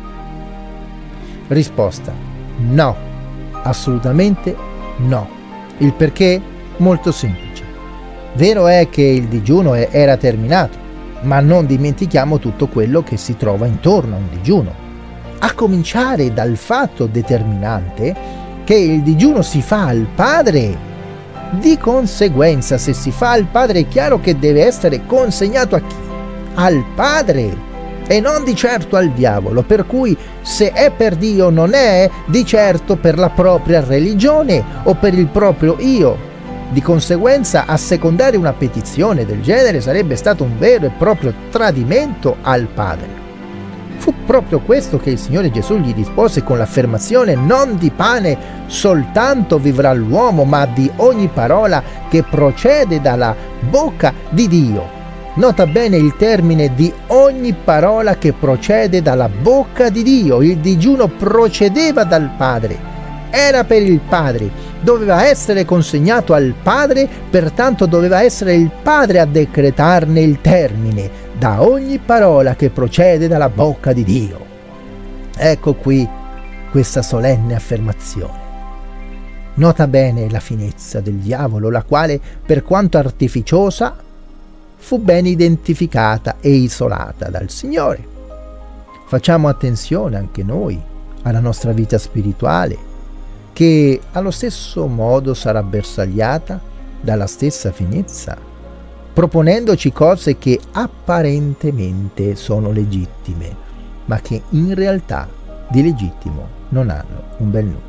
Risposta: no, assolutamente no. Il perché? Molto semplice. Vero è che il digiuno era terminato, ma non dimentichiamo tutto quello che si trova intorno a un digiuno. A cominciare dal fatto determinante che il digiuno si fa al Padre. Di conseguenza, se si fa al Padre, è chiaro che deve essere consegnato a chi? Al Padre, e non di certo al diavolo, per cui se è per Dio non è di certo per la propria religione o per il proprio io. Di conseguenza, assecondare una petizione del genere sarebbe stato un vero e proprio tradimento al Padre. Fu proprio questo che il Signore Gesù gli rispose con l'affermazione: non di pane soltanto vivrà l'uomo, ma di ogni parola che procede dalla bocca di Dio. Nota bene il termine di ogni parola che procede dalla bocca di Dio. Il digiuno procedeva dal Padre, era per il Padre, doveva essere consegnato al Padre, pertanto doveva essere il Padre a decretarne il termine, da ogni parola che procede dalla bocca di Dio. Ecco qui questa solenne affermazione. Nota bene la finezza del diavolo, la quale, per quanto artificiosa, fu ben identificata e isolata dal Signore. Facciamo attenzione anche noi alla nostra vita spirituale, che allo stesso modo sarà bersagliata dalla stessa finezza, proponendoci cose che apparentemente sono legittime, ma che in realtà di legittimo non hanno un bel nulla.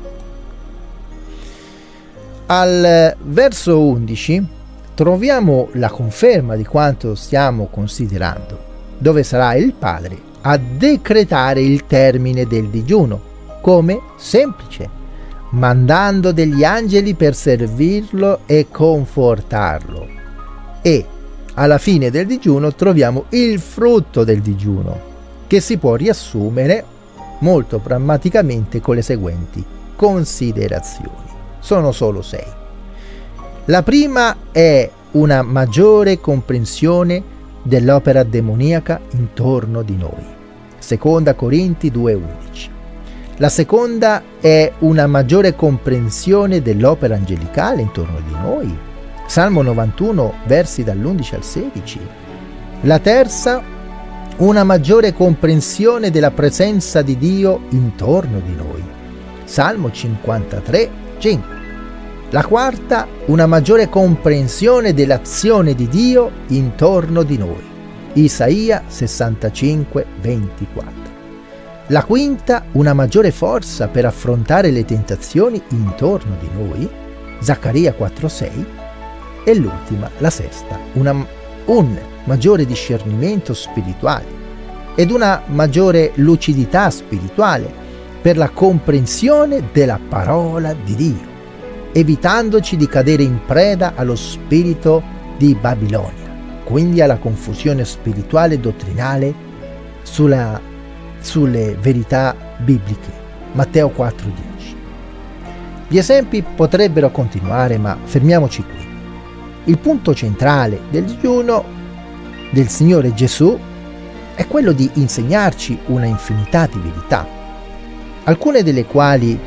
Al verso undici troviamo la conferma di quanto stiamo considerando, dove sarà il Padre a decretare il termine del digiuno. Come? Semplice: mandando degli angeli per servirlo e confortarlo. E alla fine del digiuno troviamo il frutto del digiuno, che si può riassumere molto pragmaticamente con le seguenti considerazioni. Sono solo sei. La prima è una maggiore comprensione dell'opera demoniaca intorno di noi. Seconda Corinti due undici. La seconda è una maggiore comprensione dell'opera angelicale intorno di noi. Salmo novantuno, versi dall'undici al sedici. La terza, una maggiore comprensione della presenza di Dio intorno di noi. Salmo cinquantatré, cinque. La quarta, una maggiore comprensione dell'azione di Dio intorno di noi. Isaia sessantacinque, ventiquattro. La quinta, una maggiore forza per affrontare le tentazioni intorno di noi. Zaccaria quattro, sei. E l'ultima, la sesta, una, un maggiore discernimento spirituale ed una maggiore lucidità spirituale per la comprensione della parola di Dio, evitandoci di cadere in preda allo spirito di Babilonia, quindi alla confusione spirituale e dottrinale sulla, sulle verità bibliche. Matteo quattro dieci. Gli esempi potrebbero continuare, ma fermiamoci qui. Il punto centrale del digiuno del Signore Gesù è quello di insegnarci una infinità di verità, alcune delle quali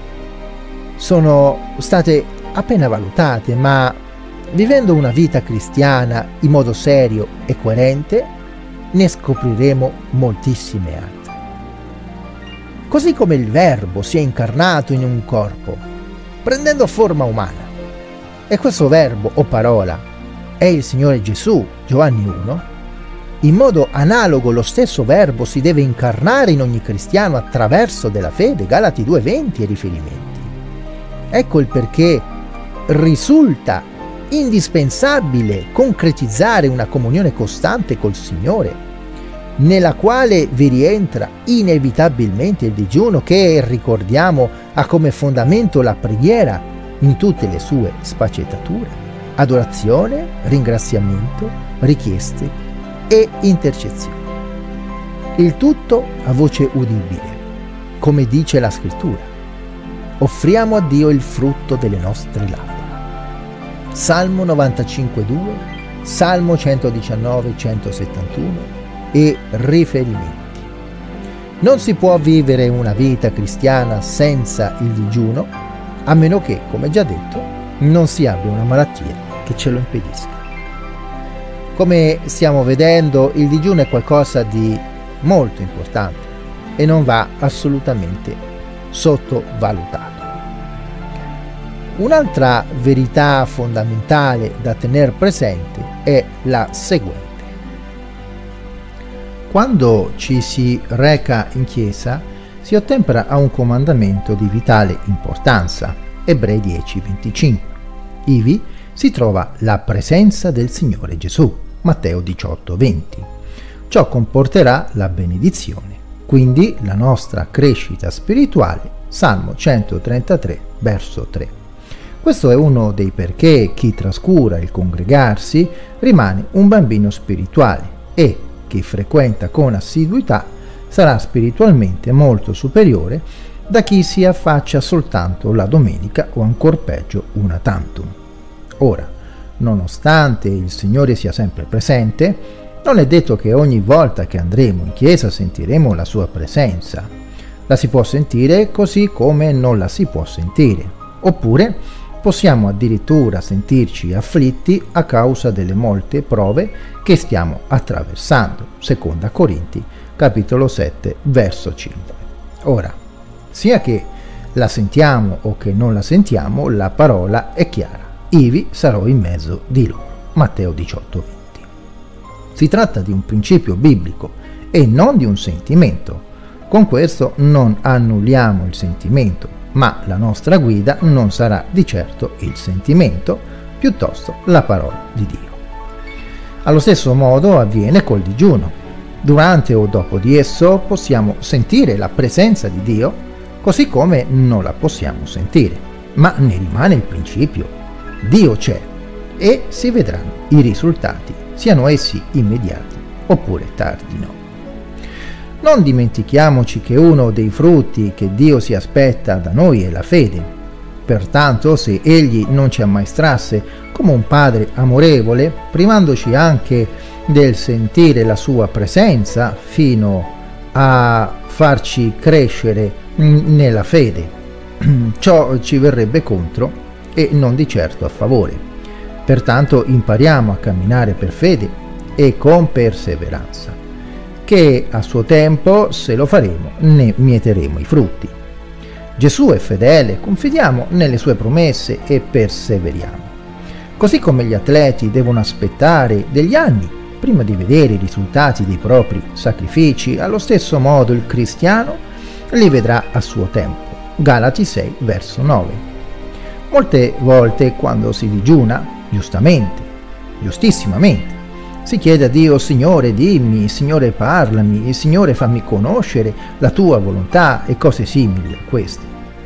sono state appena valutate, ma vivendo una vita cristiana in modo serio e coerente ne scopriremo moltissime altre. così come il Verbo si è incarnato in un corpo, prendendo forma umana. E questo Verbo o parola è il Signore Gesù, Giovanni uno. In modo analogo lo stesso Verbo si deve incarnare in ogni cristiano attraverso della fede, Galati due venti e riferimenti. Ecco il perché risulta indispensabile concretizzare una comunione costante col Signore, nella quale vi rientra inevitabilmente il digiuno che, ricordiamo, ha come fondamento la preghiera in tutte le sue sfaccettature: adorazione, ringraziamento, richieste e intercessioni. Il tutto a voce udibile, come dice la Scrittura: offriamo a Dio il frutto delle nostre labbra. Salmo novantacinque due, Salmo centodiciannove centosettantuno e riferimenti. Non si può vivere una vita cristiana senza il digiuno, a meno che, come già detto, non si abbia una malattia che ce lo impedisca. Come stiamo vedendo, il digiuno è qualcosa di molto importante e non va assolutamente sottovalutato. Un'altra verità fondamentale da tenere presente è la seguente. Quando ci si reca in chiesa, si ottempera a un comandamento di vitale importanza, Ebrei dieci venticinque. Ivi si trova la presenza del Signore Gesù, Matteo diciotto venti. Ciò comporterà la benedizione, quindi la nostra crescita spirituale, Salmo centotrentatré, verso tre. Questo è uno dei perché chi trascura il congregarsi rimane un bambino spirituale e chi frequenta con assiduità sarà spiritualmente molto superiore da chi si affaccia soltanto la domenica o ancor peggio una tantum. Ora, nonostante il Signore sia sempre presente, non è detto che ogni volta che andremo in chiesa sentiremo la sua presenza. La si può sentire così come non la si può sentire, oppure possiamo addirittura sentirci afflitti a causa delle molte prove che stiamo attraversando, seconda Corinti capitolo sette verso cinque. Ora, sia che la sentiamo o che non la sentiamo, la parola è chiara: ivi sarò in mezzo di loro, Matteo diciotto venti. Si tratta di un principio biblico e non di un sentimento. Con questo non annulliamo il sentimento, ma la nostra guida non sarà di certo il sentimento, piuttosto la parola di Dio. Allo stesso modo avviene col digiuno. Durante o dopo di esso possiamo sentire la presenza di Dio, così come non la possiamo sentire, ma ne rimane il principio: Dio c'è e si vedranno i risultati, siano essi immediati oppure tardino. Non dimentichiamoci che uno dei frutti che Dio si aspetta da noi è la fede. Pertanto, se Egli non ci ammaestrasse come un Padre amorevole, privandoci anche del sentire la Sua presenza fino a farci crescere nella fede, ciò ci verrebbe contro e non di certo a favore. Pertanto impariamo a camminare per fede e con perseveranza, che a suo tempo, se lo faremo, ne mieteremo i frutti. Gesù è fedele, confidiamo nelle sue promesse e perseveriamo. Così come gli atleti devono aspettare degli anni prima di vedere i risultati dei propri sacrifici, allo stesso modo il cristiano li vedrà a suo tempo. Galati sei, verso nove. Molte volte quando si digiuna, giustamente, giustissimamente, si chiede a Dio: Signore dimmi, Signore parlami, Signore fammi conoscere la tua volontà e cose simili a queste.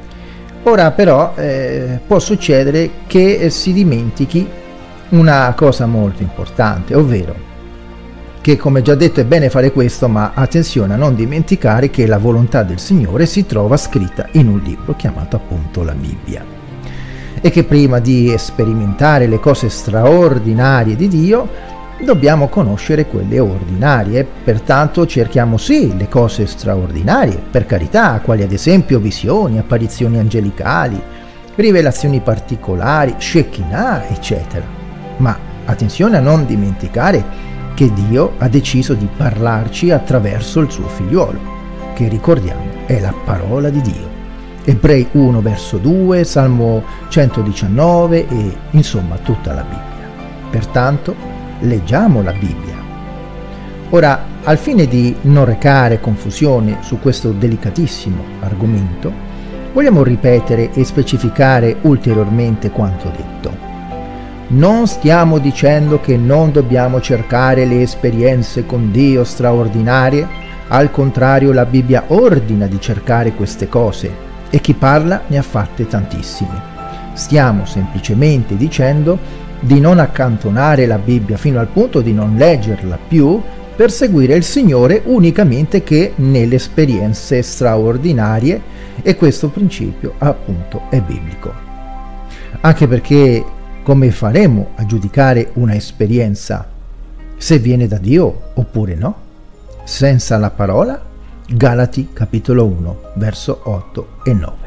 Ora però eh, può succedere che si dimentichi una cosa molto importante, ovvero che, come già detto, è bene fare questo, ma attenzione a non dimenticare che la volontà del Signore si trova scritta in un libro chiamato appunto la Bibbia, e che prima di sperimentare le cose straordinarie di Dio dobbiamo conoscere quelle ordinarie. Pertanto cerchiamo sì le cose straordinarie, per carità, quali ad esempio visioni, apparizioni angelicali, rivelazioni particolari, Shekinah, eccetera. Ma attenzione a non dimenticare che Dio ha deciso di parlarci attraverso il suo figliuolo, che ricordiamo è la parola di Dio. Ebrei uno verso due, Salmo centodiciannove e insomma tutta la Bibbia. Pertanto leggiamo la Bibbia. Ora, al fine di non recare confusione su questo delicatissimo argomento, vogliamo ripetere e specificare ulteriormente quanto detto. Non stiamo dicendo che non dobbiamo cercare le esperienze con Dio straordinarie, al contrario la Bibbia ordina di cercare queste cose e chi parla ne ha fatte tantissime. Stiamo semplicemente dicendo di non accantonare la Bibbia fino al punto di non leggerla più per seguire il Signore unicamente che nelle esperienze straordinarie, e questo principio appunto è biblico. Anche perché come faremo a giudicare una esperienza se viene da Dio oppure no? Senza la parola? Galati capitolo uno, verso otto e nove.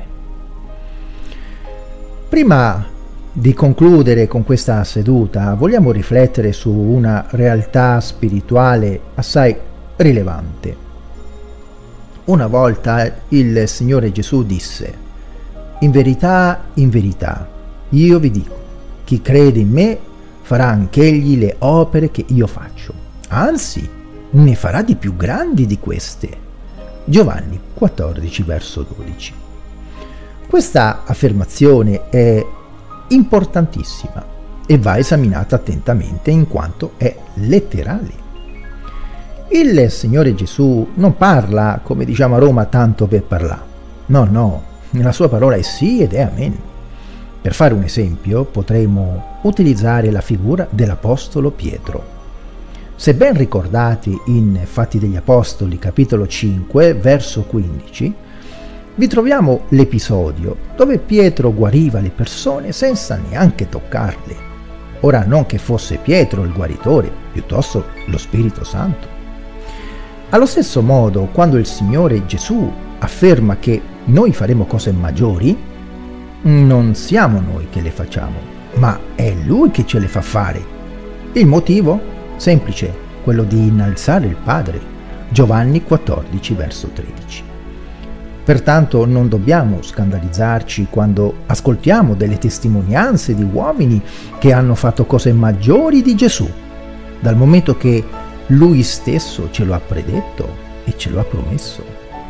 Prima di concludere con questa seduta, vogliamo riflettere su una realtà spirituale assai rilevante. Una volta il Signore Gesù disse: in verità, in verità, io vi dico, chi crede in me farà anch'egli le opere che io faccio, anzi, ne farà di più grandi di queste. Giovanni quattordici, verso dodici. Questa affermazione è importantissima e va esaminata attentamente in quanto è letterale. Il Signore Gesù non parla, come diciamo a Roma, tanto per parlare. No, no, la sua parola è sì ed è amen. Per fare un esempio, potremmo utilizzare la figura dell'Apostolo Pietro. Se ben ricordati in Fatti degli Apostoli, capitolo cinque, verso quindici, vi troviamo l'episodio dove Pietro guariva le persone senza neanche toccarle. Ora, non che fosse Pietro il guaritore, piuttosto lo Spirito Santo. Allo stesso modo, quando il Signore Gesù afferma che noi faremo cose maggiori, non siamo noi che le facciamo, ma è Lui che ce le fa fare. Il motivo? Semplice, quello di innalzare il Padre. Giovanni quattordici, verso tredici. Pertanto non dobbiamo scandalizzarci quando ascoltiamo delle testimonianze di uomini che hanno fatto cose maggiori di Gesù, dal momento che Lui stesso ce lo ha predetto e ce lo ha promesso.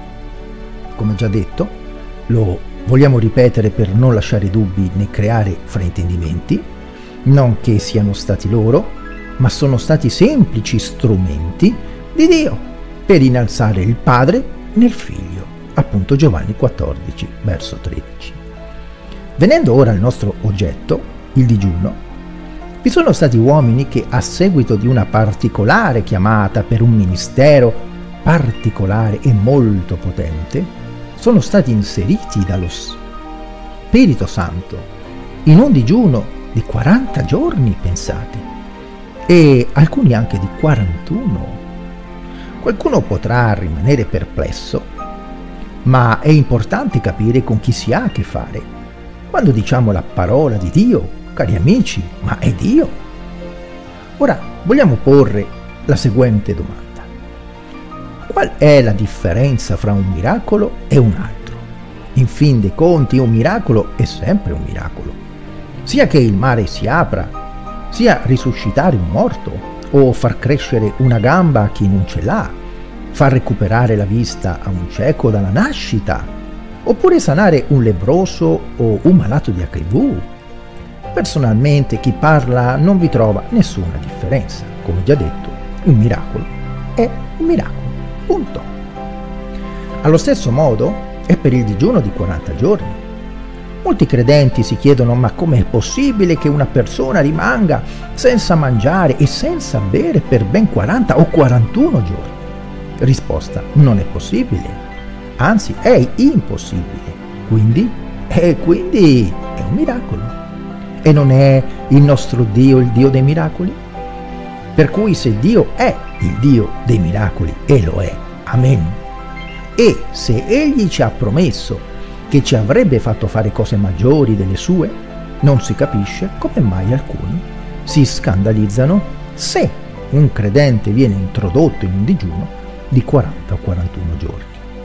Come già detto, lo vogliamo ripetere per non lasciare dubbi né creare fraintendimenti, non che siano stati loro, ma sono stati semplici strumenti di Dio per innalzare il Padre nel Figlio, appunto Giovanni quattordici, verso tredici. Venendo ora al nostro oggetto, il digiuno, vi sono stati uomini che a seguito di una particolare chiamata per un ministero particolare e molto potente, sono stati inseriti dallo Spirito Santo in un digiuno di quaranta giorni, pensate, e alcuni anche di quarantuno. Qualcuno potrà rimanere perplesso, ma è importante capire con chi si ha a che fare. Quando diciamo la parola di Dio, cari amici, ma è Dio? Ora vogliamo porre la seguente domanda: qual è la differenza fra un miracolo e un altro? In fin dei conti un miracolo è sempre un miracolo, sia che il mare si apra, sia risuscitare un morto, o far crescere una gamba a chi non ce l'ha, far recuperare la vista a un cieco dalla nascita, oppure sanare un lebbroso o un malato di acca i vu. Personalmente chi parla non vi trova nessuna differenza. Come già detto, un miracolo è un miracolo, punto. Allo stesso modo è per il digiuno di quaranta giorni. Molti credenti si chiedono: ma com'è possibile che una persona rimanga senza mangiare e senza bere per ben quaranta o quarantuno giorni? Risposta: non è possibile, anzi è impossibile. Quindi, e quindi è un miracolo. E non è il nostro Dio il Dio dei miracoli? Per cui se Dio è il Dio dei miracoli, e lo è, amen, e se Egli ci ha promesso che ci avrebbe fatto fare cose maggiori delle sue, non si capisce come mai alcuni si scandalizzano se un credente viene introdotto in un digiuno di quaranta o quarantuno giorni.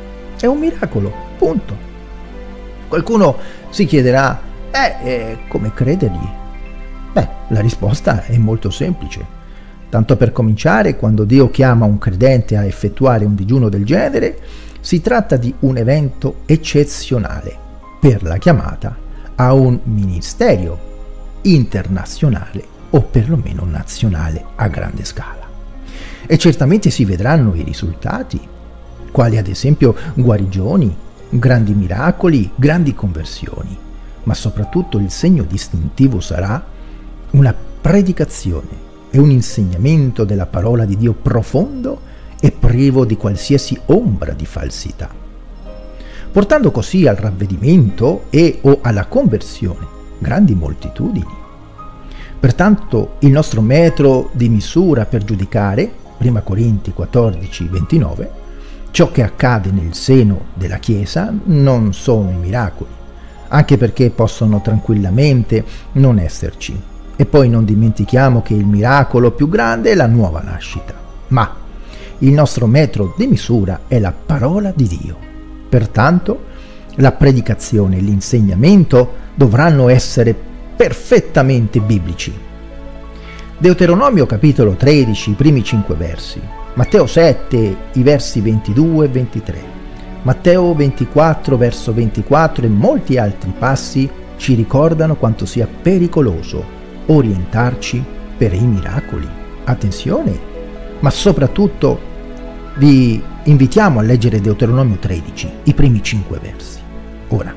è un miracolo, punto. Qualcuno si chiederà, eh, eh come credergli? Beh, la risposta è molto semplice. Tanto per cominciare, quando Dio chiama un credente a effettuare un digiuno del genere, si tratta di un evento eccezionale per la chiamata a un ministero internazionale o perlomeno nazionale a grande scala. E certamente si vedranno i risultati, quali ad esempio guarigioni, grandi miracoli, grandi conversioni, ma soprattutto il segno distintivo sarà una predicazione e un insegnamento della parola di Dio profondo e privo di qualsiasi ombra di falsità, portando così al ravvedimento e o alla conversione grandi moltitudini. Pertanto il nostro metro di misura per giudicare, prima Corinti quattordici ventinove, ciò che accade nel seno della Chiesa non sono i miracoli, anche perché possono tranquillamente non esserci. E poi non dimentichiamo che il miracolo più grande è la nuova nascita, ma il nostro metro di misura è la parola di Dio. Pertanto la predicazione e l'insegnamento dovranno essere perfettamente biblici. Deuteronomio capitolo tredici, i primi cinque versi, Matteo sette, i versi ventidue e ventitré, Matteo ventiquattro, verso ventiquattro e molti altri passi ci ricordano quanto sia pericoloso orientarci per i miracoli. Attenzione, ma soprattutto vi invitiamo a leggere Deuteronomio tredici, i primi cinque versi. Ora,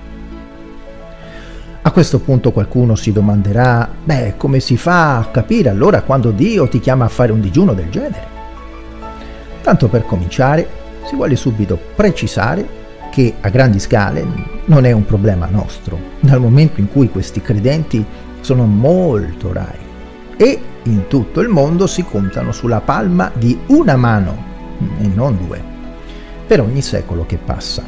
a questo punto qualcuno si domanderà, beh, come si fa a capire allora quando Dio ti chiama a fare un digiuno del genere? Tanto per cominciare, si vuole subito precisare che a grandi scale non è un problema nostro, dal momento in cui questi credenti sono molto rari e in tutto il mondo si contano sulla palma di una mano, e non due, per ogni secolo che passa.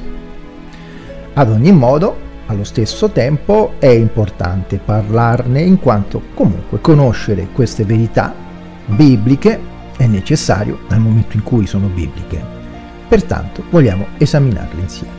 Ad ogni modo, allo stesso tempo, è importante parlarne in quanto comunque conoscere queste verità bibliche è necessario dal momento in cui sono bibliche. Pertanto vogliamo esaminarle insieme.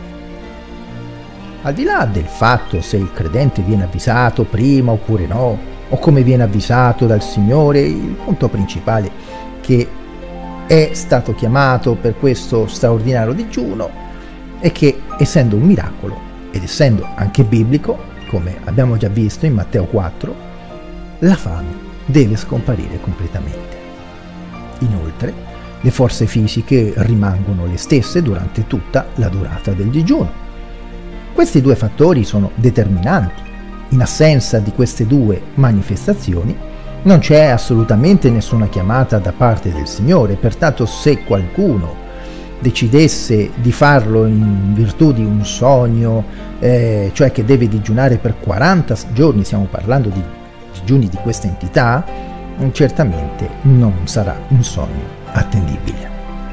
Al di là del fatto se il credente viene avvisato prima oppure no, o come viene avvisato dal Signore, il punto principale che è stato chiamato per questo straordinario digiuno è che, essendo un miracolo ed essendo anche biblico, come abbiamo già visto in Matteo quattro, la fame deve scomparire completamente. Inoltre, le forze fisiche rimangono le stesse durante tutta la durata del digiuno. Questi due fattori sono determinanti. In assenza di queste due manifestazioni non c'è assolutamente nessuna chiamata da parte del Signore. Pertanto, se qualcuno decidesse di farlo in virtù di un sogno, eh, cioè che deve digiunare per quaranta giorni, stiamo parlando di digiuni di questa entità, certamente non sarà un sogno attendibile.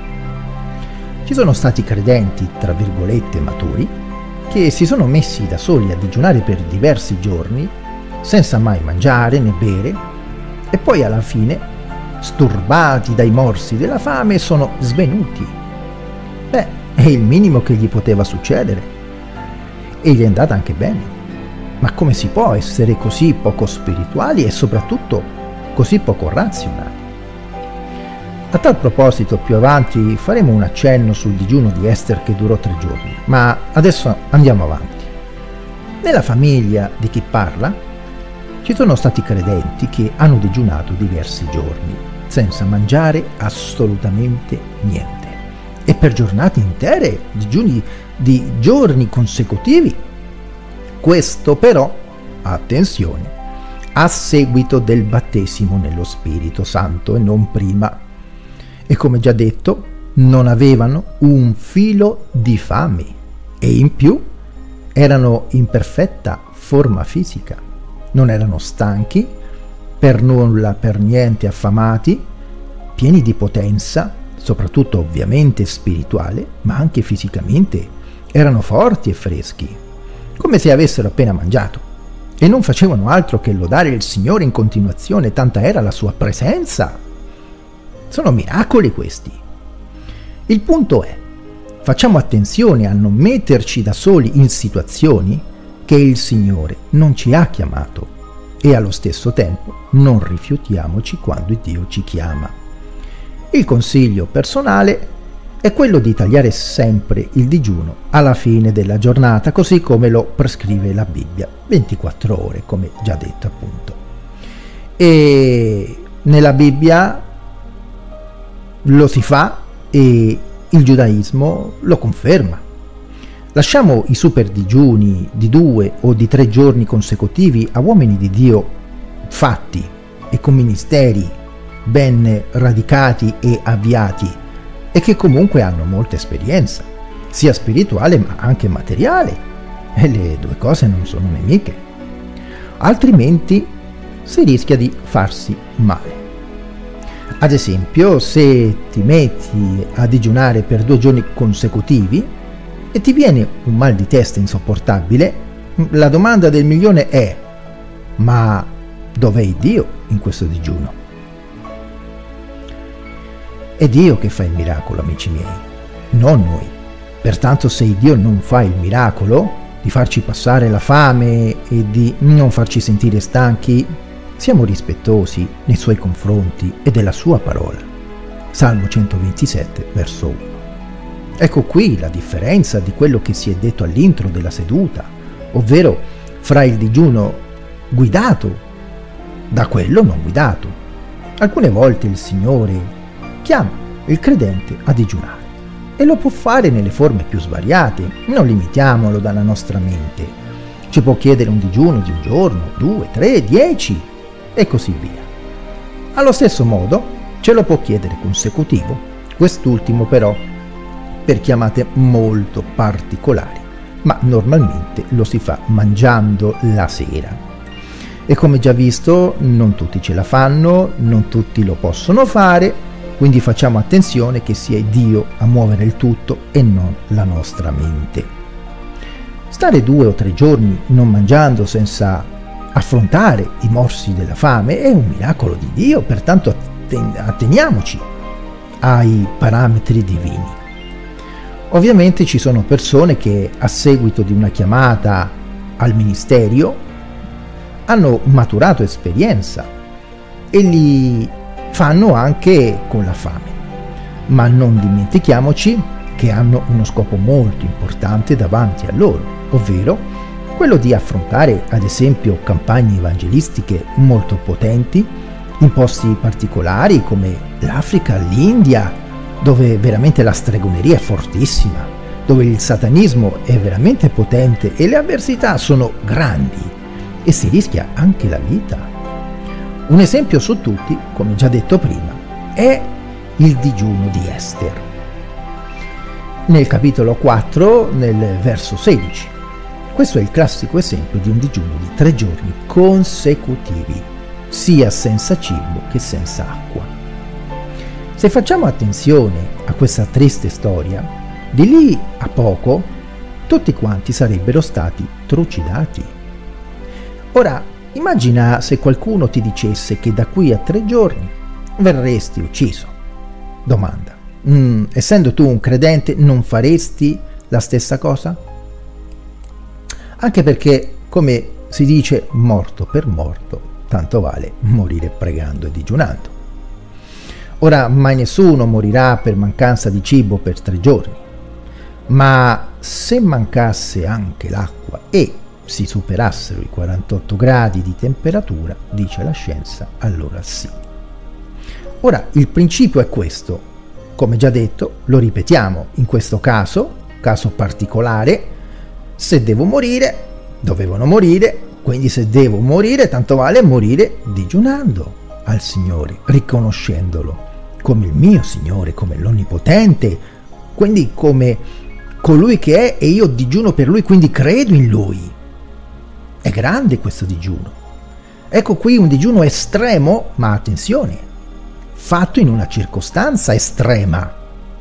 Ci sono stati credenti, tra virgolette, maturi, che si sono messi da soli a digiunare per diversi giorni, senza mai mangiare né bere, e poi alla fine, sturbati dai morsi della fame, sono svenuti. Beh, è il minimo che gli poteva succedere. E gli è andata anche bene. Ma come si può essere così poco spirituali e soprattutto così poco razionali? A tal proposito, più avanti faremo un accenno sul digiuno di Ester che durò tre giorni, ma adesso andiamo avanti. Nella famiglia di chi parla ci sono stati credenti che hanno digiunato diversi giorni, senza mangiare assolutamente niente, e per giornate intere, digiuni di giorni consecutivi. Questo però, attenzione, a seguito del battesimo nello Spirito Santo e non prima. E come già detto, non avevano un filo di fame e in più erano in perfetta forma fisica. Non erano stanchi, per nulla per niente affamati, pieni di potenza, soprattutto ovviamente spirituale, ma anche fisicamente. Erano forti e freschi, come se avessero appena mangiato, e non facevano altro che lodare il Signore in continuazione, tanta era la sua presenza. Sono miracoli questi. Il punto è facciamo attenzione a non metterci da soli in situazioni che il Signore non ci ha chiamato e allo stesso tempo non rifiutiamoci quando Dio ci chiama. Il consiglio personale è quello di tagliare sempre il digiuno alla fine della giornata, così come lo prescrive la Bibbia, ventiquattro ore, come già detto appunto. E nella Bibbia lo si fa e il giudaismo lo conferma. Lasciamo i super digiuni di due o di tre giorni consecutivi a uomini di Dio fatti e con ministeri ben radicati e avviati e che comunque hanno molta esperienza, sia spirituale ma anche materiale, e le due cose non sono nemiche. Altrimenti si rischia di farsi male. Ad esempio, se ti metti a digiunare per due giorni consecutivi e ti viene un mal di testa insopportabile, la domanda del milione è: ma dov'è Dio in questo digiuno? È Dio che fa il miracolo, amici miei, non noi. Pertanto, se Dio non fa il miracolo di farci passare la fame e di non farci sentire stanchi, siamo rispettosi nei suoi confronti e della sua parola. Salmo centoventisette, verso uno. Ecco qui la differenza di quello che si è detto all'intro della seduta, ovvero fra il digiuno guidato da quello non guidato. Alcune volte il Signore chiama il credente a digiunare e lo può fare nelle forme più svariate, non limitiamolo dalla nostra mente. Ci può chiedere un digiuno di un giorno, due, tre, dieci e così via. Allo stesso modo ce lo può chiedere consecutivo, quest'ultimo però per chiamate molto particolari, ma normalmente lo si fa mangiando la sera. E come già visto, non tutti ce la fanno, non tutti lo possono fare, quindi facciamo attenzione che sia Dio a muovere il tutto e non la nostra mente. Stare due o tre giorni non mangiando senza affrontare i morsi della fame è un miracolo di Dio, pertanto atteniamoci ai parametri divini. Ovviamente ci sono persone che a seguito di una chiamata al ministero hanno maturato esperienza e li fanno anche con la fame, ma non dimentichiamoci che hanno uno scopo molto importante davanti a loro, ovvero quello di affrontare ad esempio campagne evangelistiche molto potenti in posti particolari come l'Africa, l'India, dove veramente la stregoneria è fortissima, dove il satanismo è veramente potente e le avversità sono grandi e si rischia anche la vita. Un esempio su tutti, come già detto prima, è il digiuno di Ester. Nel capitolo quattro, nel verso sedici. Questo è il classico esempio di un digiuno di tre giorni consecutivi, sia senza cibo che senza acqua. Se facciamo attenzione a questa triste storia, di lì a poco tutti quanti sarebbero stati trucidati. Ora, immagina se qualcuno ti dicesse che da qui a tre giorni verresti ucciso. Domanda: mm, essendo tu un credente, non faresti la stessa cosa? Anche perché, come si dice, morto per morto, tanto vale morire pregando e digiunando. Ora, mai nessuno morirà per mancanza di cibo per tre giorni, ma se mancasse anche l'acqua e si superassero i quarantotto gradi di temperatura, dice la scienza, allora sì. Ora, il principio è questo. Come già detto, lo ripetiamo, in questo caso, caso particolare, se devo morire, dovevano morire, quindi se devo morire, tanto vale morire digiunando al Signore, riconoscendolo come il mio Signore, come l'Onnipotente, quindi come colui che è e io digiuno per Lui, quindi credo in Lui. È grande questo digiuno. Ecco qui un digiuno estremo, ma attenzione, fatto in una circostanza estrema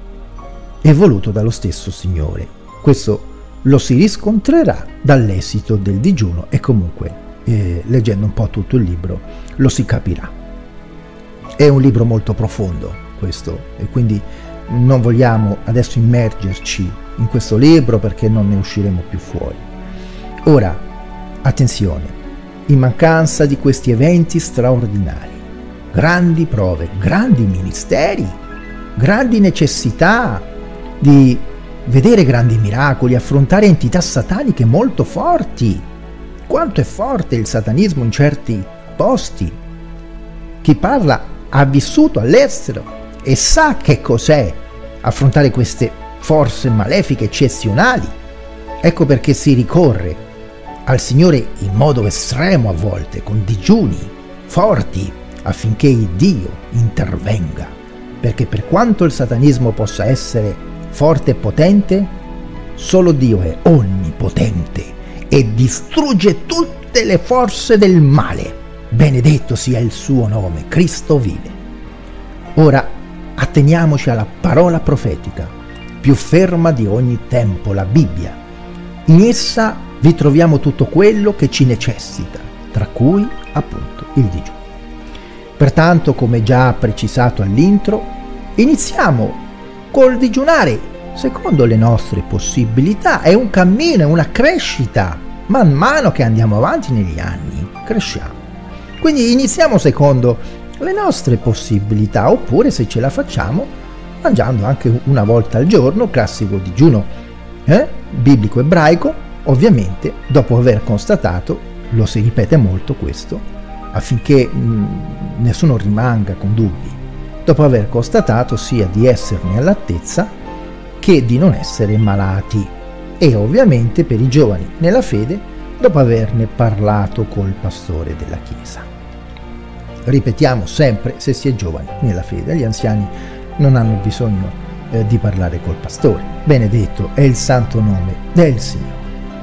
e voluto dallo stesso Signore. Questo lo si riscontrerà dall'esito del digiuno e comunque, eh, leggendo un po' tutto il libro, lo si capirà. È un libro molto profondo questo e quindi non vogliamo adesso immergerci in questo libro perché non ne usciremo più fuori. Ora, attenzione, in mancanza di questi eventi straordinari, grandi prove, grandi ministeri, grandi necessità di vedere grandi miracoli, affrontare entità sataniche molto forti. Quanto è forte il satanismo in certi posti. Chi parla ha vissuto all'estero e sa che cos'è affrontare queste forze malefiche eccezionali. Ecco perché si ricorre al Signore in modo estremo a volte, con digiuni forti, affinché il Dio intervenga. Perché per quanto il satanismo possa essere forte e potente, solo Dio è onnipotente e distrugge tutte le forze del male. Benedetto sia il suo nome, Cristo vive. Ora atteniamoci alla parola profetica, più ferma di ogni tempo, la Bibbia. In essa vi troviamo tutto quello che ci necessita, tra cui appunto il digiuno. Pertanto, come già precisato all'intro, iniziamo col digiunare secondo le nostre possibilità. È un cammino, è una crescita. Man mano che andiamo avanti negli anni, cresciamo. Quindi iniziamo secondo le nostre possibilità, oppure se ce la facciamo mangiando anche una volta al giorno, classico digiuno eh? biblico ebraico, ovviamente dopo aver constatato, lo si ripete molto questo, affinché mh, nessuno rimanga con dubbi, dopo aver constatato sia di esserne all'altezza che di non essere malati, e ovviamente per i giovani nella fede dopo averne parlato col pastore della Chiesa. Ripetiamo sempre, se si è giovani nella fede, gli anziani non hanno bisogno eh, di parlare col pastore. Benedetto è il santo nome del Signore.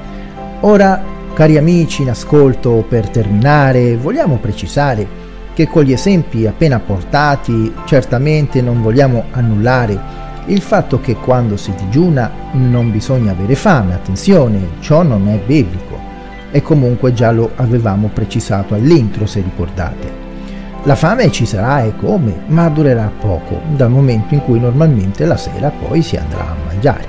Ora, cari amici in ascolto, per terminare, vogliamo precisare che con gli esempi appena portati certamente non vogliamo annullare il fatto che quando si digiuna non bisogna avere fame. Attenzione, ciò non è biblico e comunque già lo avevamo precisato all'intro, se ricordate. La fame ci sarà e come, ma durerà poco, dal momento in cui normalmente la sera poi si andrà a mangiare.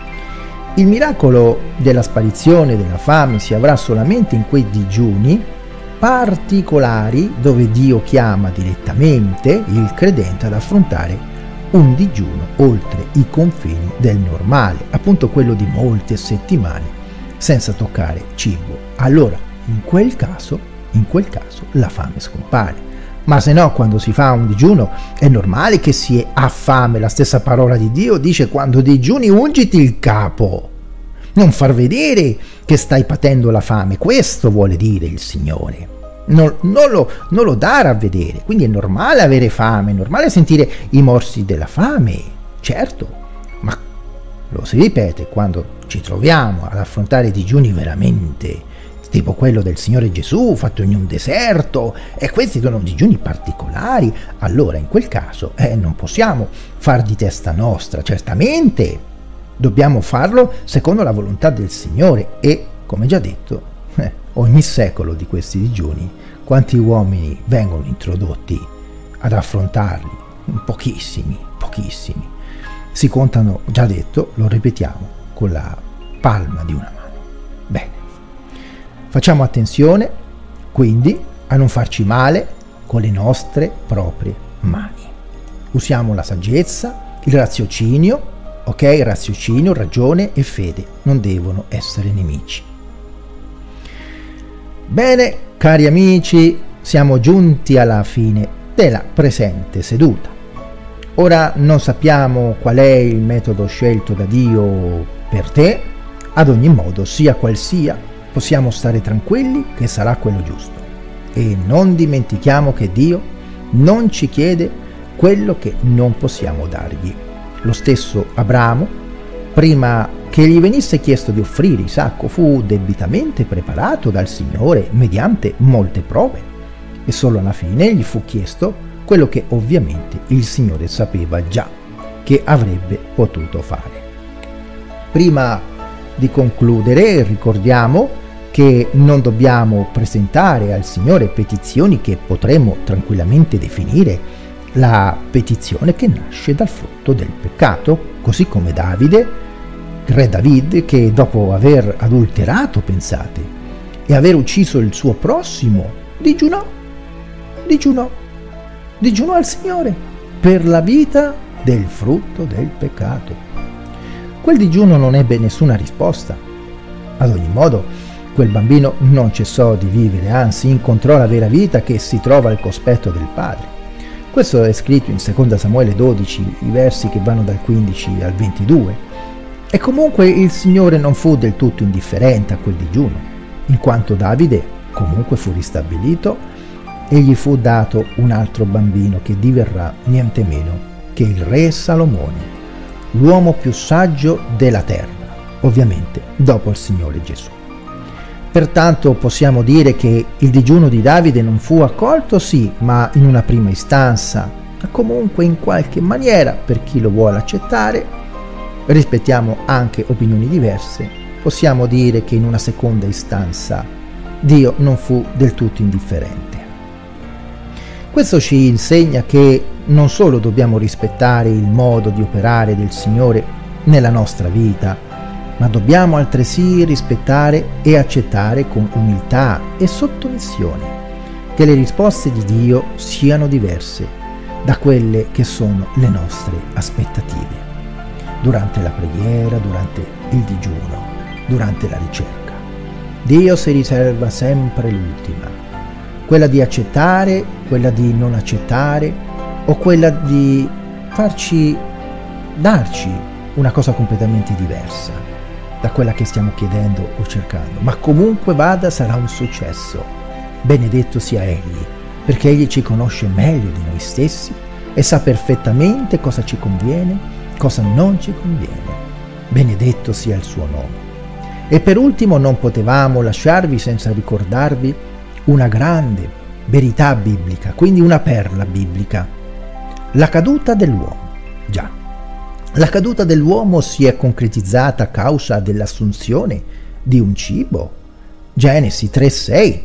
Il miracolo della sparizione della fame si avrà solamente in quei digiuni particolari dove Dio chiama direttamente il credente ad affrontare un digiuno oltre i confini del normale, appunto quello di molte settimane senza toccare cibo. Allora, in quel caso, in quel caso la fame scompare. Ma se no, quando si fa un digiuno è normale che si ha fame. La stessa parola di Dio dice: quando digiuni ungiti il capo, non far vedere che stai patendo la fame. Questo vuole dire il Signore, non, non, lo, non lo dare a vedere. Quindi è normale avere fame, è normale sentire i morsi della fame, certo, ma lo si ripete quando ci troviamo ad affrontare digiuni veramente tipo quello del Signore Gesù fatto in un deserto, e questi sono digiuni particolari. Allora in quel caso eh, non possiamo far di testa nostra, certamente dobbiamo farlo secondo la volontà del Signore. E come già detto, eh, ogni secolo di questi digiuni quanti uomini vengono introdotti ad affrontarli? Pochissimi, pochissimi, si contano, già detto, lo ripetiamo, con la palma di una mano. Bene, facciamo attenzione quindi a non farci male con le nostre proprie mani. Usiamo la saggezza, il raziocinio, ok? Raziocinio, ragione e fede non devono essere nemici. Bene, cari amici, siamo giunti alla fine della presente seduta. Ora non sappiamo qual è il metodo scelto da Dio per te, ad ogni modo, sia qual sia, possiamo stare tranquilli che sarà quello giusto. E non dimentichiamo che Dio non ci chiede quello che non possiamo dargli. Lo stesso Abramo, prima che gli venisse chiesto di offrire Isacco, fu debitamente preparato dal Signore mediante molte prove, e solo alla fine gli fu chiesto quello che ovviamente il Signore sapeva già che avrebbe potuto fare. Prima di concludere, ricordiamo che non dobbiamo presentare al Signore petizioni che potremmo tranquillamente definire la petizione che nasce dal frutto del peccato, così come Davide, re David, che dopo aver adulterato, pensate, e aver ucciso il suo prossimo, digiunò, digiunò, digiunò al Signore per la vita del frutto del peccato. Quel digiuno non ebbe nessuna risposta. Ad ogni modo, quel bambino non cessò di vivere, anzi incontrò la vera vita che si trova al cospetto del Padre. Questo è scritto in seconda Samuele dodici, i versi che vanno dal quindici al ventidue. E comunque il Signore non fu del tutto indifferente a quel digiuno, in quanto Davide comunque fu ristabilito e gli fu dato un altro bambino che diverrà niente meno che il re Salomone, l'uomo più saggio della terra, ovviamente dopo il Signore Gesù. Pertanto possiamo dire che il digiuno di Davide non fu accolto, sì, ma in una prima istanza, ma comunque in qualche maniera, per chi lo vuole accettare, rispettiamo anche opinioni diverse, possiamo dire che in una seconda istanza Dio non fu del tutto indifferente. Questo ci insegna che non solo dobbiamo rispettare il modo di operare del Signore nella nostra vita, ma dobbiamo altresì rispettare e accettare con umiltà e sottomissione che le risposte di Dio siano diverse da quelle che sono le nostre aspettative, durante la preghiera, durante il digiuno, durante la ricerca. Dio si riserva sempre l'ultima, quella di accettare, quella di non accettare, o quella di farci, darci una cosa completamente diversa da quella che stiamo chiedendo o cercando. Ma comunque vada, sarà un successo. Benedetto sia Egli, perché Egli ci conosce meglio di noi stessi e sa perfettamente cosa ci conviene, cosa non ci conviene. Benedetto sia il suo nome. E per ultimo non potevamo lasciarvi senza ricordarvi una grande verità biblica, quindi una perla biblica: la caduta dell'uomo. Già, la caduta dell'uomo si è concretizzata a causa dell'assunzione di un cibo, Genesi tre sei,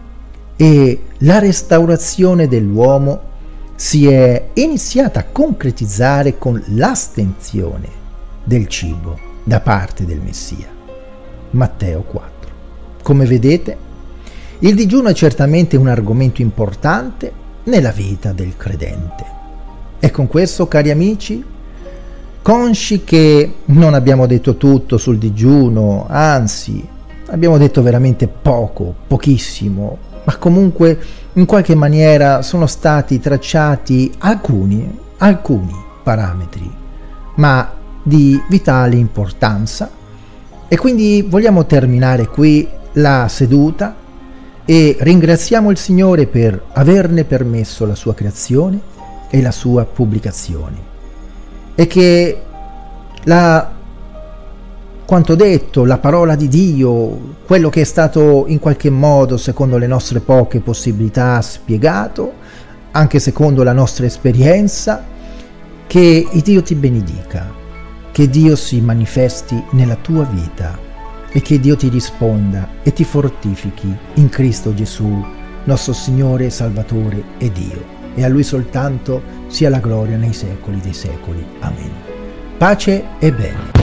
e la restaurazione dell'uomo si è iniziata a concretizzare con l'astensione del cibo da parte del Messia. Matteo quattro. Come vedete, il digiuno è certamente un argomento importante nella vita del credente. E con questo, cari amici, consci che non abbiamo detto tutto sul digiuno, anzi, abbiamo detto veramente poco, pochissimo, ma comunque in qualche maniera sono stati tracciati alcuni, alcuni parametri, ma di vitale importanza. E quindi vogliamo terminare qui la seduta e ringraziamo il Signore per averne permesso la sua creazione e la sua pubblicazione. E che la, quanto detto, la parola di Dio, quello che è stato in qualche modo, secondo le nostre poche possibilità, spiegato, anche secondo la nostra esperienza, che il Dio ti benedica, che Dio si manifesti nella tua vita e che Dio ti risponda e ti fortifichi in Cristo Gesù, nostro Signore, Salvatore e Dio. E a Lui soltanto sia la gloria nei secoli dei secoli. Amen. Pace e bene.